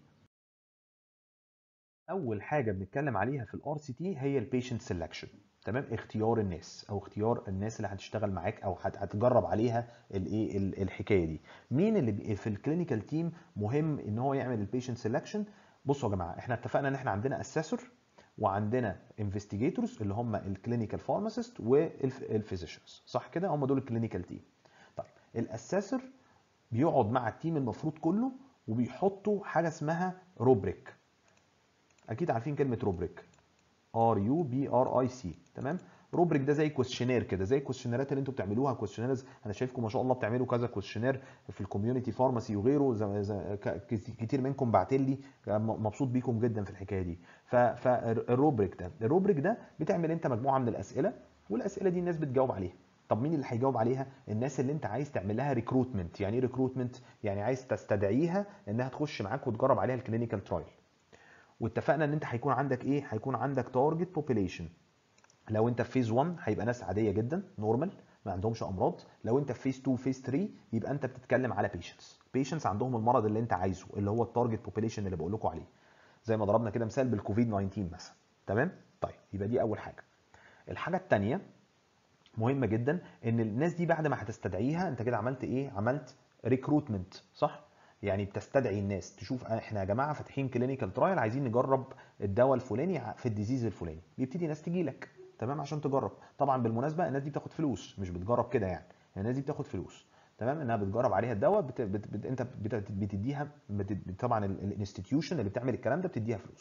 اول حاجه بنتكلم عليها في الار سي تي هي البيشنت سelection، تمام، اختيار الناس او اختيار الناس اللي هتشتغل معاك او هتجرب عليها الايه الحكايه دي. مين اللي في الكلينيكال تيم مهم ان هو يعمل البيشنت سelection؟ بصوا يا جماعه، احنا اتفقنا ان احنا عندنا اسيسور وعندنا انفستيجيتورز اللي هم الكلينيكال فارماسيست والفيزيشنز، صح كده؟ هم دول الكلينيكال تيم. طيب الاسيسور بيقعد مع التيم المفروض كله وبيحطوا حاجه اسمها روبريك. اكيد عارفين كلمه روبريك، RUBRIC، تمام. روبريك ده زي كويشنير كده، زي الكويشنيرات اللي انتوا بتعملوها، كويشنيرز انا شايفكم ما شاء الله بتعملوا كذا كويشنير في الكوميونتي فارماسي وغيره، كتير منكم بعت لي، مبسوط بيكم جدا في الحكايه دي. الروبريك ده بتعمل انت مجموعه من الاسئله، والاسئله دي الناس بتجاوب عليها. طب مين اللي هيجاوب عليها؟ الناس اللي انت عايز تعمل لها ريكروتمنت. يعني ايه ريكروتمنت؟ يعني عايز تستدعيها انها تخش معاك وتجرب عليها الكلينيكال ترايل. واتفقنا ان انت هيكون عندك ايه، هيكون عندك تارجت بوبيليشن. لو انت في فيز 1 هيبقى ناس عاديه جدا نورمال ما عندهمش امراض، لو انت في فيز 2 فيز 3 يبقى انت بتتكلم على بيشنتس عندهم المرض اللي انت عايزه، اللي هو التارجت بوبيليشن اللي بقول لكم عليه، زي ما ضربنا كده مثال بالكوفيد 19 مثلا، تمام. طيب يبقى دي اول حاجه. الحاجه الثانيه مهمه جدا، ان الناس دي بعد ما هتستدعيها انت كده عملت ايه، عملت ريكروتمنت، صح؟ يعني بتستدعي الناس، تشوف احنا يا جماعه فاتحين كلينيكال ترايل عايزين نجرب الدواء الفلاني في الديزيز الفلاني، بيبتدي ناس تجي لك، تمام، عشان تجرب. طبعا بالمناسبه الناس دي بتاخد فلوس، مش بتجرب كده يعني، الناس دي بتاخد فلوس، تمام، انها بتجرب عليها الدواء، انت بتديها طبعا الانستتيوشن اللي بتعمل الكلام ده بتديها فلوس،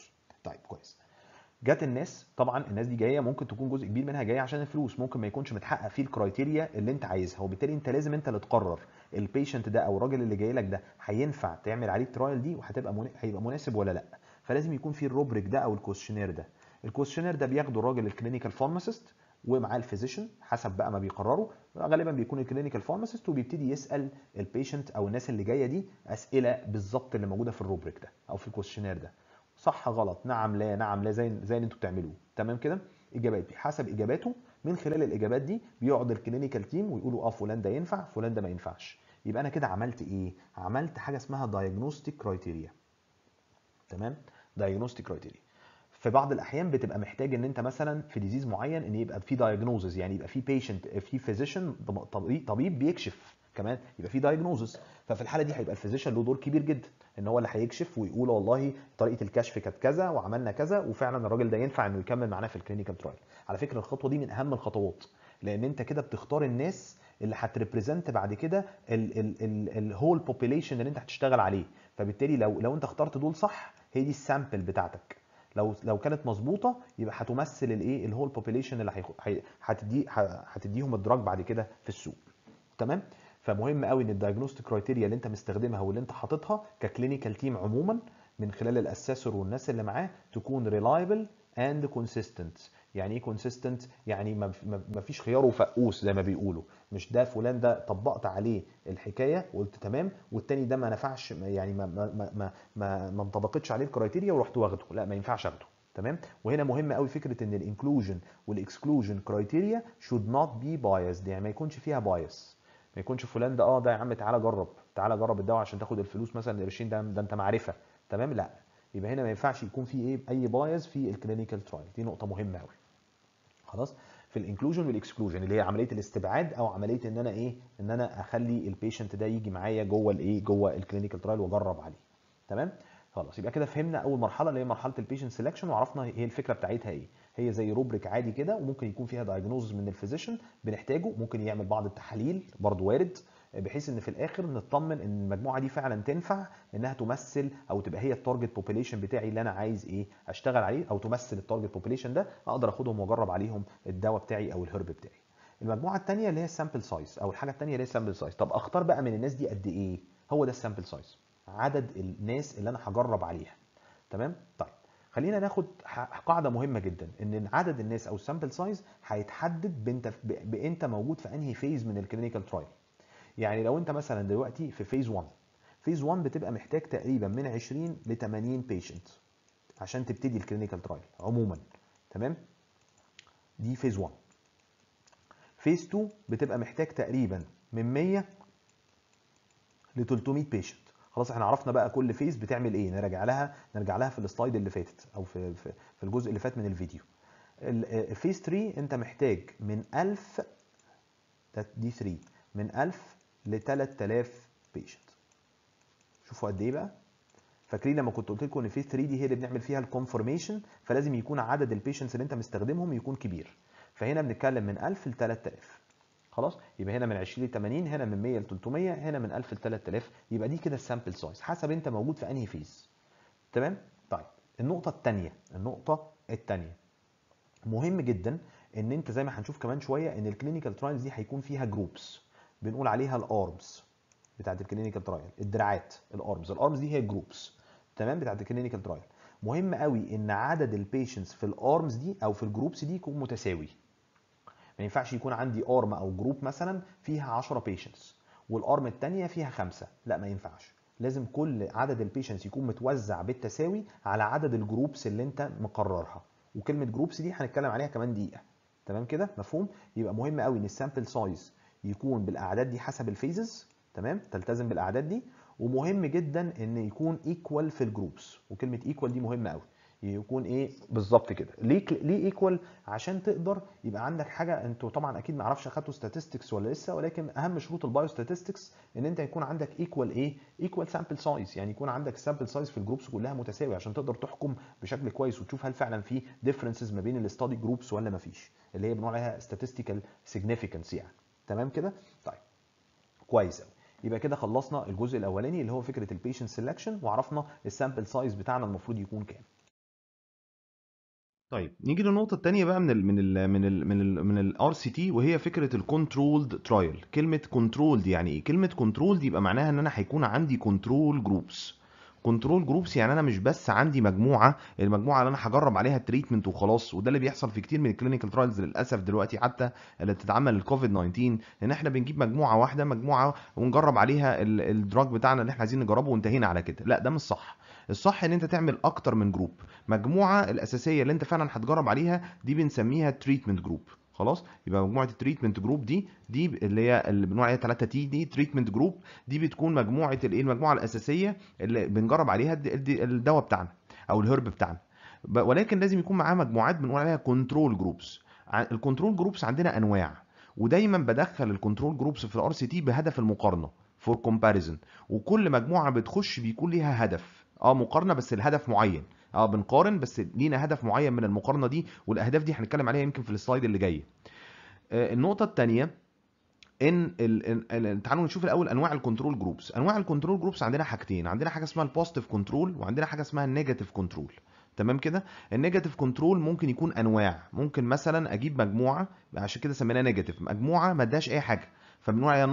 طيب كويس. جت الناس، طبعا الناس دي جايه ممكن تكون جزء كبير منها جايه عشان الفلوس، ممكن ما يكونش متحقق فيه الكرايتيريا اللي انت عايزها، وبالتالي انت لازم انت اللي تقرر البيشنت ده او الراجل اللي جاي لك ده هينفع تعمل عليه الترايل دي وهتبقى هيبقى مناسب ولا لا. فلازم يكون في الروبريك ده او الكويشنير ده. الكويشنير ده بياخده الراجل الكلينيكال فارماسيست ومعاه الفيزيشن حسب بقى ما بيقرروا، غالبا بيكون الكلينيكال فارماسيست، وبيبتدي يسال البيشنت او الناس اللي جايه دي اسئله بالظبط اللي موجوده في الروبريك ده او في الكويشنير ده. صح غلط، نعم لا، نعم لا، زي اللي انتوا بتعملوه، تمام كده. اجابات، حسب اجاباته من خلال الاجابات دي بيقعد الكلينيكال تيم ويقولوا فلان ده ينفع، فلان ده ما ينفعش. يبقى انا كده عملت ايه؟ عملت حاجه اسمها دايجنوستيك كرايتيريا. تمام، دايجنوستيك كرايتيريا. في بعض الاحيان بتبقى محتاج ان انت مثلا في ديزيز معين ان يبقى في دايجنوزز، يعني يبقى في بيشنت، في فيزيشن، طبيب بيكشف كمان، يبقى في دايجنوزز. ففي الحاله دي هيبقى الفيزيشن له دور كبير جدا، ان هو اللي هيكشف ويقول والله طريقه الكشف كانت كذا وعملنا كذا وفعلا الراجل ده ينفع انه يكمل معانا في الكلينيكال ترايل. على فكره الخطوه دي من اهم الخطوات، لان انت كده بتختار الناس اللي هتريبريزنت بعد كده الهول بوبيليشن اللي انت هتشتغل عليه. فبالتالي لو انت اخترت دول صح، هي دي السامبل بتاعتك. لو كانت مظبوطه يبقى هتمثل الايه، الهول بوبيليشن اللي هتديهم الدراج بعد كده في السوق. تمام. فمهم قوي ان الدايجنوستيك كرايتيريا اللي انت مستخدمها واللي انت حاططها ككلينيكال تيم عموما من خلال الاسسور والناس اللي معاه تكون ريلايبل اند كونسيستنت. يعني ايه كونسيستنت؟ يعني ما فيش خيار وفقوس زي ما بيقولوا، مش ده فلان ده طبقت عليه الحكايه وقلت تمام والتاني ده ما نفعش، يعني ما انطبقتش عليه الكرايتيريا ورحت واخده، لا ما ينفعش اخده. تمام. وهنا مهم قوي فكره ان الانكلوجن والاكسكلوجن كرايتيريا should not be biased، يعني ما يكونش فيها بايس. ما يكونش فلان ده ده يا عم تعالى جرب، تعالى جرب الدواء عشان تاخد الفلوس مثلا القرشين، ده انت معرفه. تمام، لا. يبقى هنا ما ينفعش يكون في اي بايز في الكلينيكال ترايل، دي نقطه مهمه قوي. خلاص. في الانكلوجن والاكسكلوجن اللي هي عمليه الاستبعاد او عمليه ان انا ان انا اخلي البيشنت ده يجي معايا جوه جوه الكلينيكال ترايل واجرب عليه. تمام. خلاص، يبقى كده فهمنا اول مرحله اللي هي مرحله البيشنت سelection، وعرفنا هي الفكره بتاعتها ايه. هي زي روبريك عادي كده، وممكن يكون فيها دايجنوز من الفيزيشن بنحتاجه، ممكن يعمل بعض التحاليل برضو وارد، بحيث ان في الاخر نطمن ان المجموعه دي فعلا تنفع انها تمثل او تبقى هي التارجت بوبيليشن بتاعي اللي انا عايز اشتغل عليه، او تمثل التارجت بوبيليشن ده اقدر اخدهم واجرب عليهم الدواء بتاعي او الهرب بتاعي. المجموعه الثانيه اللي هي السامبل سايز، او الحاجه الثانيه اللي هي السامبل سايز. طب اختار بقى من الناس دي قد ايه؟ هو ده السامبل سايز، عدد الناس اللي انا هجرب عليها. تمام. طيب خلينا ناخد قاعده مهمه جدا، ان عدد الناس او السامبل سايز هيتحدد بانت موجود في انهي فيز من الكلينيكال ترايل. يعني لو انت مثلا دلوقتي في فيز 1، فيز 1 بتبقى محتاج تقريبا من 20 ل 80 بيشنت عشان تبتدي الكلينيكال ترايل عموما. تمام، دي فيز 1. فيز 2 بتبقى محتاج تقريبا من 100 ل 300 بيشنت. خلاص احنا عرفنا بقى كل فيز بتعمل ايه، نرجع لها في السلايد اللي فاتت او في الجزء اللي فات من الفيديو. فيز 3 انت محتاج من 1000، دي 3، من 1000 ل 3000 بيشنت. شوفوا قد ايه بقى. فاكرين لما كنت قلت لكم ان فيز 3 دي هي اللي بنعمل فيها الكونفورميشن، فلازم يكون عدد البيشنتس اللي انت مستخدمهم يكون كبير. فهنا بنتكلم من 1000 ل 3000. خلاص، يبقى هنا من 20 ل 80، هنا من 100 ل 300، هنا من 1000 ل 3000. يبقى دي كده السامبل سايز حسب انت موجود في انهي فيز. تمام. طيب النقطه الثانيه مهم جدا ان انت زي ما هنشوف كمان شويه ان الكلينيكال ترايلز دي هيكون فيها جروبس بنقول عليها الارمز بتاعت الكلينيكال ترايل، الدراعات، الارمز دي هي الجروبس. تمام، بتاعت الكلينيكال ترايل. مهم قوي ان عدد البيشنتس في الارمز دي او في الجروبس دي يكون متساوي. ما ينفعش يكون عندي ارم او جروب مثلا فيها 10 بيشنتس والارم الثانيه فيها 5، لا ما ينفعش. لازم كل عدد البيشنتس يكون متوزع بالتساوي على عدد الجروبس اللي انت مقررها، وكلمه جروبس دي هنتكلم عليها كمان دقيقه. تمام كده مفهوم. يبقى مهم قوي ان السامبل سايز يكون بالاعداد دي حسب الفيزز. تمام، تلتزم بالاعداد دي. ومهم جدا ان يكون ايكوال في الجروبس، وكلمه ايكوال دي مهمه قوي. يكون بالظبط كده. ليه ايكوال؟ عشان تقدر يبقى عندك حاجه، انتوا طبعا اكيد ما اعرفش اخدتوا statistics ولا لسه، ولكن اهم شروط البايو statistics ان انت يكون عندك ايكوال سامبل سايز، يعني يكون عندك السامبل سايز في الجروبس كلها متساوي عشان تقدر تحكم بشكل كويس وتشوف هل فعلا في differences ما بين الاستادي جروبس ولا ما فيش، اللي هي بنقول عليها statistical significance يعني. تمام كده. طيب كويس قوي. يبقى كده خلصنا الجزء الاولاني اللي هو فكره البيشنت سelection، وعرفنا السامبل سايز بتاعنا المفروض يكون كام. طيب نيجي للنقطة التانية بقى من ال RCT، وهي فكرة الكنترولد ترايل. كلمة كنترولد يعني ايه؟ كلمة كنترولد يبقى معناها ان انا هيكون عندي كنترول جروبس. كنترول جروبس يعني انا مش بس عندي مجموعة، المجموعة اللي انا هجرب عليها التريتمنت وخلاص، وده اللي بيحصل في كتير من الكلينيكال ترايلز للاسف دلوقتي حتى اللي بتتعمل للكوفيد 19، ان احنا بنجيب مجموعة واحدة، مجموعة ونجرب عليها الدراج بتاعنا اللي احنا عايزين نجربه وانتهينا على كده. لا، ده مش صح. الصح ان انت تعمل اكتر من جروب. مجموعه الاساسيه اللي انت فعلا هتجرب عليها دي بنسميها تريتمنت جروب. خلاص، يبقى مجموعه التريتمنت جروب دي اللي هي اللي بنقول عليها 3 تي، دي تريتمنت جروب. دي بتكون مجموعه الايه، المجموعه الاساسيه اللي بنجرب عليها الدواء بتاعنا او الهرب بتاعنا. ولكن لازم يكون معاه مجموعات بنقول عليها كنترول جروبس. الكنترول جروبس عندنا انواع، ودايما بدخل الكنترول جروبس في الار سي تي بهدف المقارنه، فور كومباريزن. وكل مجموعه بتخش بيكون ليها هدف، مقارنه بس الهدف معين. بنقارن بس لينا هدف معين من المقارنه دي، والاهداف دي هنتكلم عليها يمكن في السلايد اللي جاي. النقطه الثانيه تعالوا نشوف الاول انواع الكنترول جروبس. انواع الكنترول جروبس عندنا حاجتين، عندنا حاجه اسمها البوزيتيف كنترول، وعندنا حاجه اسمها النيجاتيف كنترول. تمام كده. النيجاتيف كنترول ممكن يكون انواع، ممكن مثلا اجيب مجموعه، عشان كده سميناها نيجاتيف، مجموعه ما اداش اي حاجه، فبنقول عليها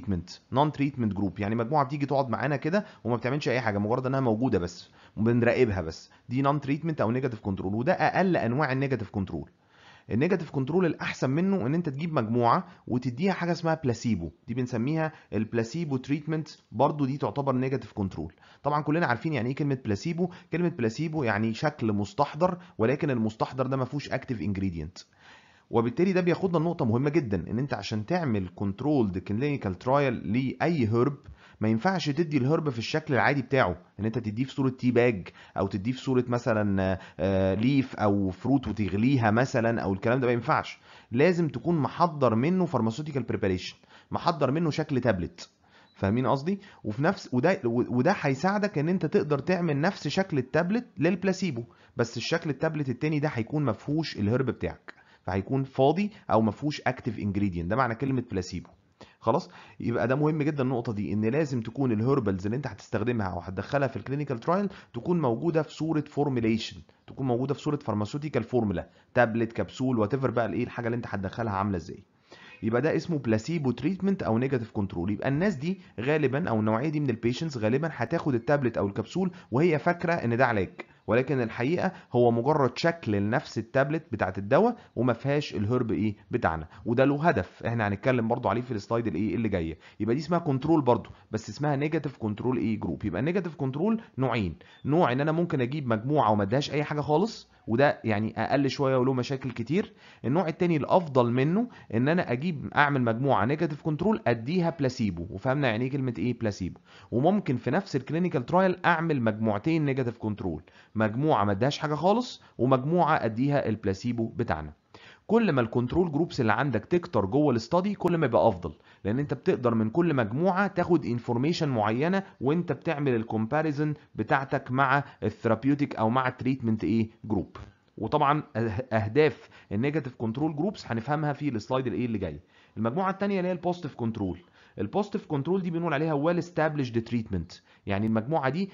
نون تريتمنت جروب. يعني مجموعه بتيجي تقعد معانا كده وما بتعملش اي حاجه، مجرد انها موجوده بس وبنراقبها بس، دي نون تريتمنت او نيجاتيف كنترول، وده اقل انواع النيجاتيف كنترول. النيجاتيف كنترول الاحسن منه ان انت تجيب مجموعه وتديها حاجه اسمها بلاسيبو، دي بنسميها البلاسيبو تريتمنت، برضو دي تعتبر نيجاتيف كنترول. طبعا كلنا عارفين يعني ايه كلمه بلاسيبو. كلمه بلاسيبو يعني شكل مستحضر، ولكن المستحضر ده ما فيهوش اكتيف انجريدينت. وبالتالي ده بياخدنا لنقطه مهمه جدا، ان انت عشان تعمل كنترولد كلينيكال ترايل لاي هرب، ما ينفعش تدي الهرب في الشكل العادي بتاعه، ان انت تديه في صوره تي باج، او تديه في صوره مثلا ليف او فروت وتغليها مثلا، او الكلام ده ما ينفعش. لازم تكون محضر منه فارماسيوتيكال بريباريشن، محضر منه شكل تابلت. فاهمين قصدي؟ وفي نفس وده هيساعدك ان انت تقدر تعمل نفس شكل التابلت للبلاسيبو، بس الشكل التابلت التاني ده هيكون مفهوش الهرب بتاعك، فهيكون فاضي او ما فيهوش اكتيف انجريدينت، ده معنى كلمه بلاسيبو. خلاص، يبقى ده مهم جدا النقطه دي، ان لازم تكون الهربلز اللي انت هتستخدمها او هتدخلها في الكلينيكال ترايل تكون موجوده في صوره فورميليشن، تكون موجوده في صوره فارماسيوتيكال فورمولا، تابلت، كبسول، وات ايفر بقى الايه الحاجه اللي انت هتدخلها عامله ازاي. يبقى ده اسمه بلاسيبو تريتمنت او نيجاتيف كنترول. يبقى الناس دي غالبا او النوعيه دي من البيشنتس غالبا هتاخد التابلت او الكبسول وهي فاكره ان ده علاج، ولكن الحقيقه هو مجرد شكل لنفس التابلت بتاعت الدواء وما فيهاش الهرب ايه بتاعنا، وده له هدف احنا هنتكلم برضو عليه في السلايد الايه اللي جايه. يبقى دي اسمها كنترول برضو، بس اسمها نيجاتيف كنترول ايه جروب. يبقى النيجاتيف كنترول نوعين، نوع ان انا ممكن اجيب مجموعه وما اديهاش اي حاجه خالص، وده يعني اقل شويه وله مشاكل كتير. النوع التاني الافضل منه ان انا اعمل مجموعه نيجاتيف كنترول اديها بلاسيبو، وفهمنا يعني ايه كلمه ايه بلاسيبو. وممكن في نفس الكلينيكال ترايل اعمل مجموعتين نيجاتيف كنترول، مجموعه ما اديهاش حاجه خالص ومجموعه اديها البلاسيبو بتاعنا. كل ما الكنترول جروبس اللي عندك تكتر جوه الاستادي كل ما يبقى افضل، لان انت بتقدر من كل مجموعه تاخد انفورميشن معينه وانت بتعمل الكومباريزن بتاعتك مع الثيرابيوتيك او مع التريتمنت ايه جروب. وطبعا اهداف النيجاتيف كنترول جروبس هنفهمها في السلايد الايه اللي جاي. المجموعه الثانيه اللي هي البوزيتيف كنترول. البوزيتيف كنترول دي بنقول عليها ويل استابليشد تريتمنت، يعني المجموعه دي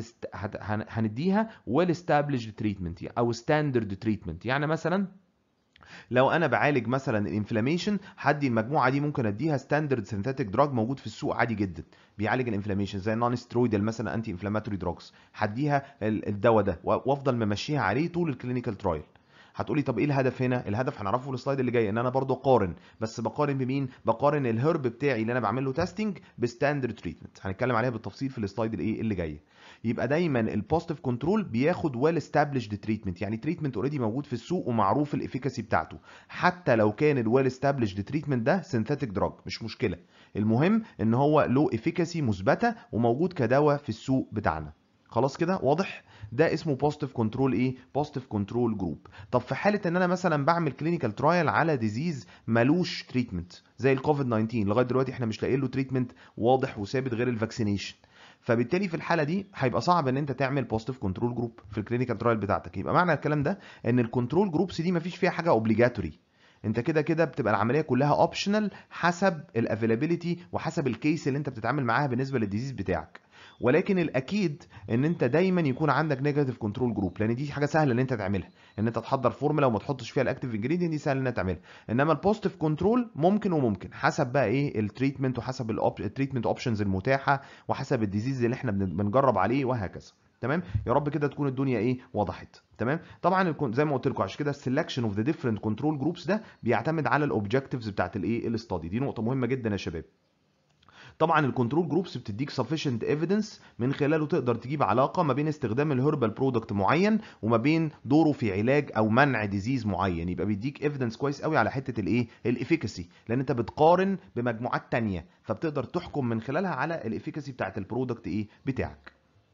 هنديها ويل استابليشد تريتمنت او ستاندرد تريتمنت. يعني مثلا لو انا بعالج مثلا الانفلاميشن، هدي المجموعه دي ممكن اديها ستاندرد سينثيتك دراج موجود في السوق عادي جدا بيعالج الانفلاميشن، زي النون سترويدال مثلا انتي انفلاماتوري دراجز، هديها الدواء ده وافضل ممشيها عليه طول الكلينيكال ترايل. هتقولي طب ايه الهدف هنا؟ الهدف هنعرفه في السلايد اللي جاي، ان انا برضو اقارن، بس بقارن بمين؟ بقارن الهرب بتاعي اللي انا بعمل له تيستنج بستاندرد تريتمنت، هنتكلم عليها بالتفصيل في السلايد الايه اللي جاي. يبقى دايما البوزيتيف كنترول بياخد ويل استابليشد تريتمنت، يعني تريتمنت اوريدي موجود في السوق ومعروف الافيكاسي بتاعته، حتى لو كان الويل استابليشد تريتمنت ده سينثيتك دراج مش مشكله، المهم ان هو له افيكاسي مثبته وموجود كدواء في السوق بتاعنا. خلاص كده واضح؟ ده اسمه بوزيتيف كنترول ايه؟ بوزيتيف كنترول جروب. طب في حاله ان انا مثلا بعمل كلينيكال ترايل على ديزيز ملوش تريتمنت زي الكوفيد 19، لغايه دلوقتي احنا مش لاقيين له تريتمنت واضح وثابت غير الفاكسينيشن، فبالتالي في الحاله دي هيبقى صعب ان انت تعمل بوزيتيف كنترول جروب في الكلينيكال ترايل بتاعتك. يبقى معنى الكلام ده ان الكنترول جروبس دي مفيش فيها حاجه اوبليجاتوري، انت كده كده بتبقى العمليه كلها اوبشنال حسب الافيلابيلتي وحسب الكيس اللي انت بتتعامل معاها بالنسبه للديزيز بتاعك. ولكن الاكيد ان انت دايما يكون عندك نيجاتيف كنترول جروب، لان دي حاجه سهله ان انت تعملها، ان انت تحضر فورمولا وما تحطش فيها الاكتيف انجريدينت، دي سهله ان انت تعملها. انما البوزيتيف كنترول ممكن وممكن، حسب بقى ايه التريتمنت، وحسب التريتمنت اوبشنز المتاحه، وحسب الديزيز اللي احنا بنجرب عليه وهكذا. تمام، يا رب كده تكون الدنيا ايه وضحت. تمام، طبعا زي ما قلت لكم، عشان كده السelection اوف ذا ديفرنت كنترول جروبس ده بيعتمد على الاوبجكتيفز بتاعت الايه الاستادي. دي نقطه مهمه جدا يا شباب. طبعا الكنترول جروبس بتديك sufficient evidence من خلاله تقدر تجيب علاقه ما بين استخدام الهربال برودكت معين وما بين دوره في علاج او منع ديزيز معين. يبقى بيديك ايفيدنس كويس قوي على حته الايه الافيكاسي، لان انت بتقارن بمجموعات تانية، فبتقدر تحكم من خلالها على الافيكاسي بتاعت البرودكت ايه بتاعك.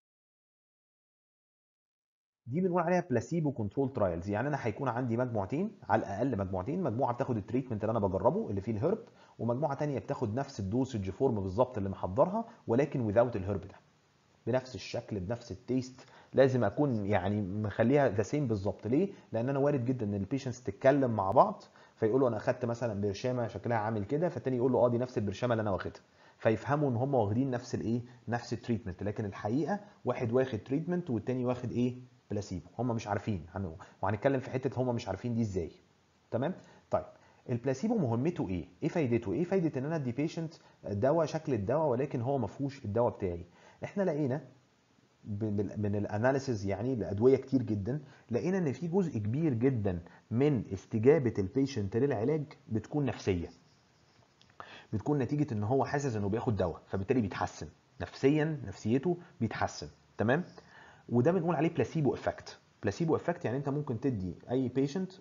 دي بنقول عليها بلاسيبو كنترول ترايلز. يعني انا هيكون عندي مجموعتين، على الاقل مجموعتين، مجموعه بتاخد التريتمنت اللي انا بجربه اللي فيه الهرب، ومجموعه ثانيه بتاخد نفس الدوسج فورم بالظبط اللي محضرها ولكن وذاوت الهرب ده، بنفس الشكل بنفس التيست. لازم اكون يعني مخليها ذا سيم بالظبط. ليه؟ لان انا وارد جدا ان البيشنتس تتكلم مع بعض، فيقولوا انا اخدت مثلا برشامه شكلها عامل كده، فالتاني يقول له اه دي نفس البرشامه اللي انا واخدها، فيفهموا ان هم واخدين نفس الايه نفس التريتمنت، لكن الحقيقه واحد واخد تريتمنت والتاني واخد ايه بلاسيبو. هم مش عارفين، وهنتكلم في حته هم مش عارفين دي ازاي. تمام. طيب البلاسيبو مهمته ايه؟ ايه فايدته؟ ايه فايده ان انا ادي بيشنت دواء شكل الدواء ولكن هو ما فيهوش الدواء بتاعي؟ احنا لقينا من الاناليسز يعني لادويه كتير جدا، لقينا ان في جزء كبير جدا من استجابه البيشنت للعلاج بتكون نفسيه، بتكون نتيجه ان هو حاسس انه بياخد دواء فبالتالي بيتحسن نفسيا، نفسيته بيتحسن. تمام، وده بنقول عليه بلاسيبو افكت. بلاسيبو افكت يعني انت ممكن تدي اي بيشنت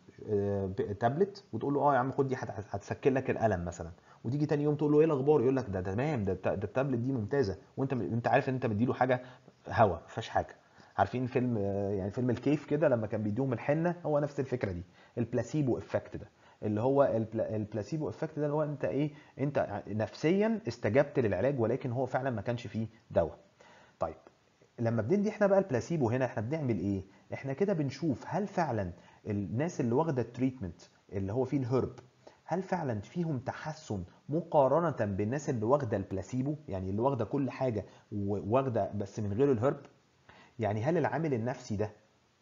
تابلت وتقول له اه يا عم خد دي هتسكن لك الالم مثلا، وتيجي تاني يوم تقول له ايه الاخبار، يقول لك ده تمام، ده التابلت دي ممتازه، وانت عارف ان انت مديله حاجه هوا ما فيهاش حاجه. عارفين فيلم يعني فيلم الكيف كده لما كان بيديهم الحنه، هو نفس الفكره دي، البلاسيبو افكت ده اللي هو البلاسيبو افكت ده اللي هو انت ايه، انت نفسيا استجبت للعلاج ولكن هو فعلا ما كانش فيه دواء. طيب لما بندي احنا بقى البلاسيبو هنا احنا بنعمل ايه؟ احنا كده بنشوف هل فعلا الناس اللي واخده التريتمنت اللي هو فيه الهرب هل فعلا فيهم تحسن مقارنه بالناس اللي واخده البلاسيبو، يعني اللي واخده كل حاجه واخده بس من غير الهرب. يعني هل العامل النفسي ده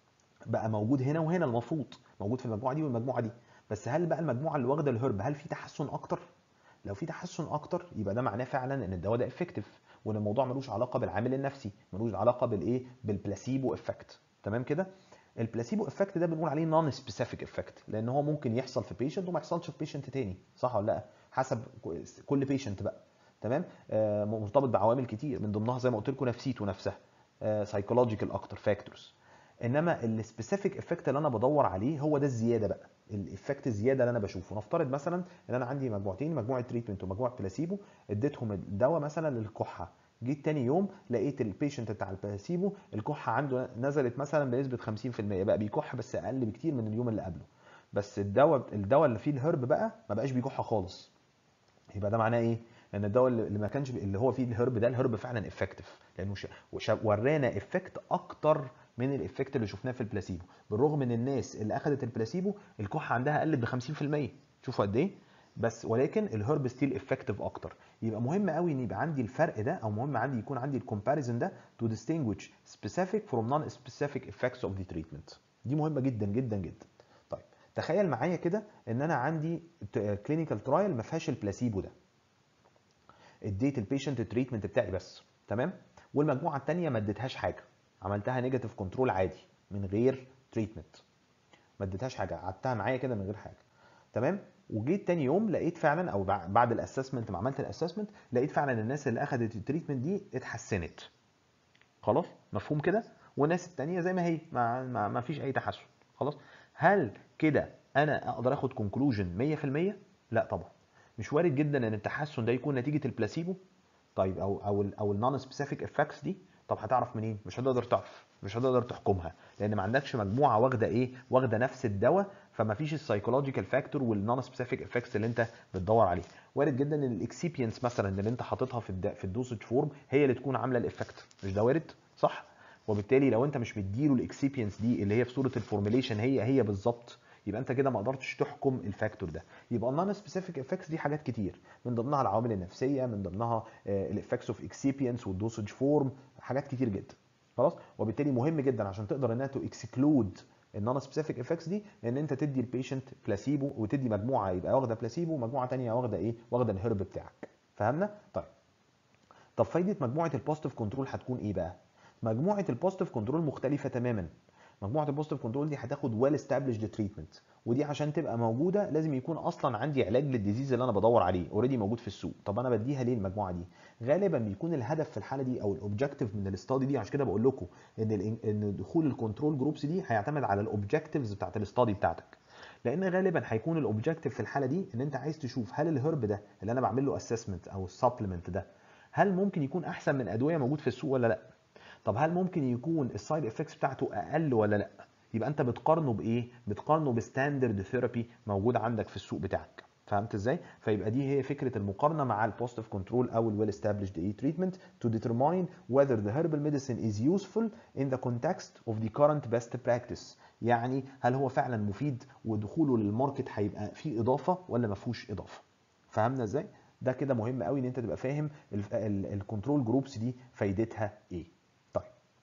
بقى موجود هنا وهنا، المفروض موجود في المجموعه دي والمجموعه دي، بس هل بقى المجموعه اللي واخده الهرب هل في تحسن اكتر؟ لو في تحسن اكتر يبقى ده معناه فعلا ان الدواء ده افكتيف، وان الموضوع ملوش علاقه بالعامل النفسي، ملوش علاقه بالايه بالبلاسيبو افكت. تمام كده. البلاسيبو افكت ده بنقول عليه نون سبيسيفيك افكت، لان هو ممكن يحصل في بيشنت وما يحصلش في بيشنت تاني، صح ولا لا؟ حسب كل بيشنت بقى. تمام. مرتبط بعوامل كتير من ضمنها زي ما قلت لكم نفسيته نفسها، سايكولوجيكال اكتر فاكتورز. انما السبيسيفيك افكت اللي انا بدور عليه هو ده الزياده بقى، الافكت الزياده اللي انا بشوفه. نفترض مثلا ان انا عندي مجموعتين، مجموعه تريتمنت ومجموعه بلاسيبو، اديتهم الدواء مثلا للكحه، جيت تاني يوم لقيت البيشنت بتاع البلاسيبو الكحه عنده نزلت مثلا بنسبه 50%، بقى بيكح بس اقل بكتير من اليوم اللي قبله. بس الدواء اللي فيه الهرب بقى ما بقاش بيكح خالص. يبقى ده معناه ايه؟ ان الدواء اللي ما كانش اللي هو فيه الهرب ده، الهرب فعلا افكتيف، لانه ورانا افكت اكتر من الافكت اللي شفناه في البلاسيبو، بالرغم ان الناس اللي اخذت البلاسيبو الكحه عندها قلت ب 50%. شوفوا قد ايه. بس ولكن الهرب ستيل افكتيف اكتر. يبقى مهم قوي ان يبقى عندي الفرق ده، او مهم عندي يكون عندي الكومباريزن ده to distinguish specific from non-specific effects of the treatment. دي مهمه جدا جدا جدا. طيب تخيل معايا كده ان انا عندي كلينيكال ترايل ما فيهاش البلاسيبو ده، اديت البيشنت التريتمنت بتاعي بس، تمام، والمجموعه الثانيه ما اديتهاش حاجه، عملتها نيجاتيف كنترول عادي من غير تريتمنت، ما اديتهاش حاجه، قعدتها معايا كده من غير حاجه. تمام. وجيت تاني يوم لقيت فعلا، او بعد الاسسمنت ما عملت الاسسمنت، لقيت فعلا الناس اللي اخذت التريتمنت دي اتحسنت. خلاص مفهوم كده. والناس التانيه زي ما هي ما فيش اي تحسن. خلاص. هل كده انا اقدر اخد كونكلوجن 100%؟ لا طبعا. مش وارد جدا ان التحسن ده يكون نتيجه البلاسيبو. طيب او النون سبيسيفيك افكتس دي، طب هتعرف منين؟ مش هتقدر تعرف، مش هتقدر تحكمها، لان ما عندكش مجموعه واخده ايه، واخده نفس الدواء، فما فيش السايكولوجيكال فاكتور والنون سبيسيفيك افكتس اللي انت بتدور عليه. وارد جدا ان الاكسيبينس مثلا اللي انت حاططها في الدوسج فورم هي اللي تكون عامله الافكت، مش ده وارد؟ صح. وبالتالي لو انت مش مديله الاكسيبينس دي اللي هي في صوره الفورميليشن هي بالظبط، يبقى انت كده ما قدرتش تحكم الفاكتور ده. يبقى النون سبيسيفيك افكتس دي حاجات كتير، من ضمنها العوامل النفسيه، من ضمنها الافكتس اوف اكسيبينس والدوسج فورم، حاجات كتير جدا. خلاص، وبالتالي مهم جدا عشان تقدر انها تو اكسكلود النون سبيسيفيك افكتس دي ان انت تدي البيشنت بلاسيبو، وتدي مجموعه يبقى واخده بلاسيبو ومجموعه ثانيه واخده ايه؟ واخده الهرب بتاعك. فهمنا؟ طب فايده مجموعه البوزيتيف كنترول هتكون ايه بقى؟ مجموعه البوزيتيف كنترول مختلفه تماما. مجموعه البوزيتيف كنترول دي هتاخد ويل استابليشد تريتمنت، ودي عشان تبقى موجوده لازم يكون اصلا عندي علاج للديزيز اللي انا بدور عليه اوريدي موجود في السوق. طب انا بديها ليه المجموعه دي؟ غالبا بيكون الهدف في الحاله دي او الاوبجكتيف من الاستادي دي، عشان كده بقول لكم ان دخول الكنترول جروبس دي هيعتمد على الاوبجكتيفز بتاعت الاستادي بتاعتك. لان غالبا هيكون الاوبجكتيف في الحاله دي ان انت عايز تشوف هل الهرب ده اللي انا بعمل له اسسمنت او السبلمنت ده هل ممكن يكون احسن من ادويه موجود في السوق ولا لا؟ طب هل ممكن يكون السايد افكتس بتاعته اقل ولا لا؟ يبقى انت بتقارنه بايه؟ بتقارنه بستاندرد ثيرابي موجود عندك في السوق بتاعك. فهمت ازاي؟ فيبقى دي هي فكره المقارنه مع البوزيتيف كنترول او الويل established اي تريتمنت to determine whether the herbal medicine is useful in the context of the current best practice. يعني هل هو فعلا مفيد ودخوله للماركت هيبقى فيه اضافه ولا ما فيهوش اضافه. فهمنا ازاي؟ ده كده مهم قوي ان انت تبقى فاهم الكنترول جروبس دي فايدتها ايه. طيب،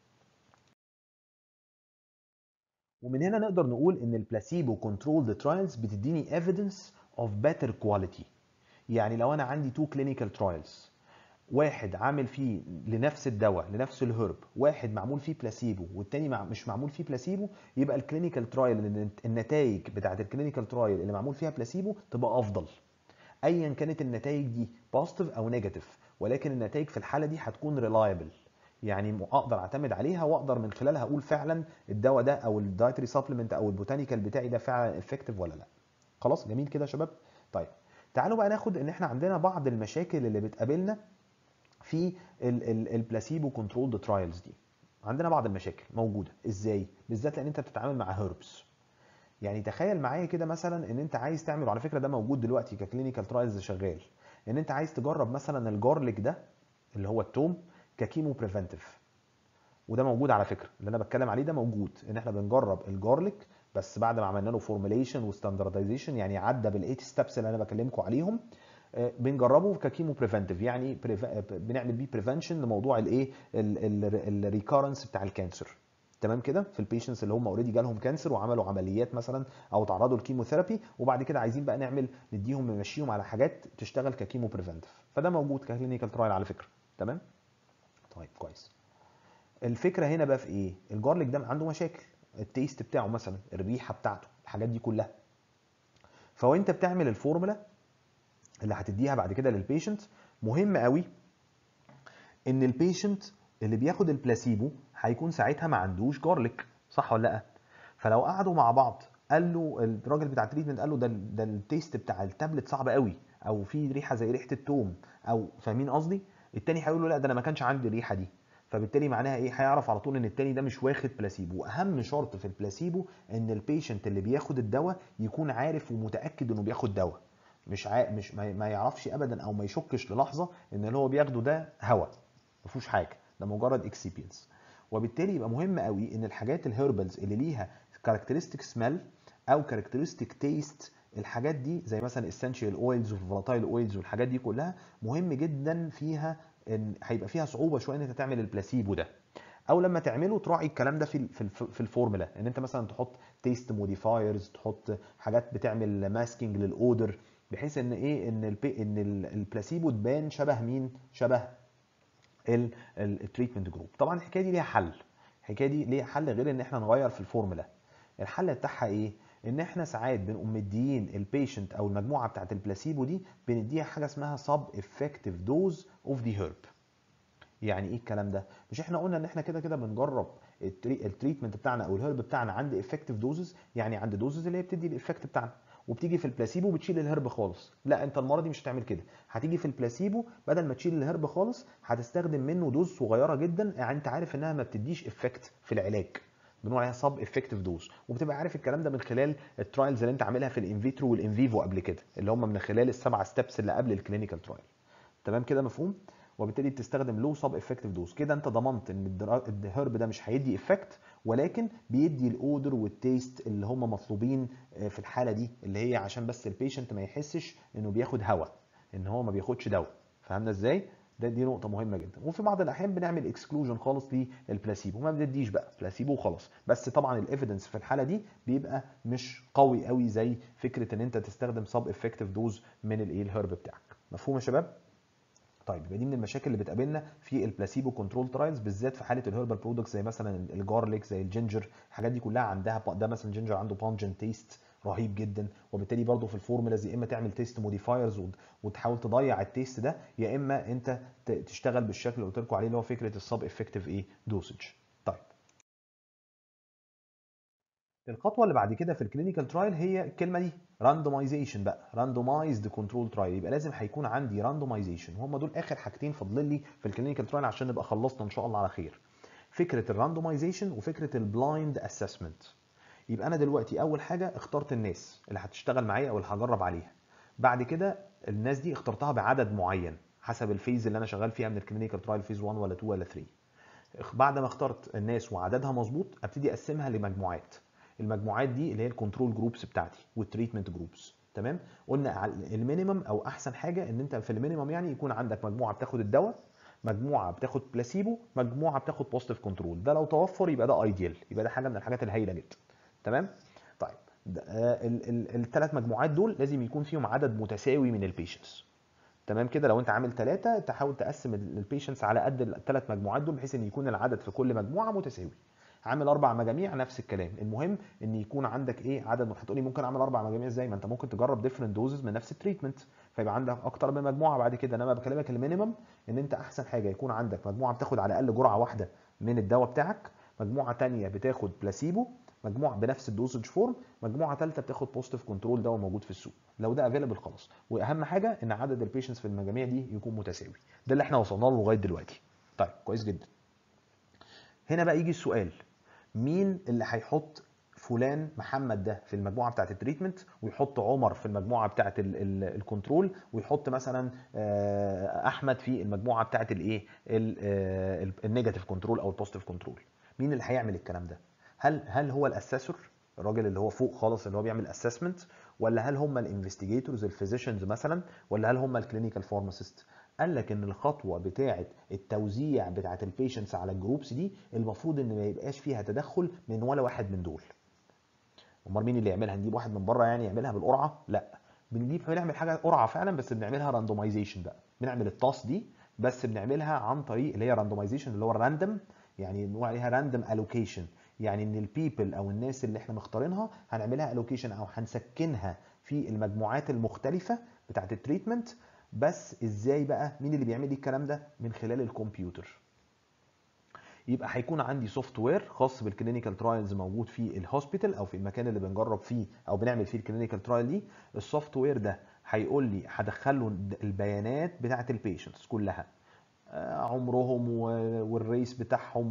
ومن هنا نقدر نقول ان البلاسيبو كنترولد ترايلز بتديني evidence of better quality. يعني لو انا عندي تو كلينيكال ترايلز، واحد عامل فيه لنفس الدواء لنفس الهرب، واحد معمول فيه بلاسيبو والتاني مش معمول فيه بلاسيبو، يبقى الكلينيكال ترايل النتائج بتاعت الكلينيكال ترايل اللي معمول فيها بلاسيبو تبقى افضل، ايا كانت النتائج دي بوزيتيف او نيجاتيف. ولكن النتائج في الحاله دي هتكون ريلايبل، يعني اقدر اعتمد عليها واقدر من خلالها اقول فعلا الدواء ده او الدايتري سبلمنت او البوتانيكال بتاعي ده فعلا افكتيف ولا لا. خلاص، جميل كده يا شباب. طيب، تعالوا بقى ناخد ان احنا عندنا بعض المشاكل اللي بتقابلنا في البلاسيبو كنترولد ترايلز دي. عندنا بعض المشاكل موجوده ازاي؟ بالذات لان انت بتتعامل مع هيربس. يعني تخيل معايا كده مثلا ان انت عايز تعمل، وعلى فكره ده موجود دلوقتي ككلينيكال ترايلز شغال، ان انت عايز تجرب مثلا الجارليك ده اللي هو التوم ككيمو بريفنتيف. وده موجود على فكره، اللي انا بتكلم عليه ده موجود، ان احنا بنجرب الجارليك بس بعد ما عملنا له فورميليشن وستاندردايزيشن، يعني عدى بالايت ستابس اللي انا بكلمكم عليهم، بنجربه ككيمو بريفنتيف، يعني بنعمل بيه بريفنشن لموضوع الايه الريكارنس بتاع الكانسر. تمام كده، في البيشنتس اللي هم اوريدي جالهم كانسر وعملوا عمليات مثلا او تعرضوا للكيموثيرابي، وبعد كده عايزين بقى نديهم نمشيهم على حاجات تشتغل ككيمو بريفنتيف. فده موجود ككلينيكال ترايل على فكره. تمام. طيب كويس. الفكره هنا بقى في ايه؟ الجارليك ده عنده مشاكل، التيست بتاعه مثلا، الريحه بتاعته، الحاجات دي كلها. فوانت بتعمل الفورمولا اللي هتديها بعد كده للبيشنت، مهم قوي ان البيشنت اللي بياخد البلاسيبو هيكون ساعتها ما عندوش جارليك، صح ولا لا؟ فلو قعدوا مع بعض قال له الراجل بتاع التريتمنت، قال له ده التيست بتاع التابلت صعب قوي، او في ريحه زي ريحه التوم، او فاهمين قصدي؟ التاني هيقول له لا ده انا ما كانش عندي الريحه دي. فبالتالي معناها ايه؟ هيعرف على طول ان التاني ده مش واخد بلاسيبو. واهم شرط في البلاسيبو ان البيشنت اللي بياخد الدواء يكون عارف ومتاكد انه بياخد دواء، مش ما يعرفش ابدا او ما يشكش للحظه ان اللي هو بياخده ده هوا، ما فيهوش حاجه، ده مجرد اكسبيرينس. وبالتالي يبقى مهم قوي ان الحاجات الهيربلز اللي ليها كاركترستيك سميل او كاركترستيك تيست، الحاجات دي زي مثلا اسينشال اويلز وفولاتايل اويلز والحاجات دي كلها مهم جدا فيها، ان هيبقى فيها صعوبه شويه ان انت تعمل البلاسيبو ده، او لما تعمله تراعي الكلام ده في الفورمولا، ان انت مثلا تحط تيست موديفايرز، تحط حاجات بتعمل ماسكينج للاودر، بحيث ان ايه ان البلاسيبو تبان شبه مين؟ شبه التريتمنت جروب. طبعا الحكايه دي ليها حل، الحكايه دي ليها حل غير ان احنا نغير في الفورمولا. الحل بتاعها ايه؟ ان احنا ساعات بنقوم مديين البيشنت او المجموعه بتاعت البلاسيبو دي بنديها حاجه اسمها سب افكتيف دوز اوف ذا هيرب. يعني ايه الكلام ده؟ مش احنا قلنا ان احنا كده كده بنجرب التريتمنت بتاعنا او الهرب بتاعنا عند افكتيف دوزز، يعني عند دوزز اللي هي بتدي الافكت بتاعنا، وبتيجي في البلاسيبو بتشيل الهرب خالص. لا، انت المره دي مش هتعمل كده، هتيجي في البلاسيبو بدل ما تشيل الهرب خالص هتستخدم منه دوز صغيره جدا، يعني انت عارف انها ما بتديش افكت في العلاج، بنقول عليها سب افكتيف دوز. وبتبقى عارف الكلام ده من خلال الترايلز اللي انت عاملها في الانفيترو والانفيفو قبل كده، اللي هم من خلال السبعه ستيبس اللي قبل الكلينيكال ترايل. تمام كده، مفهوم؟ وبالتالي بتستخدم لو سب افكتيف دوز. كده انت ضمنت ان الهرب ده مش هيدي افكت، ولكن بيدي الاودر والتيست اللي هم مطلوبين في الحاله دي، اللي هي عشان بس البيشنت ما يحسش انه بياخد هواء، ان هو ما بياخدش دواء. فهمنا ازاي؟ دي نقطة مهمة جدا. وفي بعض الأحيان بنعمل اكسكلوجن خالص للبلاسيبو، ما بنديش بقى بلاسيبو وخلاص. بس طبعا الايفيدنس في الحالة دي بيبقى مش قوي قوي زي فكرة ان انت تستخدم سب افكتيف دوز من الهرب بتاعك. مفهوم يا شباب؟ طيب يبقى دي من المشاكل اللي بتقابلنا في البلاسيبو كنترول ترايلز، بالذات في حاله الهربال برودكتس زي مثلا الجارليك، زي الجينجر. الحاجات دي كلها عندها ده مثلا الجينجر عنده بانجنت تيست رهيب جدا، وبالتالي برضه في الفورمولاز يا اما تعمل تيست موديفايرز وتحاول تضيع التيست ده، يا اما انت تشتغل بالشكل اللي قلت لكم عليه اللي هو فكره السب افكتيف دوسج. طيب الخطوه اللي بعد كده في الكلينيكال ترايل هي الكلمه دي راندومايزيشن بقى، راندومايزد كنترول ترايل. يبقى لازم هيكون عندي راندومايزيشن، وهم دول اخر حاجتين فاضلين لي في الكلينيكال ترايل عشان نبقى خلصنا ان شاء الله على خير. فكره الراندومايزيشن وفكره البلايند اسسمنت. يبقى انا دلوقتي اول حاجه اخترت الناس اللي هتشتغل معايا او اللي هجرب عليها. بعد كده الناس دي اخترتها بعدد معين حسب الفيز اللي انا شغال فيها من الكلينيكال ترايل، فيز 1 ولا 2 ولا 3. بعد ما اخترت الناس وعددها مظبوط ابتدي اقسمها لمجموعات. المجموعات دي اللي هي الكنترول جروبس بتاعتي والتريتمنت جروبس. تمام. قلنا المينيمم او احسن حاجه ان انت في المينيمم يعني يكون عندك مجموعه بتاخد الدواء، مجموعه بتاخد بلاسيبو، مجموعه بتاخد بوزيتيف كنترول. ده لو توفر يبقى ده ايديال، يبقى ده حاجه من الحاجات الهايله جدا. تمام. طيب الثلاث مجموعات دول لازم يكون فيهم عدد متساوي من البيشنتس. تمام كده. لو انت عامل 3 تحاول تقسم البيشنتس على قد الثلاث مجموعات دول بحيث ان يكون العدد في كل مجموعه متساوي. عامل 4 مجاميع نفس الكلام. المهم ان يكون عندك عدد. هتقولي ممكن اعمل 4 مجاميع ازاي؟ ما انت ممكن تجرب ديفرنت دوزز من نفس التريتمنت فيبقى عندك اكتر من مجموعه بعد كده. انما بكلمك المينيمم ان انت احسن حاجه يكون عندك مجموعه بتاخد على الاقل جرعه واحده من الدواء بتاعك، مجموعه ثانيه بتاخد بلاسيبو، مجموعه بنفس الدوسج فورم، مجموعه ثالثه بتاخد بوزيتيف كنترول دواء موجود في السوق. لو ده افيلبل خلاص. واهم حاجه ان عدد البيشنتس في المجاميع دي يكون متساوي. ده اللي احنا وصلنا له لغايه دلوقتي. طيب كويس جدا. هنا بقى يجي السؤال، مين اللي هيحط فلان محمد ده في المجموعه بتاعه التريتمنت، ويحط عمر في المجموعه بتاعه الكنترول، ويحط مثلا احمد في المجموعه بتاعه النيجاتيف كنترول او البوزيتيف كنترول؟ مين اللي هيعمل الكلام ده؟ هل هو الاسسور، الراجل اللي هو فوق خالص اللي هو بيعمل اسسمنت، ولا هل هم الانفستيجيتورز الفيزيشنز مثلا، ولا هل هم الكلينيكال فارماسيست؟ قال لك ان الخطوه بتاعه التوزيع بتاعه البيشنتس على الجروبس دي المفروض ان ما يبقاش فيها تدخل من ولا واحد من دول. امال مين اللي يعملها؟ نجيب واحد من بره يعني يعملها بالقرعه؟ لا، بنعمل حاجه قرعه فعلا بس بنعملها راندومايزيشن بقى. بنعمل التاس دي بس بنعملها عن طريق اللي هي راندومايزيشن اللي هو الراندوم، يعني نقول عليها راندوم الوكيشن. يعني ان البيبل او الناس اللي احنا مختارينها هنعملها الوكيشن او هنسكنها في المجموعات المختلفه بتاعه التريتمنت. بس ازاي بقى؟ مين اللي بيعمل لي الكلام ده؟ من خلال الكمبيوتر. يبقى هيكون عندي سوفت وير خاص بالكلينيكال ترايلز موجود في الهوسبيتال او في المكان اللي بنجرب فيه او بنعمل فيه الكلينيكال ترايل دي. السوفت وير ده هيقول لي هدخل له البيانات بتاعه البيشنتس كلها، عمرهم والريس بتاعهم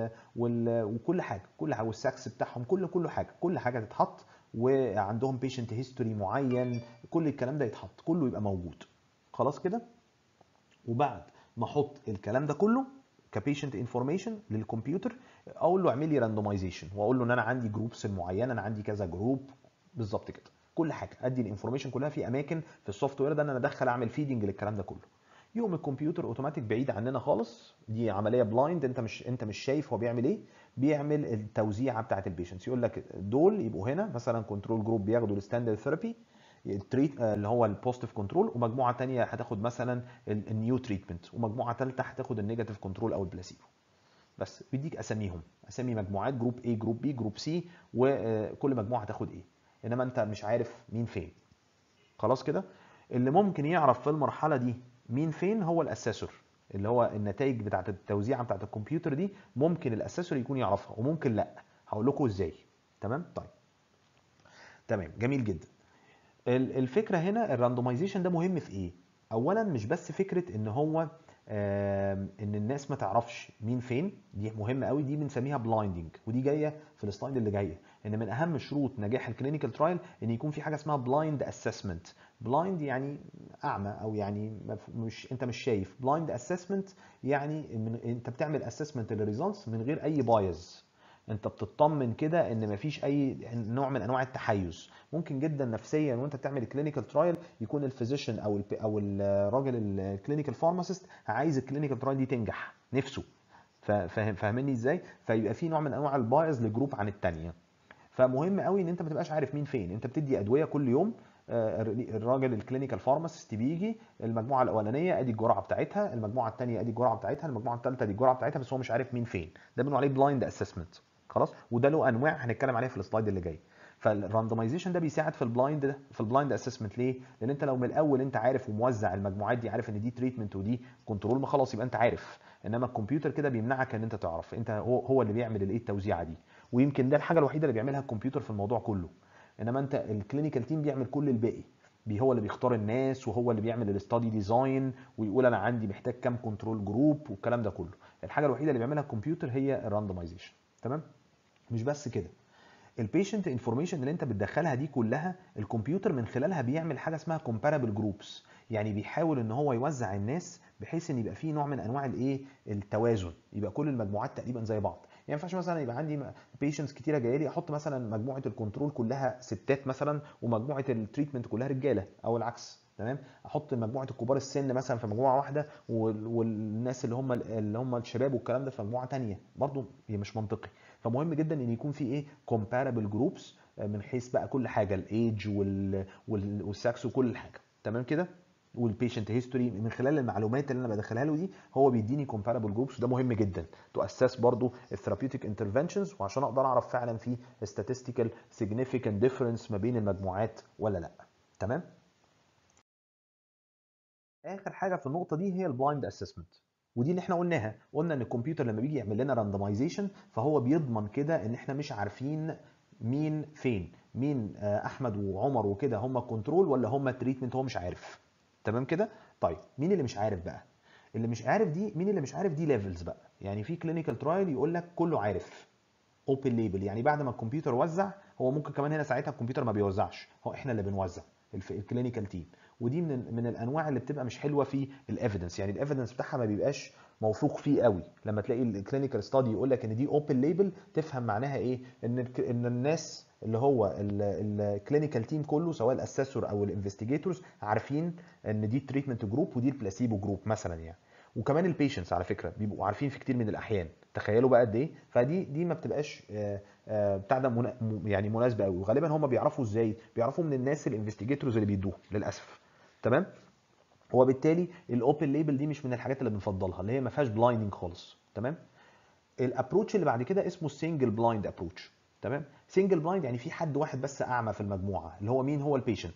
وكل حاجه، كل حاجه، والسكس بتاعهم، كل حاجه تتحط، وعندهم بيشنت هيستوري معين، كل الكلام ده يتحط كله يبقى موجود. خلاص كده. وبعد ما احط الكلام ده كله كبيشنت انفورميشن للكمبيوتر، اقول له اعمل لي راندومايزيشن، واقول له ان انا عندي جروبس معينه، انا عندي كذا جروب بالظبط كده. كل حاجه ادي الانفورميشن كلها في اماكن في السوفت وير ده ان انا ادخل اعمل فيدنج للكلام ده كله. يقوم الكمبيوتر اوتوماتيك بعيد عننا خالص، دي عمليه بلايند، انت مش شايف هو بيعمل ايه. بيعمل التوزيعه بتاعه البيشنتس، يقول لك دول يبقوا هنا مثلا كنترول جروب بياخدوا الستاندرد ثيرابي التريت اللي هو البوزيتيف كنترول، ومجموعه ثانيه هتاخد مثلا النيو تريتمنت، ومجموعه ثالثه هتاخد النيجاتيف كنترول او البلاسيبو. بس بيديك اساميهم، اسامي مجموعات، جروب A جروب B جروب C، وكل مجموعه هتاخد ايه. انما انت مش عارف مين فين. خلاص كده. اللي ممكن يعرف في المرحله دي مين فين هو الاسسور، اللي هو النتائج بتاعه التوزيعه بتاعه الكمبيوتر دي ممكن الاسسور يكون يعرفها وممكن لا. هقول لكم ازاي. تمام. طيب تمام جميل جدا. الفكره هنا الراندومايزيشن ده مهم في ايه؟ اولا مش بس فكره ان هو ان الناس ما تعرفش مين فين، دي مهمه قوي، دي بنسميها بلايندنج، ودي جايه في السلايد اللي جايه، ان من اهم شروط نجاح الكلينيكال ترايل ان يكون في حاجه اسمها بلايند اسسمنت. بلايند يعني اعمى، او يعني مش انت مش شايف. بلايند اسسمنت يعني انت بتعمل اسسمنت للريزلتس من غير اي بايز، انت بتطمن كده ان مفيش اي نوع من انواع التحيز. ممكن جدا نفسيا وانت بتعمل كلينيكال ترايل يكون الفيزيشن او الراجل الكلينيكال فارماسيست عايز الكلينيكال ترايل دي تنجح نفسه، فاهمني ازاي؟ فيبقى في نوع من انواع البايز لجروب عن الثانيه. فمهم قوي ان انت ما تبقاش عارف مين فين. انت بتدي ادويه كل يوم، الراجل الكلينيكال فارماسيست بيجي المجموعه الاولانيه ادي الجرعه بتاعتها، المجموعه الثانيه ادي الجرعه بتاعتها، المجموعه الثالثه ادي الجرعه بتاعتها، بس هو مش عارف مين فين. ده بنقول عليه بلايند اسسمنت. خلاص، وده له انواع هنتكلم عليها في السلايد اللي جاي. فالراندمايزيشن ده بيساعد في البلايند اسسمنت. ليه؟ لان انت لو من الاول انت عارف وموزع المجموعات دي، عارف ان دي تريتمنت ودي كنترول، ما خلاص يبقى انت عارف. انما الكمبيوتر كده بيمنعك ان انت تعرف، انت هو اللي بيعمل الايه التوزيعه دي، ويمكن ده الحاجه الوحيده اللي بيعملها الكمبيوتر في الموضوع كله. انما انت الكلينيكال تيم بيعمل كل الباقي، هو اللي بيختار الناس، وهو اللي بيعمل الاستادي ديزاين، ويقول انا عندي محتاج كام كنترول جروب والكلام ده كله. الحاجه الوحيده اللي بيعملها الكمبيوتر هي الراندمايزيشن. تمام؟ مش بس كده، البيشنت انفورميشن اللي انت بتدخلها دي كلها الكمبيوتر من خلالها بيعمل حاجه اسمها كومبارابل جروبس، يعني بيحاول ان هو يوزع الناس بحيث ان يبقى فيه نوع من انواع الايه التوازن، يبقى كل المجموعات تقريبا زي بعض. يعني ما ينفعش مثلا يبقى عندي بيشنتس كتيره جايه لي احط مثلا مجموعه الكنترول كلها ستات مثلا ومجموعه التريتمنت كلها رجاله، او العكس. تمام؟ احط مجموعه الكبار السن مثلا في مجموعه واحده والناس اللي هم الشباب والكلام ده في مجموعه ثانيه، برضو هي مش منطقي. فمهم جدا ان يكون في ايه كومبارابل جروبس من حيث بقى كل حاجه، الايدج والسكس وكل حاجه. تمام كده؟ والبيشنت هيستوري، من خلال المعلومات اللي انا بدخلها له دي هو بيديني كومبارابل جروبس، وده مهم جدا تو اساس برضو الثيرابيوتيك انترفنشنز، وعشان اقدر اعرف فعلا في statistical significant difference ما بين المجموعات ولا لا. تمام؟ اخر حاجه في النقطه دي هي البلايند اسسمنت، ودي اللي احنا قلنا ان الكمبيوتر لما بيجي يعمل لنا راندمايزيشن فهو بيضمن كده ان احنا مش عارفين مين فين، مين احمد وعمر وكده هم كنترول ولا هم تريتمنت، هو مش عارف. تمام كده؟ طيب مين اللي مش عارف بقى؟ مين اللي مش عارف دي ليفلز بقى. يعني في كلينيكال ترايل يقول لك كله عارف اوبن ليبل، يعني بعد ما الكمبيوتر وزع، هو ممكن كمان هنا ساعتها الكمبيوتر ما بيوزعش، هو احنا اللي بنوزع الكلينيكال تيم. ودي من الانواع اللي بتبقى مش حلوه في الايفيدنس، يعني الايفيدنس بتاعها ما بيبقاش موثوق فيه قوي. لما تلاقي الكلينيكال ستادي يقول لك ان دي اوبن ليبل، تفهم معناها ايه؟ ان الناس اللي هو الكلينيكال تيم كله سواء الاسسور او الانفستيجيتورز عارفين ان دي تريتمنت جروب ودي البلاسيبو جروب مثلا يعني. وكمان البيشنتس على فكره بيبقوا عارفين في كتير من الاحيان، تخيلوا بقى قد ايه. فدي ما بتبقاش بتاع ده يعني مناسبه قوي. وغالبا هم بيعرفوا ازاي؟ بيعرفوا من الناس الانفستيجيتورز اللي بيدوه للاسف. تمام؟ وبالتالي الاوبن ليبل دي مش من الحاجات اللي بنفضلها، اللي هي ما فيهاش بلايندنج خالص. تمام؟ الابروتش اللي بعد كده اسمه السنجل بلايند ابروتش. تمام؟ سنجل بلايند يعني في حد واحد بس اعمى في المجموعه، اللي هو مين؟ هو البيشنت.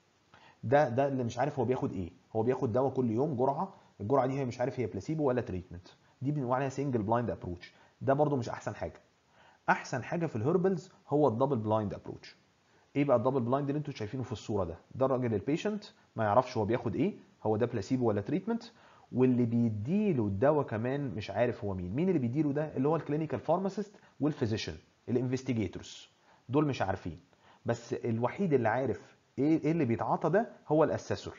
ده اللي مش عارف هو بياخد ايه. هو بياخد دواء كل يوم جرعه، الجرعه دي هي مش عارف هي بلاسيبو ولا تريتمنت. دي بنقول عليها سنجل بلايند ابروتش. ده برده مش احسن حاجه. احسن حاجه في الهربلز هو الدبل بلايند ابروتش. ايه بقى الدبل بلايند اللي انتوا شايفينه في الصوره ده؟ ده الراجل البيشنت ما يعرفش هو بياخد ايه، هو ده بلاسيبو ولا تريتمنت، واللي بيديله الدواء كمان مش عارف هو مين. مين اللي بيديله ده؟ اللي هو الكلينيكال فارماسيست والفيزيشن الانفستيجيتورز. دول مش عارفين، بس الوحيد اللي عارف ايه اللي بيتعاطى ده هو الاسسور.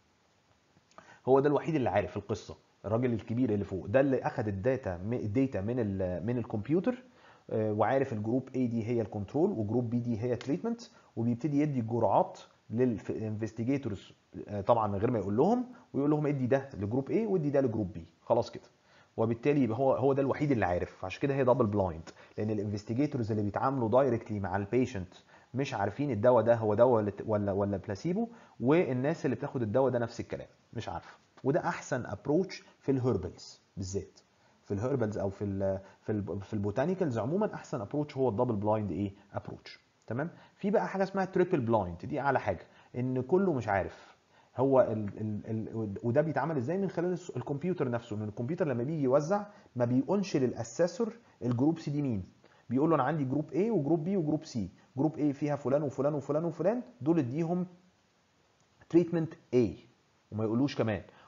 هو ده الوحيد اللي عارف القصه. الراجل الكبير اللي فوق ده اللي اخذ الداتا من الكمبيوتر، وعارف الجروب A دي هي الكنترول وجروب B دي هي تريتمنت، وبيبتدي يدي الجرعات للانفستيجيتورز طبعا من غير ما يقول لهم، ويقول لهم ادي ده لجروب A وادي ده لجروب B. خلاص كده. وبالتالي يبقى هو ده الوحيد اللي عارف. عشان كده هي دبل بلايند، لان الانفستيجيتورز اللي بيتعاملوا دايركتلي مع البيشنت مش عارفين الدواء ده هو دواء ولا بلاسيبو، والناس اللي بتاخد الدواء ده نفس الكلام مش عارفه. وده احسن ابروتش في الهربلز بالذات. في الهربلز او في البوتانيكالز عموما احسن ابروتش هو الدبل بلايند ابروتش. تمام؟ في بقى حاجه اسمها تريبل بلايند، دي اعلى حاجه، ان كله مش عارف. هو وده بيتعمل ازاي؟ من خلال الكمبيوتر نفسه. ان الكمبيوتر لما بيجي يوزع ما بيقولش للاسسور الجروب سي دي مين، بيقول له انا عندي جروب A وجروب B وجروب C. جروب A فيها فلان وفلان وفلان وفلان، دول اديهم تريتمنت A، وما يقولوش كمان.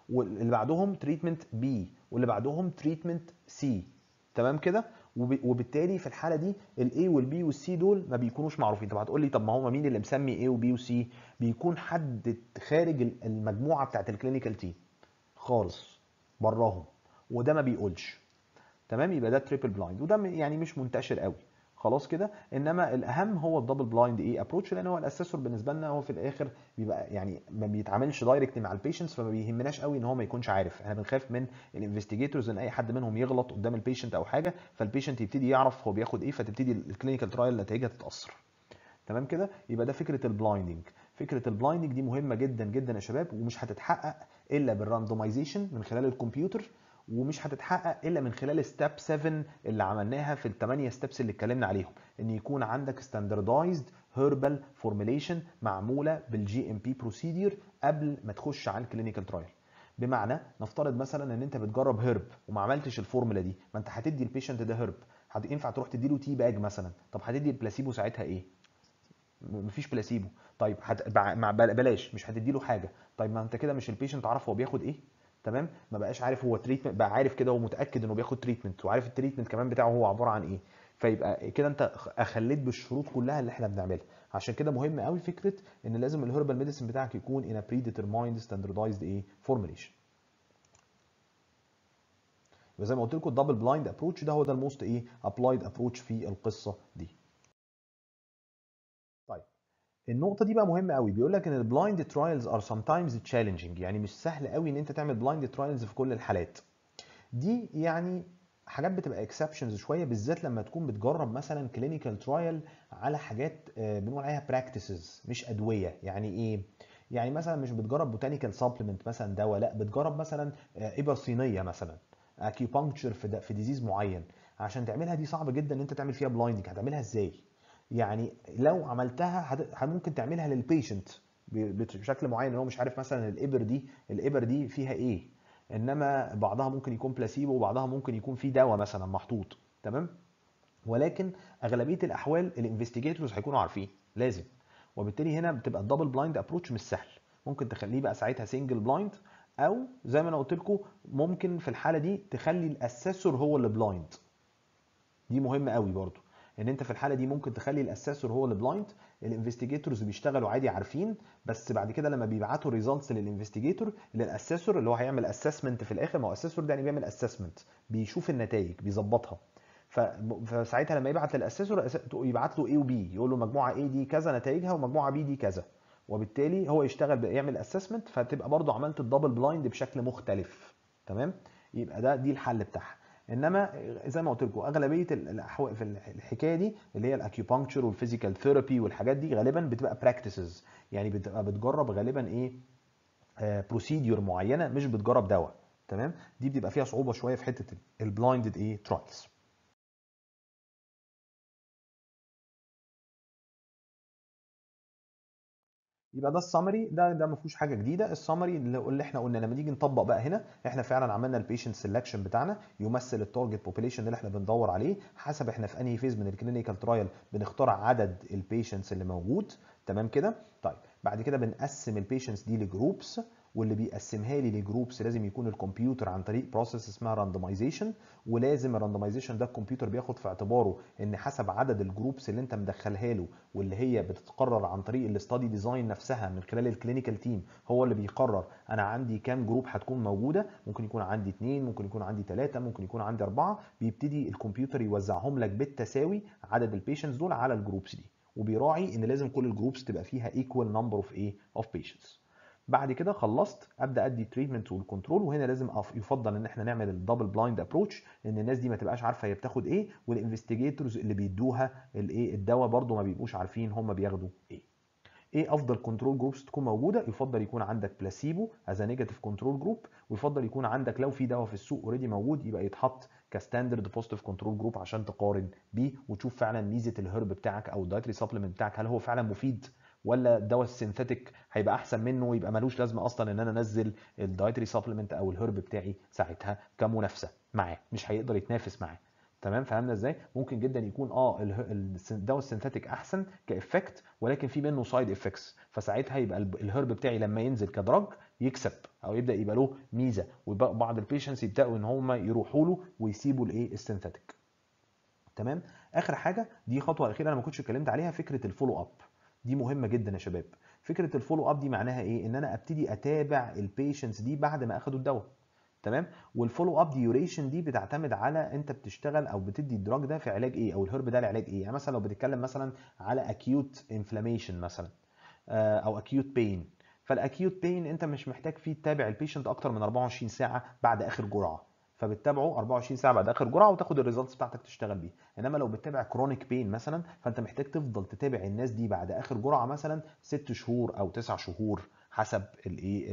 واللي بعدهم تريتمنت بي، واللي بعدهم تريتمنت سي. تمام كده. وبالتالي في الحاله دي الاي والبي والسي دول ما بيكونوش معروفين. طب هتقول لي طب ما هو مين اللي مسمي اي وبي وسي؟ بيكون حد خارج المجموعه بتاعت الكلينيكال تيم خالص، براهم، وده ما بيقولش. تمام. يبقى ده تريبل بلايند، وده يعني مش منتشر قوي. خلاص كده. انما الاهم هو الدبل بلايند ايه ابروتش، لان هو الاسسور بالنسبه لنا هو في الاخر بيبقى يعني ما بيتعاملش دايركتلي مع البيشنتس، فما بيهمناش قوي ان هو ما يكونش عارف. احنا بنخاف من الانفستيجيتورز ان اي حد منهم يغلط قدام البيشنت او حاجه، فالبيشنت يبتدي يعرف هو بياخد ايه، فتبتدي الكلينيكال ترايل نتائجها تتاثر. تمام كده. يبقى ده فكره البلايندنج. فكره البلايندنج دي مهمه جدا جدا يا شباب، ومش هتتحقق الا بالراندومايزيشن من خلال الكمبيوتر، ومش هتتحقق الا من خلال ستيب 7 اللي عملناها في الثمانيه ستيبس اللي اتكلمنا عليهم، ان يكون عندك ستاندردايزد هيربال فورميليشن معموله بالجي ام بي بروسيدير قبل ما تخش على الكلينيكال ترايل. بمعنى نفترض مثلا ان انت بتجرب هيرب وما عملتش الفورمولا دي، ما انت هتدي البيشنت ده هيرب، ينفع تروح تديله تي باج مثلا، طب هتدي البلاسيبو ساعتها ايه؟ مفيش بلاسيبو. طيب بلاش، مش هتدي له حاجه. طيب ما انت كده مش البيشنت عارف هو بياخد ايه. تمام. ما بقاش عارف هو تريتمنت، بقى عارف كده ومتاكد انه بياخد تريتمنت، وعارف التريتمنت كمان بتاعه هو عباره عن ايه. فيبقى كده انت اخليت بالشروط كلها اللي احنا بنعملها. عشان كده مهم قوي فكره ان لازم الهيربال ميديسن بتاعك يكون ان بري ديترمايند ستاندردايزد ايه فورميليشن. وزي ما قلت لكم الدبل بلايند ابروتش ده هو ده الموست ايه ابلايد ابروتش في القصه دي. طيب النقطة دي بقى مهمة قوي. بيقول لك ان البلايند ترايلز ار سام تايمز تشالنجينج، يعني مش سهل قوي ان انت تعمل بلايند ترايلز في كل الحالات. دي يعني حاجات بتبقى اكسبشنز شويه، بالذات لما تكون بتجرب مثلا كلينيكال ترايل على حاجات بنقول عليها براكتسز مش ادويه. يعني ايه؟ يعني مثلا مش بتجرب بوتانيكال سبلمنت مثلا دواء، لا بتجرب مثلا ابر صينيه مثلا، اكيوبانكتشر في ديزيز معين. عشان تعملها دي صعب جدا ان انت تعمل فيها بلايندنج. هتعملها ازاي؟ يعني لو عملتها ممكن تعملها للبيشنت بشكل معين، ان هو مش عارف مثلا الابر دي فيها ايه. انما بعضها ممكن يكون بلاسيبو، وبعضها ممكن يكون فيه دواء مثلا محطوط. تمام. ولكن اغلبيه الاحوال الانفستيجيتورز هيكونوا عارفين لازم. وبالتالي هنا بتبقى الدبل بلايند ابروتش مش سهل. ممكن تخليه بقى ساعتها سنجل بلايند، او زي ما انا قلت لكم ممكن في الحاله دي تخلي الاسسور هو اللي بلايند. دي مهمه قوي برضو، ان انت في الحاله دي ممكن تخلي الاسسور هو اللي بلايند. الانفستيجيتورز بيشتغلوا عادي عارفين، بس بعد كده لما بيبعتوا ريزلتس للانفستيجيتور للاسسور اللي هو هيعمل اسسمنت في الاخر، ما هو اسسور ده يعني بيعمل اسسمنت، بيشوف النتائج بيظبطها. فساعتها لما يبعت للاسسور يبعت له اي وبي، يقول له مجموعه اي دي كذا نتائجها، ومجموعه بي دي كذا. وبالتالي هو يشتغل يعمل اسسمنت، فتبقى برضو عملت الدبل بلايند بشكل مختلف. تمام. يبقى دي الحل بتاعها. انما زي ما قلت لكم اغلبيه الاحوال في الحكايه دي اللي هي الاكيوبانكتشر والفيزيكال ثيرابي والحاجات دي غالبا بتبقى براكتسز، يعني بتبقى بتجرب غالبا ايه بروسيديور معينه، مش بتجرب دواء. تمام. دي بتبقى فيها صعوبه شويه في حته البلايندد ايه ترايلز. يبقى ده السمري، ده ما فيهوش حاجه جديده. السمري اللي احنا قلنا لما نيجي نطبق بقى هنا، احنا فعلا عملنا البيشنت سelection بتاعنا يمثل التارجت بوبيليشن اللي احنا بندور عليه، حسب احنا في انهي فيز من الكلينيكال ترايل بنختار عدد البيشنتس اللي موجود. تمام كده. طيب بعد كده بنقسم البيشنتس دي لجروبس، واللي بيقسمها لي لجروبس لازم يكون الكمبيوتر عن طريق بروسيس اسمها راندمايزيشن. ولازم الراندمايزيشن ده الكمبيوتر بياخد في اعتباره ان حسب عدد الجروبس اللي انت مدخلها له، واللي هي بتتقرر عن طريق الاستادي ديزاين نفسها من خلال الكلينيكال تيم، هو اللي بيقرر انا عندي كام جروب هتكون موجوده. ممكن يكون عندي 2، ممكن يكون عندي 3، ممكن يكون عندي 4. بيبتدي الكمبيوتر يوزعهم لك بالتساوي عدد البيشنتس دول على الجروبس دي، وبيراعي ان لازم كل الجروبس تبقى فيها equal number of بيشنتس. بعد كده خلصت ابدا ادي تريتمنت والكنترول. وهنا لازم يفضل ان احنا نعمل الدبل بلايند ابروتش، ان الناس دي ما تبقاش عارفه هي بتاخد ايه، والانفستيجيتورز اللي بيدوها الايه الدواء برده ما بيبقوش عارفين هم بياخدوا ايه. ايه افضل كنترول جروبس تكون موجوده؟ يفضل يكون عندك بلاسيبو از نيجاتيف كنترول جروب، ويفضل يكون عندك لو في دواء في السوق اوريدي موجود يبقى يتحط كستاندرد بوزيتيف كنترول جروب عشان تقارن بيه وتشوف فعلا ميزه الهرب بتاعك او الدايتري سبلمنت بتاعك هل هو فعلا مفيد، ولا الدواء السينثيتيك هيبقى احسن منه ويبقى ملوش لازمه اصلا ان انا انزل الدايتري سبلمنت او الهرب بتاعي ساعتها كمنافسه معاه، مش هيقدر يتنافس معاه. تمام، فهمنا ازاي؟ ممكن جدا يكون الدواء السينثيتيك احسن كافكت، ولكن في منه سايد افكتس، فساعتها يبقى الهرب بتاعي لما ينزل كدراج يكسب، او يبدا يبقى له ميزه، ويبقى بعض البيشنتس يبداوا ان هم يروحوا له ويسيبوا الايه السينثيتيك. تمام. اخر حاجه، دي خطوه اخيره انا ما كنتش اتكلمت عليها، فكره الفولو اب. دي مهمه جدا يا شباب. فكره الفولو اب دي معناها ايه؟ ان انا ابتدي اتابع البيشنتس دي بعد ما اخدوا الدواء. تمام. والفولو اب ديوريشن دي بتعتمد على انت بتشتغل او بتدي الدراج ده في علاج ايه، او الهرب ده لعلاج ايه. يعني مثلا لو بتتكلم مثلا على اكيوت انفلاميشن مثلا، او اكيوت بين، فالاكيوت بين انت مش محتاج فيه تتابع البيشنت اكتر من 24 ساعه بعد اخر جرعه، فبتتابعه 24 ساعه بعد اخر جرعه وتاخد الريزلتس بتاعتك تشتغل بيها. انما لو بتتابع كرونيك بين مثلا، فانت محتاج تفضل تتابع الناس دي بعد اخر جرعه مثلا 6 شهور او 9 شهور حسب الايه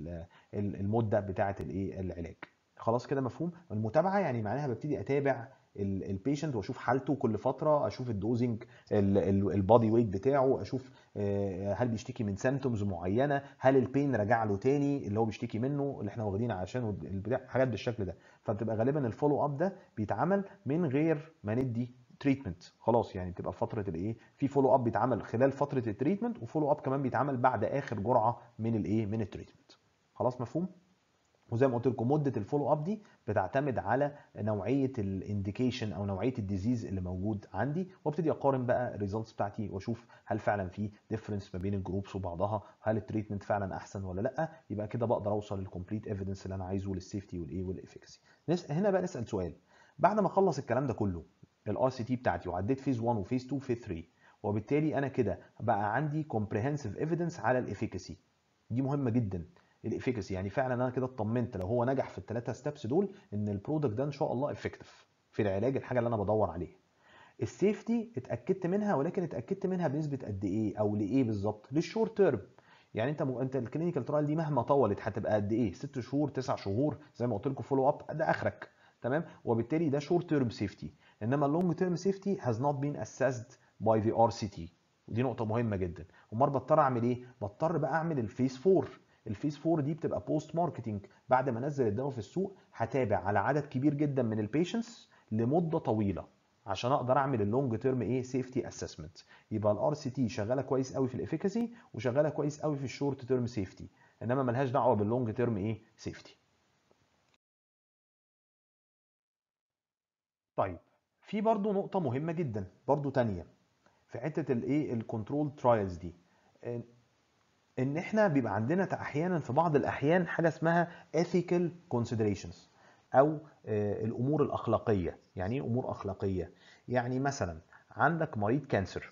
المده بتاعه الايه العلاج. خلاص كده مفهوم؟ المتابعه يعني معناها ببتدي اتابع البيشنت واشوف حالته كل فتره، اشوف الدوزنج، البادي ويت بتاعه، اشوف هل بيشتكي من سيمتومز معينه، هل البين رجع له تاني اللي هو بيشتكي منه اللي احنا واخدين عشان البتاع، حاجات بالشكل ده. فبتبقى غالبا الفولو اب ده بيتعمل من غير ما ندي تريتمنت خلاص، يعني بتبقى فتره الايه، في فولو اب بيتعمل خلال فتره التريتمنت، وفولو اب كمان بيتعمل بعد اخر جرعه من الايه من التريتمنت. خلاص مفهوم؟ وزي ما قلت لكم مده الفولو اب دي بتعتمد على نوعيه الانديكيشن او نوعيه الديزيز اللي موجود عندي، وابتدي اقارن بقى الريزلتس بتاعتي واشوف هل فعلا في ديفرنس ما بين الجروبس وبعضها، هل التريتمنت فعلا احسن ولا لا. يبقى كده بقدر اوصل للكومبليت ايفيدنس اللي انا عايزه للسيفتي والايه والافيكسي. هنا بقى نسال سؤال، بعد ما اخلص الكلام ده كله الار سي تي بتاعتي وعديت فيز 1 وفيز 2 وفيز 3، وبالتالي انا كده بقى عندي كومبريهنسيف ايفيدنس على الافيكسي. دي مهمه جدا، الافيكاسي، يعني فعلا انا كده اطمنت لو هو نجح في الثلاثه ستيبس دول ان البرودكت ده ان شاء الله افكتيف في العلاج، الحاجه اللي انا بدور عليها. السيفتي اتاكدت منها، ولكن اتاكدت منها بنسبه قد ايه او لايه بالظبط؟ للشورت تيرم. يعني انت الكلينيكال ترايل دي مهما طولت هتبقى قد ايه؟ 6 شهور 9 شهور زي ما قلت لكم، فولو اب ده اخرك. تمام، وبالتالي ده شورت تيرم سيفتي. انما اللونج تيرم سيفتي has not been assessed by the RCT. ودي نقطة مهمة جدا. امال بضطر اعمل ايه؟ بضطر بقى اعمل الفيس 4. الفيس 4 دي بتبقى بوست ماركتنج، بعد ما انزل الدواء في السوق هتابع على عدد كبير جدا من البيشنتس لمدة طويلة عشان اقدر اعمل اللونج تيرم ايه سيفتي اسسمنت. يبقى الار سي تي شغاله كويس قوي في الافيكاسي، وشغاله كويس قوي في الشورت تيرم سيفتي، انما ملهاش دعوه باللونج تيرم ايه سيفتي. طيب، في برضو نقطه مهمه جدا برضو تانية في حته الايه الكنترول ترايلز دي، ان احنا بيبقى عندنا احيانا في بعض الاحيان حاجه اسمها ethical considerations، او الامور الاخلاقيه. يعني ايه امور اخلاقيه؟ يعني مثلا عندك مريض كانسر،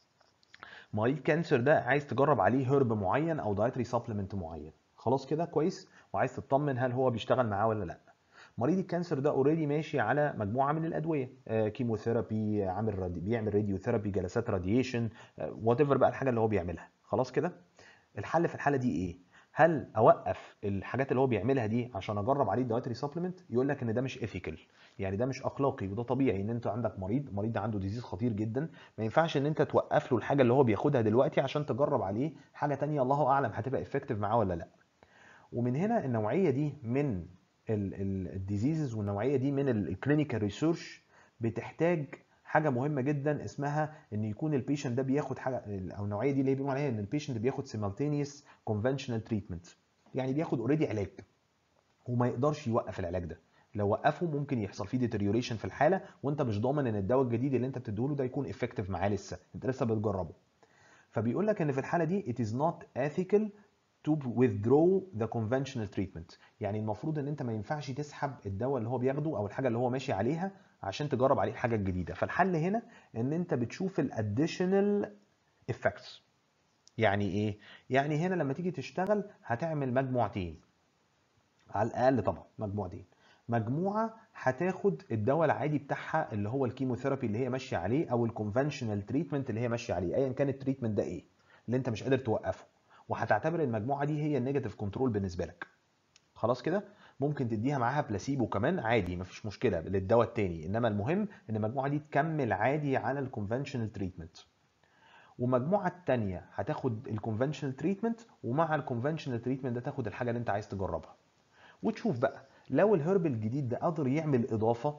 مريض كانسر ده عايز تجرب عليه هرب معين او دايتري سبلمنت معين، خلاص كده كويس، وعايز تطمن هل هو بيشتغل معاه ولا لا. مريض الكانسر ده اوريدي ماشي على مجموعه من الادويه، كيموثيرابي، بيعمل راديو ثيرابي، جلسات راديشن، وات ايفر بقى الحاجه اللي هو بيعملها، خلاص كده. الحل في الحاله دي ايه؟ هل اوقف الحاجات اللي هو بيعملها دي عشان اجرب عليه الدايتري سبلمنت؟ يقول لك ان ده مش ايثيكال، يعني ده مش اخلاقي. وده طبيعي ان انت عندك مريض ده عنده ديزيز خطير جدا، ما ينفعش ان انت توقف له الحاجه اللي هو بياخدها دلوقتي عشان تجرب عليه حاجه تانية الله اعلم هتبقى افكتيف معاه ولا لا. ومن هنا النوعيه دي من الديزيزز والنوعيه دي من الكلينيكال ريسيرش بتحتاج حاجه مهمه جدا اسمها ان يكون البيشنت ده بياخد حاجه، او النوعيه دي اللي بيقولوا عليها ان البيشنت بياخد سيمالتينيوس كونفنشنال تريتمنت، يعني بياخد اوريدي علاج وما يقدرش يوقف العلاج ده. لو وقفه ممكن يحصل فيه ديتريوريشن في الحاله، وانت مش ضامن ان الدواء الجديد اللي انت بتديله ده يكون افكتيف معاه، لسه انت لسه بتجربه. فبيقول لك ان في الحاله دي it is not ethical to withdraw the conventional treatment. يعني المفروض ان انت ما ينفعش تسحب الدواء اللي هو بياخده او الحاجه اللي هو ماشي عليها عشان تجرب عليه الحاجه الجديده. فالحل هنا ان انت بتشوف الاديشنال effects. يعني ايه؟ يعني هنا لما تيجي تشتغل هتعمل مجموعتين على الاقل، طبعا مجموعتين. مجموعه هتاخد الدواء العادي بتاعها اللي هو الكيموثيرابي اللي هي ماشيه عليه، او الكونفنشنال تريتمنت اللي هي ماشيه عليه، ايا كان التريتمنت ده ايه اللي انت مش قادر توقفه، وهتعتبر المجموعه دي هي النيجاتيف كنترول بالنسبه لك. خلاص كده. ممكن تديها معاها بلاسيبو كمان عادي، مفيش مشكله للدواء التاني، انما المهم ان المجموعه دي تكمل عادي على الكونفنشنال تريتمنت. ومجموعه التانيه هتاخد الكونفنشنال تريتمنت، ومع الكونفنشنال تريتمنت ده تاخد الحاجه اللي انت عايز تجربها. وتشوف بقى لو الهرب الجديد ده قدر يعمل اضافه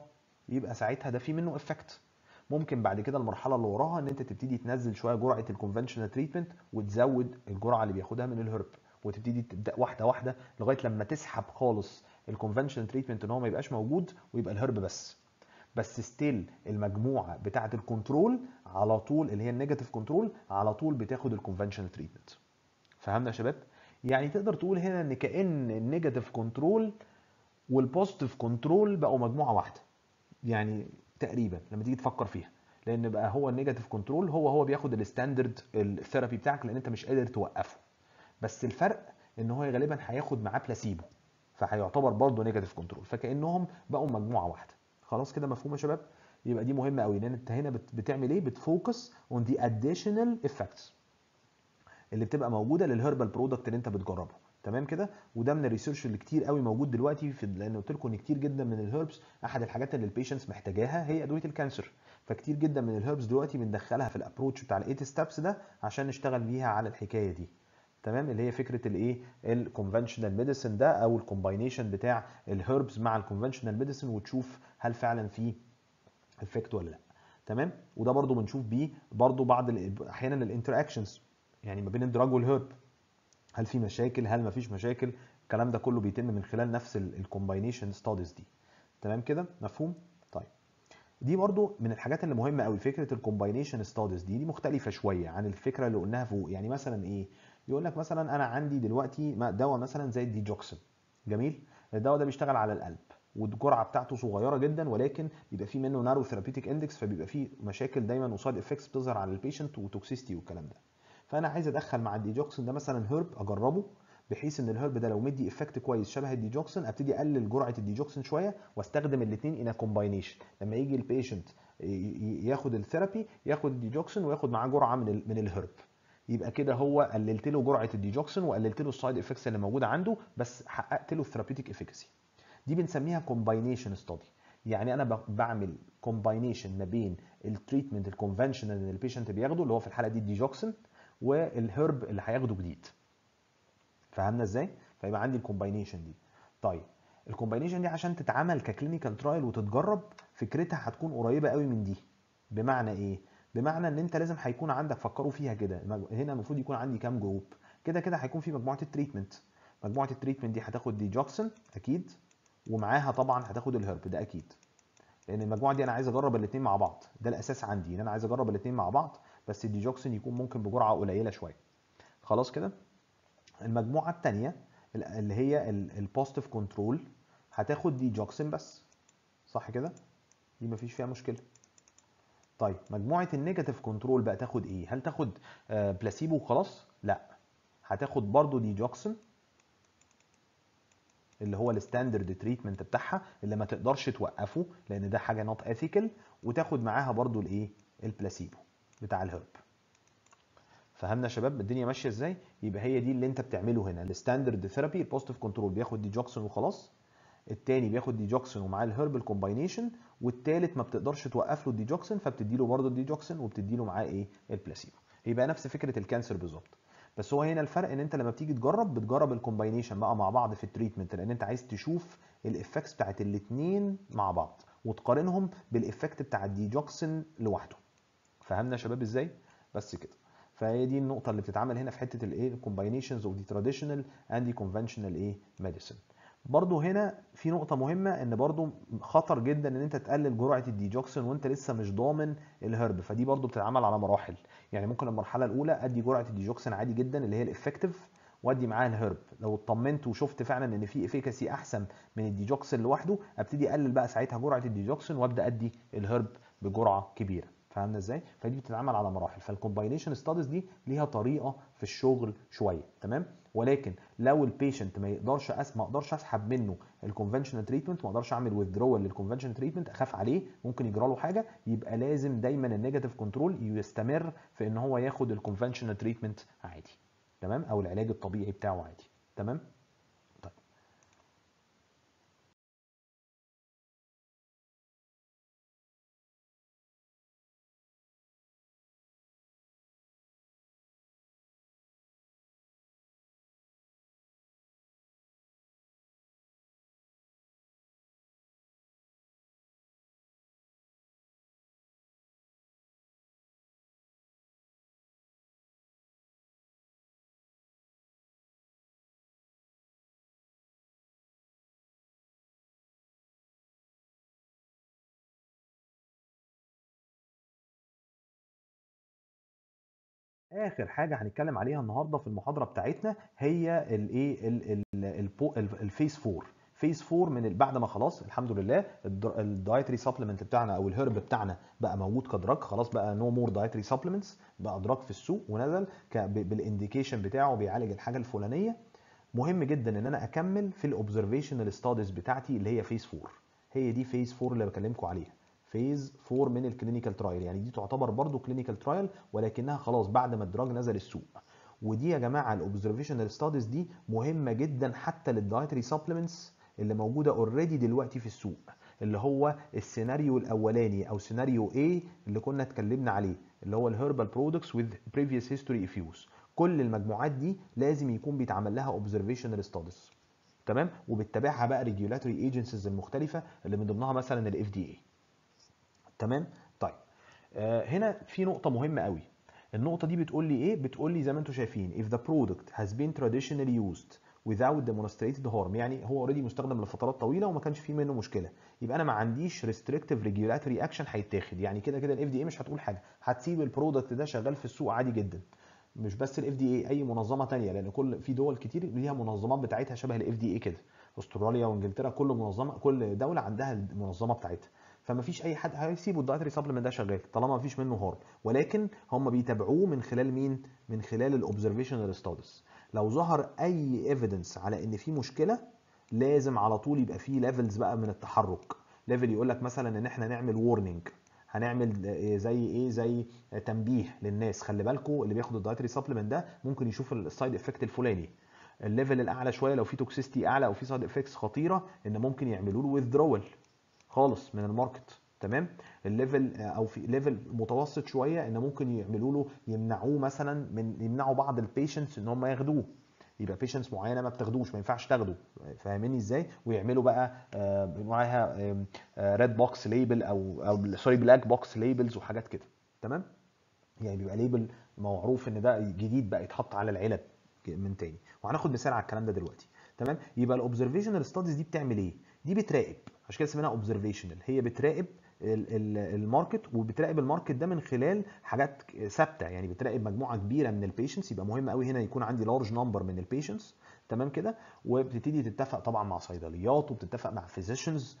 يبقى ساعتها ده في منه افكت. ممكن بعد كده المرحله اللي وراها ان انت تبتدي تنزل شويه جرعه الكونفنشنال تريتمنت وتزود الجرعه اللي بياخدها من الهرب، وتبتدي تبدا واحده واحده لغايه لما تسحب خالص الكونفنشنال تريتمنت ان هو ما يبقاش موجود ويبقى الهرب بس ستيل المجموعه بتاعه الكنترول على طول اللي هي النيجاتيف كنترول على طول بتاخد الكونفنشنال تريتمنت. فهمنا يا شباب؟ يعني تقدر تقول هنا ان كأن النيجاتيف كنترول والبوزيتيف كنترول بقوا مجموعه واحده، يعني تقريبا لما تيجي تفكر فيها، لان بقى هو النيجاتيف كنترول هو بياخد الستاندرد الثيرابي بتاعك لان انت مش قادر توقفه، بس الفرق ان هو غالبا هياخد معاه بلاسيبو، فهيعتبر برضه نيجاتيف كنترول، فكانهم بقوا مجموعه واحده. خلاص كده مفهوم يا شباب؟ يبقى دي مهمه قوي، لان انت هنا بتعمل ايه؟ بتفوكس اون دي اديشنال افكتس اللي بتبقى موجوده للهربال برودكت اللي انت بتجربه. تمام كده؟ وده من الريسيرش اللي كتير قوي موجود دلوقتي لان قلت لكم ان كتير جدا من الهربس احد الحاجات اللي البيشنتس محتاجاها هي ادويه الكانسر، فكتير جدا من الهربس دلوقتي بندخلها في الابروتش بتاع الايت ستابس ده عشان نشتغل بيها على الحكايه دي. تمام؟ اللي هي فكره الايه؟ الكونفنشنال ميديسن ده او الكومباينيشن بتاع الهربس مع الكونفنشنال ميديسن، وتشوف هل فعلا في افكت ولا لا. تمام؟ وده برضو بنشوف بيه برضو بعض احيانا الانتراكشنز يعني ما بين الدراج والهرب، هل في مشاكل، هل ما فيش مشاكل، الكلام ده كله بيتم من خلال نفس الكومباينيشن ستاديز دي. تمام كده؟ مفهوم؟ طيب دي برضو من الحاجات اللي مهمه قوي، فكره الكومباينيشن ستاديز دي مختلفه شويه عن الفكره اللي قلناها فوق. يعني مثلا ايه؟ يقول لك مثلا انا عندي دلوقتي دواء مثلا زي الديجوكسين، جميل، الدواء ده بيشتغل على القلب والجرعه بتاعته صغيره جدا، ولكن بيبقى فيه منه نارو ثيرابيوتيك اندكس، فبيبقى فيه مشاكل دايما وسايد افكتس بتظهر على البيشنت وتوكسيستي والكلام ده. فانا عايز ادخل مع الديجوكسين ده مثلا هرب اجربه، بحيث ان الهرب ده لو مدي افكت كويس شبه الديجوكسين ابتدي اقلل جرعه الديجوكسين شويه واستخدم الاثنين ان كومباينيشن. لما يجي البيشنت ياخد الثيرابي ياخد الديجوكسين وياخد معاه جرعه من الهرب، يبقى كده هو قللت له جرعه الديجوكسين وقللت له السايد افكتس اللي موجوده عنده، بس حققت له الثيرابيوتيك افيكاسي. دي بنسميها كومباينيشن ستادي. يعني انا بعمل كومباينيشن ما بين التريتمنت الكونفنشنال اللي البيشنت بياخده اللي هو في الحاله دي الديجوكسين والهرب اللي هياخده جديد. فهمنا ازاي؟ فيبقى عندي الكومباينيشن دي. طيب الكومباينيشن دي عشان تتعمل ككلينيكال ترايل وتتجرب فكرتها هتكون قريبه قوي من دي. بمعنى ايه؟ بمعنى ان انت لازم هيكون عندك، فكروا فيها كده، هنا المفروض يكون عندي كام جروب؟ كده كده هيكون في مجموعه التريتمنت، مجموعه التريتمنت دي هتاخد ديجوكسين اكيد، ومعاها طبعا هتاخد الهرب ده اكيد، لان المجموعه دي انا عايز اجرب الاثنين مع بعض، ده الاساس عندي ان انا عايز اجرب الاثنين مع بعض، بس الديجوكسين يكون ممكن بجرعه قليله شويه. خلاص كده؟ المجموعه الثانيه اللي هي البوزيتيف كنترول هتاخد ديجوكسين بس، صح كده؟ دي مفيش فيها مشكله. طيب مجموعه النيجاتيف كنترول بقى تاخد ايه؟ هل تاخد بلاسيبو وخلاص؟ لا، هتاخد برضو ديجوكسين اللي هو الستاندرد تريتمنت بتاعها اللي ما تقدرش توقفه لان ده حاجه نوت اثيكال، وتاخد معاها برضو الايه؟ البلاسيبو بتاع الهرب. فهمنا يا شباب الدنيا ماشيه ازاي؟ يبقى هي دي اللي انت بتعمله هنا، الستاندرد ثيرابي البوزيتيف كنترول بياخد ديجوكسين وخلاص، التاني بياخد ديجوكسين ومعاه الهربل كومباينيشن، والتالت ما بتقدرش توقف له الديجوكسين فبتدي له برضه الديجوكسين وبتدي له معاه ايه؟ البلاسيبو. يبقى نفس فكره الكانسر بالظبط، بس هو هنا الفرق ان انت لما بتيجي تجرب بتجرب الكومباينيشن بقى مع بعض في التريتمنت، لان انت عايز تشوف الافكتس بتاعت الاثنين مع بعض وتقارنهم بالافكت بتاع الديجوكسين لوحده. فهمنا يا شباب ازاي؟ بس كده. فهي دي النقطه اللي بتتعمل هنا في حته الايه؟ الكومباينيشنز اوف دي تراديشنال اند دي كونفنشنال ايه؟ ميديسن. برضو هنا في نقطة مهمة ان برضو خطر جدا ان انت تقلل جرعة الديجوكسين وانت لسه مش ضامن الهرب، فدي برضو بتتعمل على مراحل. يعني ممكن المرحلة الاولى ادي جرعة الديجوكسين عادي جدا اللي هي الافكتيف، وادي معاها الهرب، لو اطمنت وشفت فعلا ان في افيكاسي احسن من الديجوكسين لوحده ابتدي اقلل بقى ساعتها جرعة الديجوكسين وابدا ادي الهرب بجرعة كبيرة. فهمنا ازاي؟ فدي بتتعمل على مراحل، فالكومباينيشن ستاديز دي ليها طريقة في الشغل شوية. تمام؟ ولكن لو البيشنت ما يقدرش ما اقدرش اسحب منه الكونفنشنال تريتمنت، ما اقدرش اعمل ويذرول للكونفنشنال تريتمنت، اخاف عليه ممكن يجرى له حاجه، يبقى لازم دايما النيجاتيف كنترول يستمر في ان هو ياخد الكونفنشنال تريتمنت عادي. تمام؟ او العلاج الطبيعي بتاعه عادي. تمام؟ اخر حاجه هنتكلم عليها النهارده في المحاضره بتاعتنا هي الايه الفيز 4. فيز 4 من بعد ما خلاص الحمد لله الدايتري سبلمنت بتاعنا او الهرب بتاعنا بقى موجود كدراج، خلاص بقى نو مور دايتري سبلمنتس، بقى دراج في السوق ونزل بالانديكيشن بتاعه بيعالج الحاجه الفلانيه. مهم جدا ان انا اكمل في الاوبزرفيشنال ستاديز بتاعتي اللي هي فيز 4. هي دي فيز 4 اللي بكلمكم عليها، فيز 4 من الكلينيكال ترايل. يعني دي تعتبر برضو كلينيكال ترايل ولكنها خلاص بعد ما الدراج نزل السوق. ودي يا جماعه الاوبزرفيشنال ستاديز دي مهمه جدا حتى للدايتري سبلمنتس اللي موجوده اوريدي دلوقتي في السوق، اللي هو السيناريو الاولاني او سيناريو A اللي كنا اتكلمنا عليه، اللي هو الهيربال برودكتس with previous history of use. كل المجموعات دي لازم يكون بيتعمل لها اوبزرفيشنال ستاديز، تمام، وبتتابعها بقى ريجولاتوري ايجنسيز المختلفه اللي من ضمنها مثلا الاف دي اي. تمام. طيب هنا في نقطه مهمه قوي. النقطه دي بتقول لي ايه؟ بتقول لي زي ما انتم شايفين if the product has been traditionally used without demonstrated harm، يعني هو اوريدي مستخدم لفترات طويله وما كانش فيه منه مشكله، يبقى انا ما عنديش restrictive regulatory action هيتاخد. يعني كده كده الاف دي اي مش هتقول حاجه، هتسيب البرودكت ده شغال في السوق عادي جدا. مش بس الاف دي اي، اي منظمه ثانيه، لان في دول كتير ليها منظمات بتاعتها شبه الاف دي اي كده، استراليا وانجلترا، كل منظمه كل دوله عندها المنظمه بتاعتها. فما فيش اي حد هيسيبوا الدايتري سبلمنت ده شغال طالما ما فيش منه هارم، ولكن هم بيتابعوه من خلال مين؟ من خلال الاوبزرفيشنال ستاديز. لو ظهر اي ايفيدنس على ان في مشكله لازم على طول يبقى فيه ليفلز بقى من التحرك. ليفل يقول لك مثلا ان احنا نعمل وورنينج، هنعمل زي ايه، زي تنبيه للناس خلي بالكم اللي بياخد الدايتري سبلمنت ده ممكن يشوف السايد افكت الفلاني. الليفل الاعلى شويه لو في توكسيستي اعلى او في سايد افكتس خطيره ان ممكن يعملوا له ويذرول خالص من الماركت. تمام. الليفل او في ليفل متوسط شويه ان ممكن يعملوا له يمنعوه مثلا من يمنعوا بعض البيشنتس ان هم ياخدوه، يبقى بيشنتس معينه ما بتاخدوش، ما ينفعش تاخده، فاهميني ازاي؟ ويعملوا بقى معاها ريد بوكس ليبل او سوري بلاك بوكس ليبلز وحاجات كده. تمام. يعني بيبقى ليبل معروف ان ده جديد بقى يتحط على العلب من تاني، وهناخد مثال على الكلام ده دلوقتي. تمام. يبقى الاوبزرفيشنال ستاديز دي بتعمل ايه؟ دي بتراقب، عشان كده اسمها اوبزرفيشنال، هي بتراقب الماركت، وبتراقب الماركت ده من خلال حاجات ثابته. يعني بتراقب مجموعه كبيره من البيشنتس، يبقى مهم قوي هنا يكون عندي لارج نمبر من البيشنتس. تمام كده. وبتبتدي تتفق طبعا مع صيدليات وبتتفق مع فيزيشنز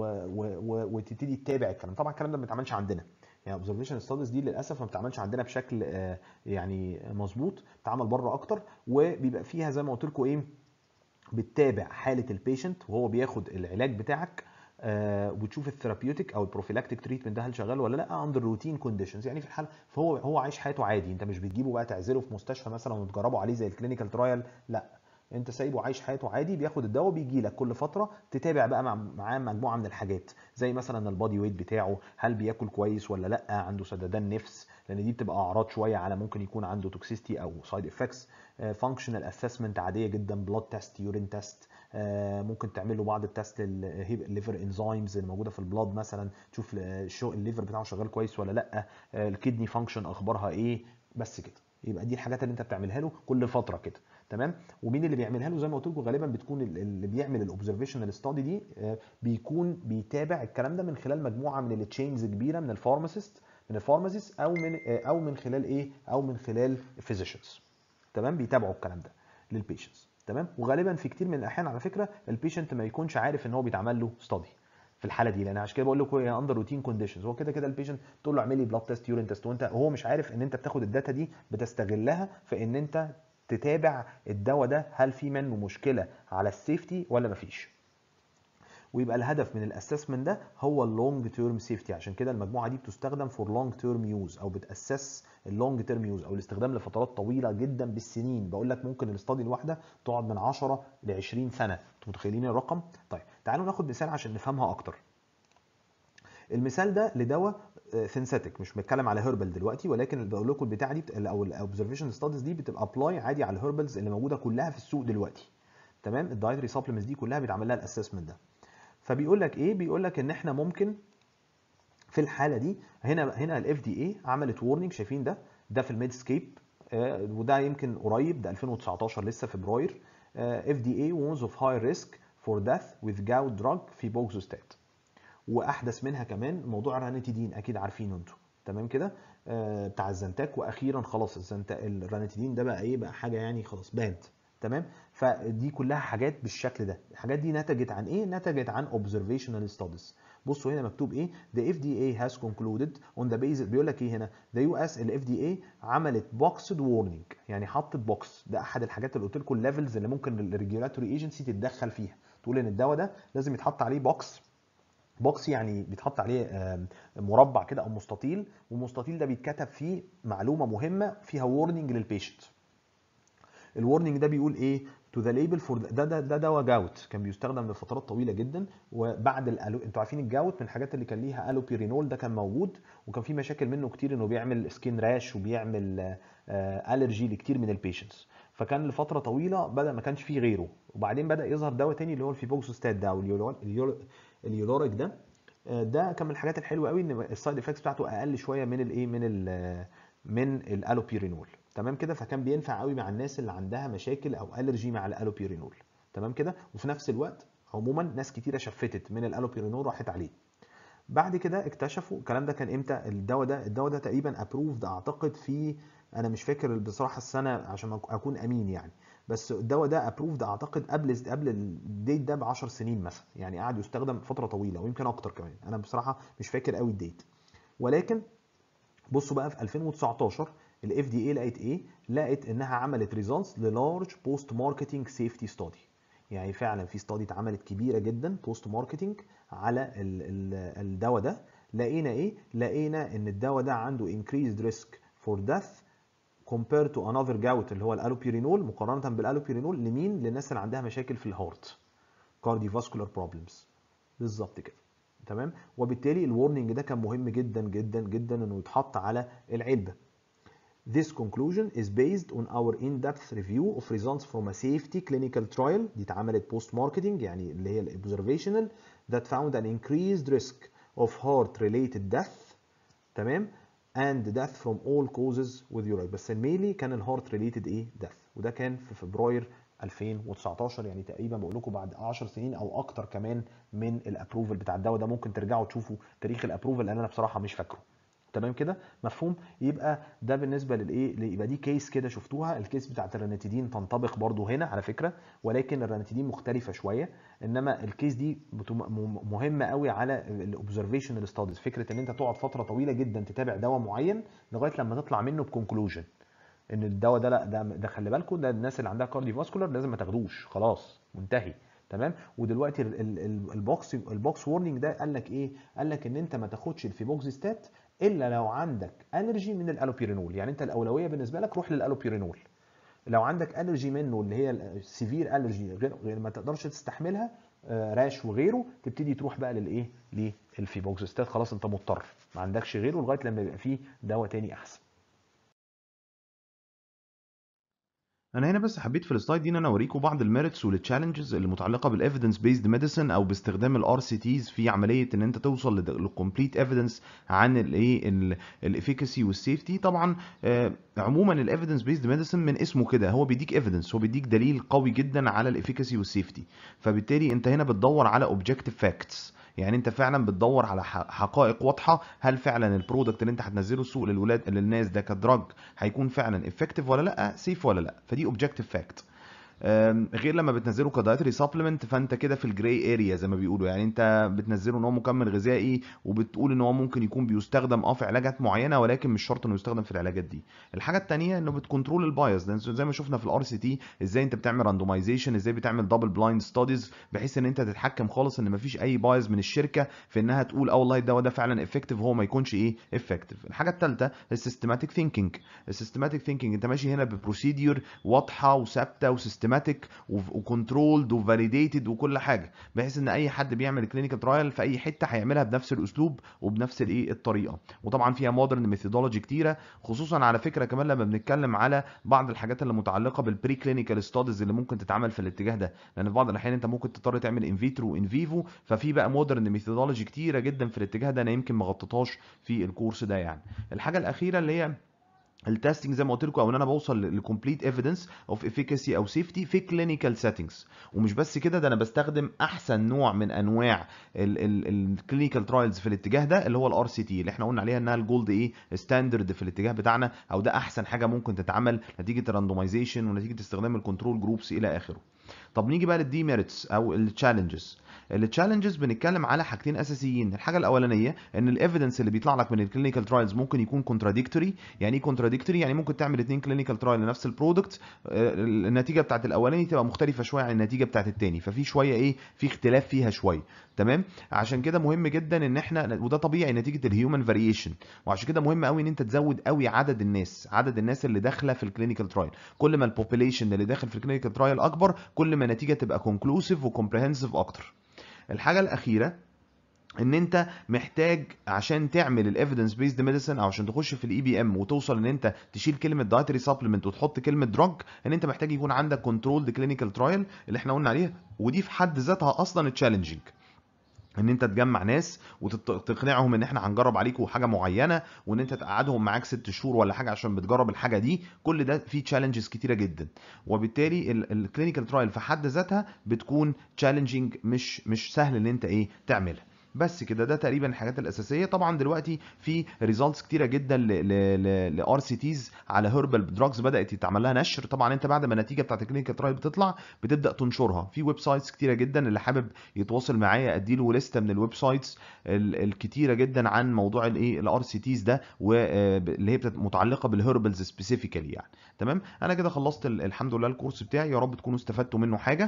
وتبتدي تتابع الكلام. طبعا الكلام ده ما بيتعملش عندنا، يعني اوبزرفيشن ستاديز دي للاسف ما بتتعملش عندنا بشكل يعني مظبوط، بتتعمل بره اكتر، وبيبقى فيها زي ما قلت لكم ايه، بتتابع حاله البيشنت وهو بياخد العلاج بتاعك، وتشوف الثيرابيوتيك او البروفيلاكتيك تريتمنت ده هل شغال ولا لا اندر روتين كونديشنز. يعني في الحال فهو عايش حياته عادي، انت مش بتجيبه بقى تعزله في مستشفى مثلا وتجربه عليه زي الكلينيكال ترايل، لا، انت سايبه عايش حياته عادي، بياخد الدواء، بيجي لك كل فتره تتابع بقى معاه مجموعه من الحاجات زي مثلا البادي ويت بتاعه، هل بياكل كويس ولا لا، عنده سددان نفس، لان دي بتبقى اعراض شويه على ممكن يكون عنده توكسيستي او سايد افكتس. فانكشنال اسسمنت عاديه جدا، بلاد تيست، يورين تيست، ممكن تعمل له بعض التست الليفر انزيمز اللي موجوده في البلاد مثلا، تشوف الليفر بتاعه شغال كويس ولا لا، الكدني فانكشن اخبارها ايه، بس كده. يبقى دي الحاجات اللي انت بتعملها له كل فتره كده. تمام. ومين اللي بيعملها له؟ زي ما قلت لكم غالبا بتكون اللي بيعمل الاوبزرفيشنال ستادي دي بيكون بيتابع الكلام ده من خلال مجموعه من التشينز كبيره من الفارماسيست، من الفارماسيست او من خلال ايه، او من خلال فيزيشنز. تمام. بيتابعوا الكلام ده للبيشنتس. تمام. وغالبا في كتير من الاحيان على فكره البيشنت ما يكونش عارف ان هو بيتعمل له ستادي في الحاله دي، لان عشان كده بقول لكم هي اندر روتين كونديشنز. هو كده كده البيشنت تقول له اعمل لي بلاد تيست، يورين تيست، وانت هو مش عارف ان انت بتاخد الداتا دي بتستغلها في ان انت تتابع الدواء ده هل في منه مشكله على السيفتي ولا مفيش. ويبقى الهدف من الاسسمنت ده هو اللونج تيرم سيفتي. عشان كده المجموعه دي بتستخدم فور لونج تيرم يوز، او بتاسس اللونج تيرم يوز او الاستخدام لفترات طويله جدا بالسنين. بقول لك ممكن الاستادي الواحده تقعد من 10 ل 20 سنه، انتوا متخيلين الرقم؟ طيب تعالوا ناخد مثال عشان نفهمها اكتر. المثال ده لدواء سينثيتك، مش بتكلم على هيربل دلوقتي، ولكن بقول لكم البتاعه دي او الاوبزرفيشن ستاديز دي بتبقى ابلاي عادي على الهيربلز اللي موجوده كلها في السوق دلوقتي. تمام. الدايتري سبلمنتس دي كلها بيتعمل لها الاسسمنت ده. فبيقول لك ايه؟ بيقول لك ان احنا ممكن في الحاله دي هنا الاف دي اي عملت وورنينج، شايفين ده في الميدسكيب، وده يمكن قريب، ده 2019 لسه فبراير. اف دي اي warns of high risk for death with gout drug في بوكسوستات. واحدث منها كمان موضوع الرانيتيدين، اكيد عارفينه انتوا. تمام كده، بتاع الزنتاك. واخيرا خلاص الرانيتيدين ده بقى ايه، بقى حاجه يعني خلاص بانت. تمام. فدي كلها حاجات بالشكل ده. الحاجات دي نتجت عن ايه؟ نتجت عن observational studies. بصوا هنا مكتوب ايه، the FDA has concluded on the basis، بيقول لك ايه هنا، the US ال FDA عملت boxed warning، يعني حطت بوكس. ده احد الحاجات اللي قلت لكم الليفلز اللي ممكن الريجولاتوري ايجنسي تتدخل فيها، تقول ان الدواء ده لازم يتحط عليه بوكس. بوكس يعني بيتحط عليه مربع كده او مستطيل، والمستطيل ده بيتكتب فيه معلومه مهمه فيها وورنينج للبيشنت. الورنينج ده بيقول ايه؟ تو ذا ليبل فور ده دواء جاوت كان بيستخدم لفترات طويله جدا. وبعد انتوا عارفين الجاوت من الحاجات اللي كان ليها الوبيرينول، ده كان موجود وكان في مشاكل منه كتير، انه بيعمل سكين راش وبيعمل الرجي لكتير من البيشنتس. فكان لفتره طويله بدا ما كانش فيه غيره، وبعدين بدا يظهر دواء تاني اللي هو الفيبوكسوستات ده، او اليولوريك ده. ده كان من الحاجات الحلوه قوي ان السايد افكتس بتاعته اقل شويه من الايه، من الالوبيرينول. تمام كده. فكان بينفع قوي مع الناس اللي عندها مشاكل او الرجي مع الالوبيرينول. تمام كده. وفي نفس الوقت عموما ناس كتيره شفتت من الالوبيرينول راحت عليه. بعد كده اكتشفوا الكلام ده كان امتى، الدواء ده تقريبا ابروفد اعتقد في، انا مش فاكر بصراحه السنه عشان اكون امين يعني، بس الدواء ده ابروفد اعتقد قبل الديت ده ب 10 سنين مثلا، يعني قعد يستخدم فتره طويله ويمكن اكتر كمان، انا بصراحه مش فاكر قوي الديت. ولكن بصوا بقى في 2019 الاف دي اي لقت ايه؟ لقت انها عملت ريزلتس للارج بوست ماركتنج سيفتي ستادي. يعني فعلا في ستادي اتعملت كبيره جدا بوست ماركتنج على الدواء ده. لقينا ايه؟ لقينا ان الدواء ده عنده increased risk for death compared to another gout اللي هو الالوبيرينول، مقارنه بالالوبيرينول لمين؟ للناس اللي عندها مشاكل في الهارت، cardiovascular problems. بالظبط كده. تمام. وبالتالي الورنينج ده كان مهم جدا جدا جدا انه يتحط على العلبه. This conclusion is based on our in-depth review of results from a safety clinical trial دي اتعملت post marketing يعني اللي هي observational that found an increased risk of heart related death. تمام. and death from all causes with urine، بس الميلي كان الهارت ريليتد ايه death، وده كان في فبراير 2019. يعني تقريبا بقول لكم بعد 10 سنين او اكتر كمان من الابروفل بتاع الدواء ده. ممكن ترجعوا تشوفوا تاريخ الابروفل لان انا بصراحه مش فاكره. تمام كده مفهوم. يبقى ده بالنسبه للايه، يبقى دي كيس كده شفتوها. الكيس بتاعت الرانيتيدين تنطبق برضو هنا على فكره، ولكن الرانيتيدين مختلفه شويه. انما الكيس دي مهمه قوي على الاوبزرفيشنال ستاديز، فكره ان انت تقعد فتره طويله جدا تتابع دواء معين لغايه لما تطلع منه بكونكلوجن ان الدواء ده لا، ده خلي بالكم، ده الناس اللي عندها كارديو فاسكولار لازم ما تاخدوش، خلاص منتهي. تمام. ودلوقتي البوكس وورنينج ده قال لك ايه؟ قال لك ان انت ما تاخدش الفيبوكسيستات الا لو عندك الرجي من الالوبيرينول. يعني انت الاولويه بالنسبه لك روح للالوبيرينول. لو عندك الرجي منه اللي هي السيفير الرجي غير ما تقدرش تستحملها، راش وغيره، تبتدي تروح بقى للايه، للفيبوكسيستات. خلاص انت مضطر، ما عندكش غيره لغايه لما يبقى فيه دواء تاني احسن. انا هنا بس حبيت في السلايد دي ان انا اوريكم بعض الميرتس والتشالنجز اللي متعلقه بالايفيدنس بيزد ميديسن او باستخدام الار سي تيز في عمليه ان انت توصل للكومبليت ايفيدنس عن الايه الافيكاسي والسيفتي. طبعا عموما الايفيدنس بيزد ميديسن من اسمه كده هو بيديك ايفيدنس، هو بيديك دليل قوي جدا على الافيكاسي والسيفتي. فبالتالي انت هنا بتدور على اوبجكتيف فاكتس، يعني انت فعلا بتدور على حقائق واضحه، هل فعلا البرودكت اللي انت هتنزله السوق للناس ده كدراج هيكون فعلا افكتيف ولا لا، سيف ولا لا. فدي اوبجكتيف فاكت. غير لما بتنزله كدايتري سبلمنت فانت كده في الجراي اريا زي ما بيقولوا، يعني انت بتنزله ان هو مكمل غذائي وبتقول ان هو ممكن يكون بيستخدم في علاجات معينه، ولكن مش شرط انه يستخدم في العلاجات دي. الحاجه الثانيه انه بتكنترول البايس، زي ما شفنا في الار سي تي ازاي انت بتعمل راندومايزيشن، ازاي بتعمل دبل بلايند ستاديز، بحيث ان انت تتحكم خالص ان مفيش اي بايس من الشركه في انها تقول والله الدواء ده فعلا افكتيف وهو ما يكونش افكتيف. الحاجه الثالثه السيستماتيك ثينكينج. السيستماتيك ثينكينج انت ماشي هنا ببروسيديور واضحه وثابته وسيستماتيك وكنترولد وفاليديتد وكل حاجه، بحيث ان اي حد بيعمل كلينيكال ترايل في اي حته هيعملها بنفس الاسلوب وبنفس الطريقه. وطبعا فيها مودرن ميثودولوجي كتيره، خصوصا على فكره كمان لما بنتكلم على بعض الحاجات اللي متعلقه بالبري كلينيكال ستاديز اللي ممكن تتعمل في الاتجاه ده، لان في بعض الاحيان انت ممكن تضطر تعمل ان فيترو وان فيفو. ففي بقى مودرن ميثودولوجي كتيره جدا في الاتجاه ده، انا يمكن ما غطيتهاش في الكورس ده يعني. الحاجه الاخيره اللي هي التستنج زي ما قلت لكم، او ان انا بوصل لكومبليت ايفيدنس اوف افيكاسي او سيفتي في كلينيكال سيتنجز. ومش بس كده، ده انا بستخدم احسن نوع من انواع الكلينيكال ترايلز في الاتجاه ده، اللي هو الار سي تي، اللي احنا قلنا عليها انها الجولد ايه ستاندرد في الاتجاه بتاعنا، او ده احسن حاجه ممكن تتعمل نتيجه الراندومايزيشن ونتيجه استخدام الكنترول جروبس الى اخره. طب نيجي بقى للديميريتس او التشالنجز. التشالنجز بنتكلم على حاجتين اساسيين. الحاجه الاولانيه ان الايفيدنس اللي بيطلع لك من الكلينيكال ترايلز ممكن يكون كونتراديكتوري. يعني ايه كونتراديكتوري؟ يعني ممكن تعمل اتنين كلينيكال ترايل لنفس البرودكت، النتيجه بتاعت الاولاني تبقى مختلفه شويه عن النتيجه بتاعت التاني، ففي شويه ايه، في اختلاف فيها شويه. تمام. عشان كده مهم جدا ان احنا، وده طبيعي نتيجه الهيومن فاريشن، وعشان كده مهم قوي ان انت تزود قوي عدد الناس اللي داخله في الكلينيكال ترايل. كل ما البوبيليشن اللي داخل في الكلينيكال ترايل اكبر، كل ما النتيجه تبقى كونكلوسيف وكومبريهنسيف اكتر. الحاجه الاخيره ان انت محتاج عشان تعمل الايفيدنس بيزد ميديسن، او عشان تخش في الاي بي ام وتوصل ان انت تشيل كلمه دايتري سبلمنت وتحط كلمه دراج، ان انت محتاج يكون عندك كنترولد كلينيكال ترايل اللي احنا قلنا عليها. ودي في حد ذاتها اصلا تشالنجينج، ان انت تجمع ناس وتقنعهم ان احنا هنجرب عليكم حاجه معينه، وان انت تقعدهم معاك 6 شهور ولا حاجه عشان بتجرب الحاجه دي. كل ده فيه تشالنجز كتيره جدا، وبالتالي الكلينيكال ترايل في حد ذاتها بتكون تشالنجينج، مش سهل ان انت ايه تعملها. بس كده، ده تقريبا الحاجات الاساسيه. طبعا دلوقتي في ريزالتس كتيره جدا لار سي تيز على هيربال دراجز بدات يتعمل لها نشر. طبعا انت بعد ما النتيجه بتاعت الكلينيكال ترايل بتطلع بتبدا تنشرها في ويب سايتس كتيره جدا. اللي حابب يتواصل معايا اديله لسته من الويب سايتس الكتيره جدا عن موضوع الايه الار سي تيز ده، واللي هي متعلقه بالهيربلز سبيسيفيكالي يعني. تمام. انا كده خلصت الحمد لله الكورس بتاعي، يا رب تكونوا استفدتوا منه حاجه.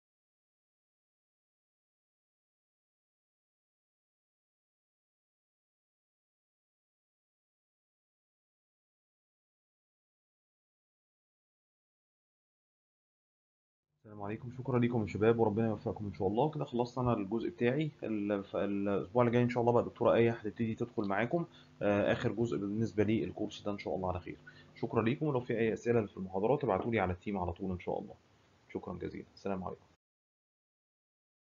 السلام عليكم، شكرا لكم يا شباب، وربنا يوفقكم ان شاء الله. كده خلصت انا الجزء بتاعي. الاسبوع اللي جاي ان شاء الله بقى الدكتوره ايه هتبتدي تدخل معاكم اخر جزء بالنسبه لي الكورس ده ان شاء الله على خير. شكرا لكم، ولو في اي اسئله في المحاضرات ابعتوا لي على التيم على طول ان شاء الله. شكرا جزيلا، السلام عليكم.